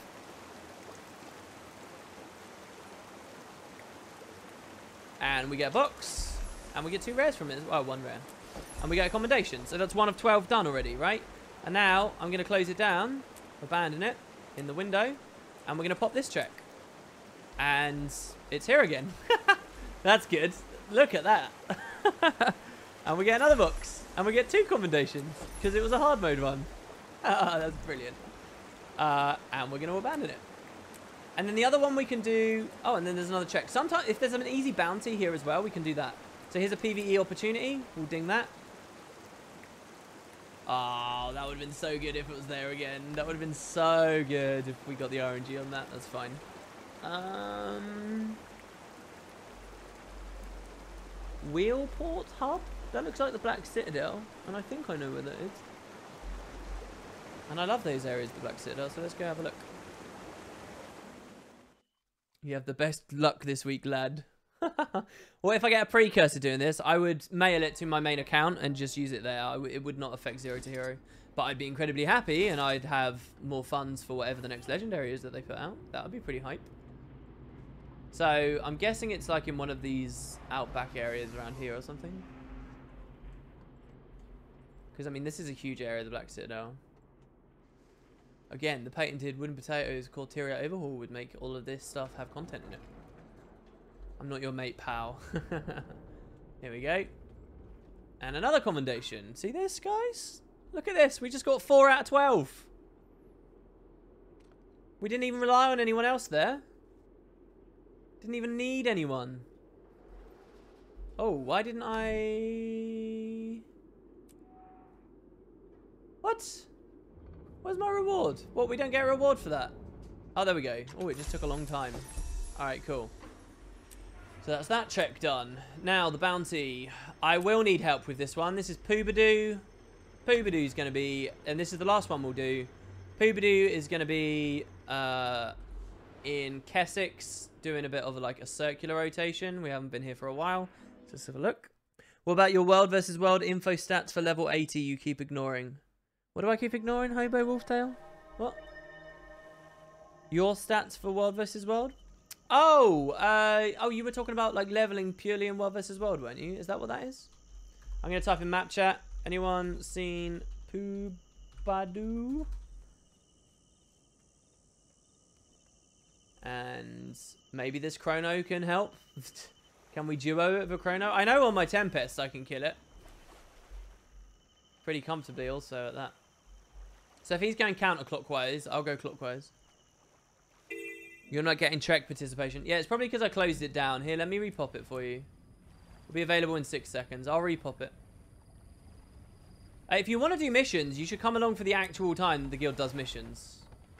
And we get a box. And we get two rares from it. Oh, one rare. And we get a commendation. So that's one of twelve done already, right? And now I'm going to close it down, abandon it in the window, and we're going to pop this check. And it's here again. That's good. Look at that. And we get another box. And we get two commendations. Because it was a hard mode one. That's brilliant. Uh, and we're going to abandon it. And then the other one we can do... Oh, and then there's another check. Sometimes, if there's an easy bounty here as well, we can do that. So here's a PvE opportunity. We'll ding that. Oh, that would have been so good if it was there again. That would have been so good if we got the R N G on that. That's fine. Um, Wheelport Hub? That looks like the Black Citadel. And I think I know where that is. And I love those areas of the Black Citadel. So let's go have a look. You have the best luck this week, lad. Well, if I get a precursor doing this, I would mail it to my main account and just use it there. I w it would not affect Zero to Hero. But I'd be incredibly happy and I'd have more funds for whatever the next legendary is that they put out. That would be pretty hype. So, I'm guessing it's like in one of these outback areas around here or something. Because, I mean, this is a huge area, the Black Citadel. Again, the patented wooden potatoes called Tyria Overhaul would make all of this stuff have content in it. I'm not your mate, pal. Here we go. And another commendation. See this, guys? Look at this. We just got four out of twelve. We didn't even rely on anyone else there. Didn't even need anyone. Oh, why didn't I... What? Where's my reward? What, we don't get a reward for that? Oh, there we go. Oh, it just took a long time. Alright, cool. So that's that check done. Now, the bounty. I will need help with this one. This is Poobadoo. Poobadoo's going to be... And this is the last one we'll do. Poobadoo is going to be uh, in Kessex, doing a bit of like a circular rotation. We haven't been here for a while. So let's have a look. What about your world versus world info stats for level eighty you keep ignoring? What do I keep ignoring, Hobo Wolftail? What? Your stats for world versus world? Oh, uh, oh, you were talking about like leveling purely in world versus world, weren't you? Is that what that is? I'm going to type in map chat. Anyone seen Poobadoo? And maybe this Chrono can help. Can we duo it with a Chrono? I know on my Tempest I can kill it. Pretty comfortably also at that. So if he's going counterclockwise, I'll go clockwise. You're not getting Trek participation. Yeah, it's probably because I closed it down. Here, let me repop it for you. It'll be available in six seconds. I'll repop it. Uh, if you want to do missions, you should come along for the actual time the guild does missions.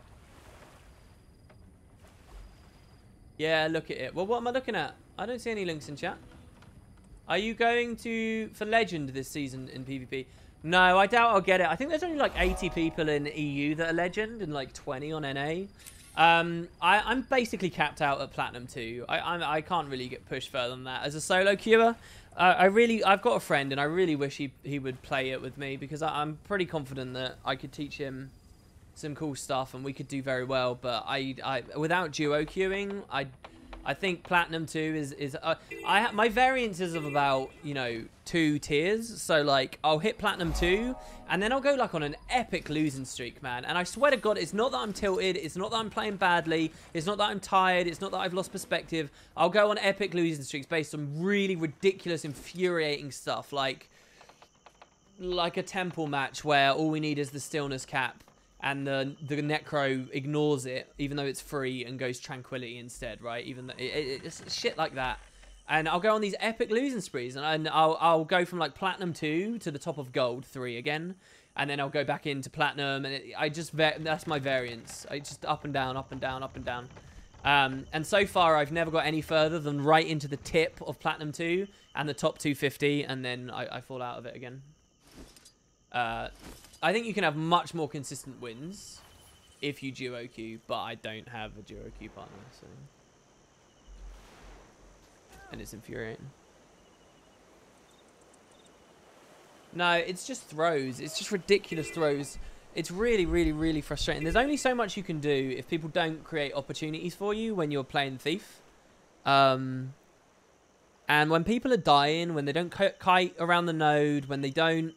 Yeah, look at it. Well, what am I looking at? I don't see any links in chat. Are you going to for Legend this season in PvP? No, I doubt I'll get it. I think there's only like eighty people in E U that are Legend and like twenty on N A. Um, I, I'm basically capped out at Platinum two. I, I I can't really get pushed further than that. As a solo queuer, uh, I really I've got a friend and I really wish he he would play it with me because I, I'm pretty confident that I could teach him some cool stuff and we could do very well. But I I without duo queuing, I I think Platinum two is is uh, I my variance is of about, you know, two tiers. So like I'll hit Platinum two and then I'll go like on an epic losing streak, man. And I swear to God, it's not that I'm tilted, it's not that I'm playing badly, it's not that I'm tired, it's not that I've lost perspective. I'll go on epic losing streaks based on really ridiculous, infuriating stuff like like a temple match where all we need is the stillness cap. And the the Necro ignores it, even though it's free, and goes Tranquility instead, right? Even though it, it, it's shit like that. And I'll go on these epic losing sprees, and, and I'll I'll go from like Platinum two to the top of Gold three again, and then I'll go back into Platinum, and it, I just that's my variance. I just up and down, up and down, up and down. Um, and so far, I've never got any further than right into the tip of Platinum two and the top two fifty, and then I, I fall out of it again. Uh. I think you can have much more consistent wins if you duo queue, but I don't have a duo queue partner, so... And it's infuriating. No, it's just throws. It's just ridiculous throws. It's really, really, really frustrating. There's only so much you can do if people don't create opportunities for you when you're playing Thief. Um, and when people are dying, when they don't kite around the node, when they don't...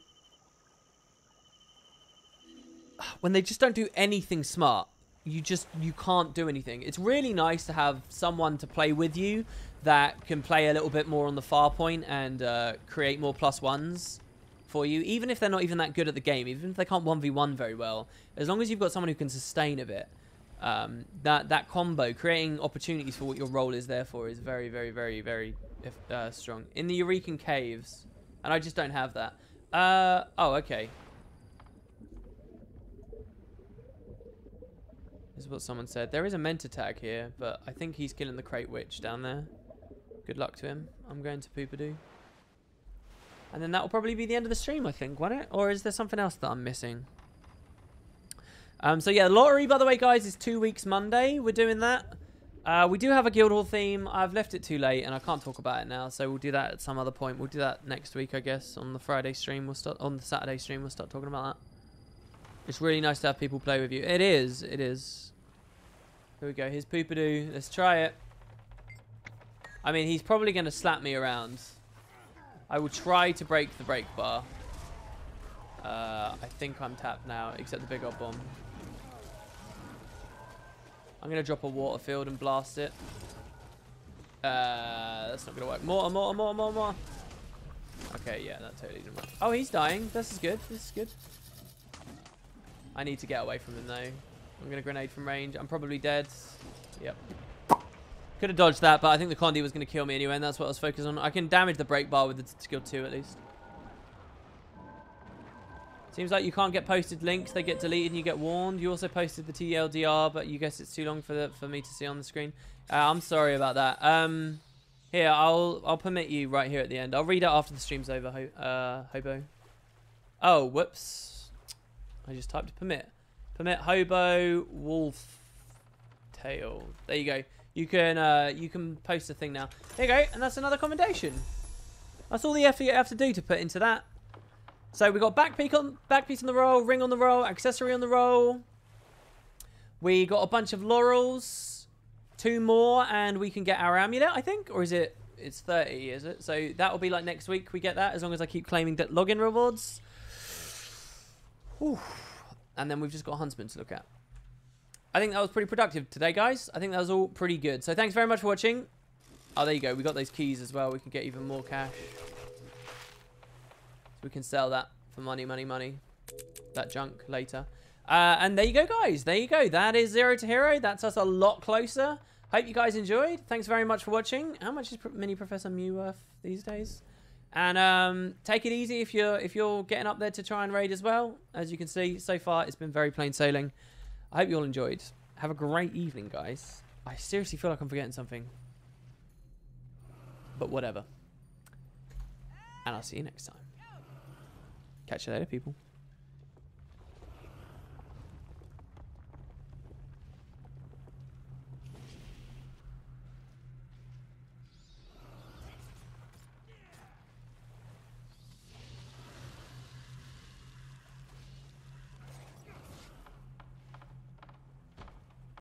When they just don't do anything smart, you just you can't do anything. It's really nice to have someone to play with you that can play a little bit more on the far point and uh, create more plus ones for you, even if they're not even that good at the game, even if they can't one v one very well. As long as you've got someone who can sustain a bit, um, that that combo, creating opportunities for what your role is there for, is very, very, very, very uh, strong. In the Eurekan Caves, and I just don't have that. Uh, oh, okay. This is what someone said. There is a Mentor tag here, but I think he's killing the Crate Witch down there. Good luck to him. I'm going to Poobadoo. And then that will probably be the end of the stream, I think, won't it? Or is there something else that I'm missing? Um, so yeah, lottery, by the way, guys, is two weeks Monday. We're doing that. Uh, we do have a Guildhall theme. I've left it too late, and I can't talk about it now, so we'll do that at some other point. We'll do that next week, I guess, on the Friday stream. We'll start on the Saturday stream. We'll start talking about that. It's really nice to have people play with you. It is. It is. Here we go. Here's Poobadoo. Let's try it. I mean, he's probably going to slap me around. I will try to break the break bar. Uh, I think I'm tapped now, except the big old bomb. I'm going to drop a water field and blast it. Uh, that's not going to work. More, more, more, more, more. Okay, yeah, that totally didn't work. Oh, he's dying. This is good. This is good. I need to get away from him, though. I'm going to grenade from range. I'm probably dead. Yep. Could have dodged that, but I think the Condi was going to kill me anyway, and that's what I was focused on. I can damage the brake bar with the skill two at least. Seems like you can't get posted links. They get deleted and you get warned. You also posted the T L D R, but you guess it's too long for the, for me to see on the screen. Uh, I'm sorry about that. Um, here, I'll I'll permit you right here at the end. I'll read it after the stream's over, ho uh, Hobo. Oh, whoops. I just typed permit. Permit Hobo Wolf Tail. There you go. You can uh, you can post a thing now. There you go, and that's another commendation. That's all the effort you have to do to put into that. So we got back piece on back piece on the roll, ring on the roll, accessory on the roll. We got a bunch of laurels, two more, and we can get our amulet, I think, or is it? It's thirty, is it? So that will be like next week. We get that as long as I keep claiming that login rewards. Whew. And then we've just got Huntsman to look at. I think that was pretty productive today, guys. I think that was all pretty good. So thanks very much for watching. Oh, there you go. We got those keys as well. We can get even more cash. We can sell that for money, money, money. That junk later. Uh, and there you go, guys. There you go. That is Zero to Hero. That's us a lot closer. Hope you guys enjoyed. Thanks very much for watching. How much is Mini Professor Mew worth these days? And um, take it easy if you're if you're getting up there to try and raid as well. As you can see, so far it's been very plain sailing. I hope you all enjoyed. Have a great evening, guys. I seriously feel like I'm forgetting something. But whatever. And I'll see you next time. Catch you later, people.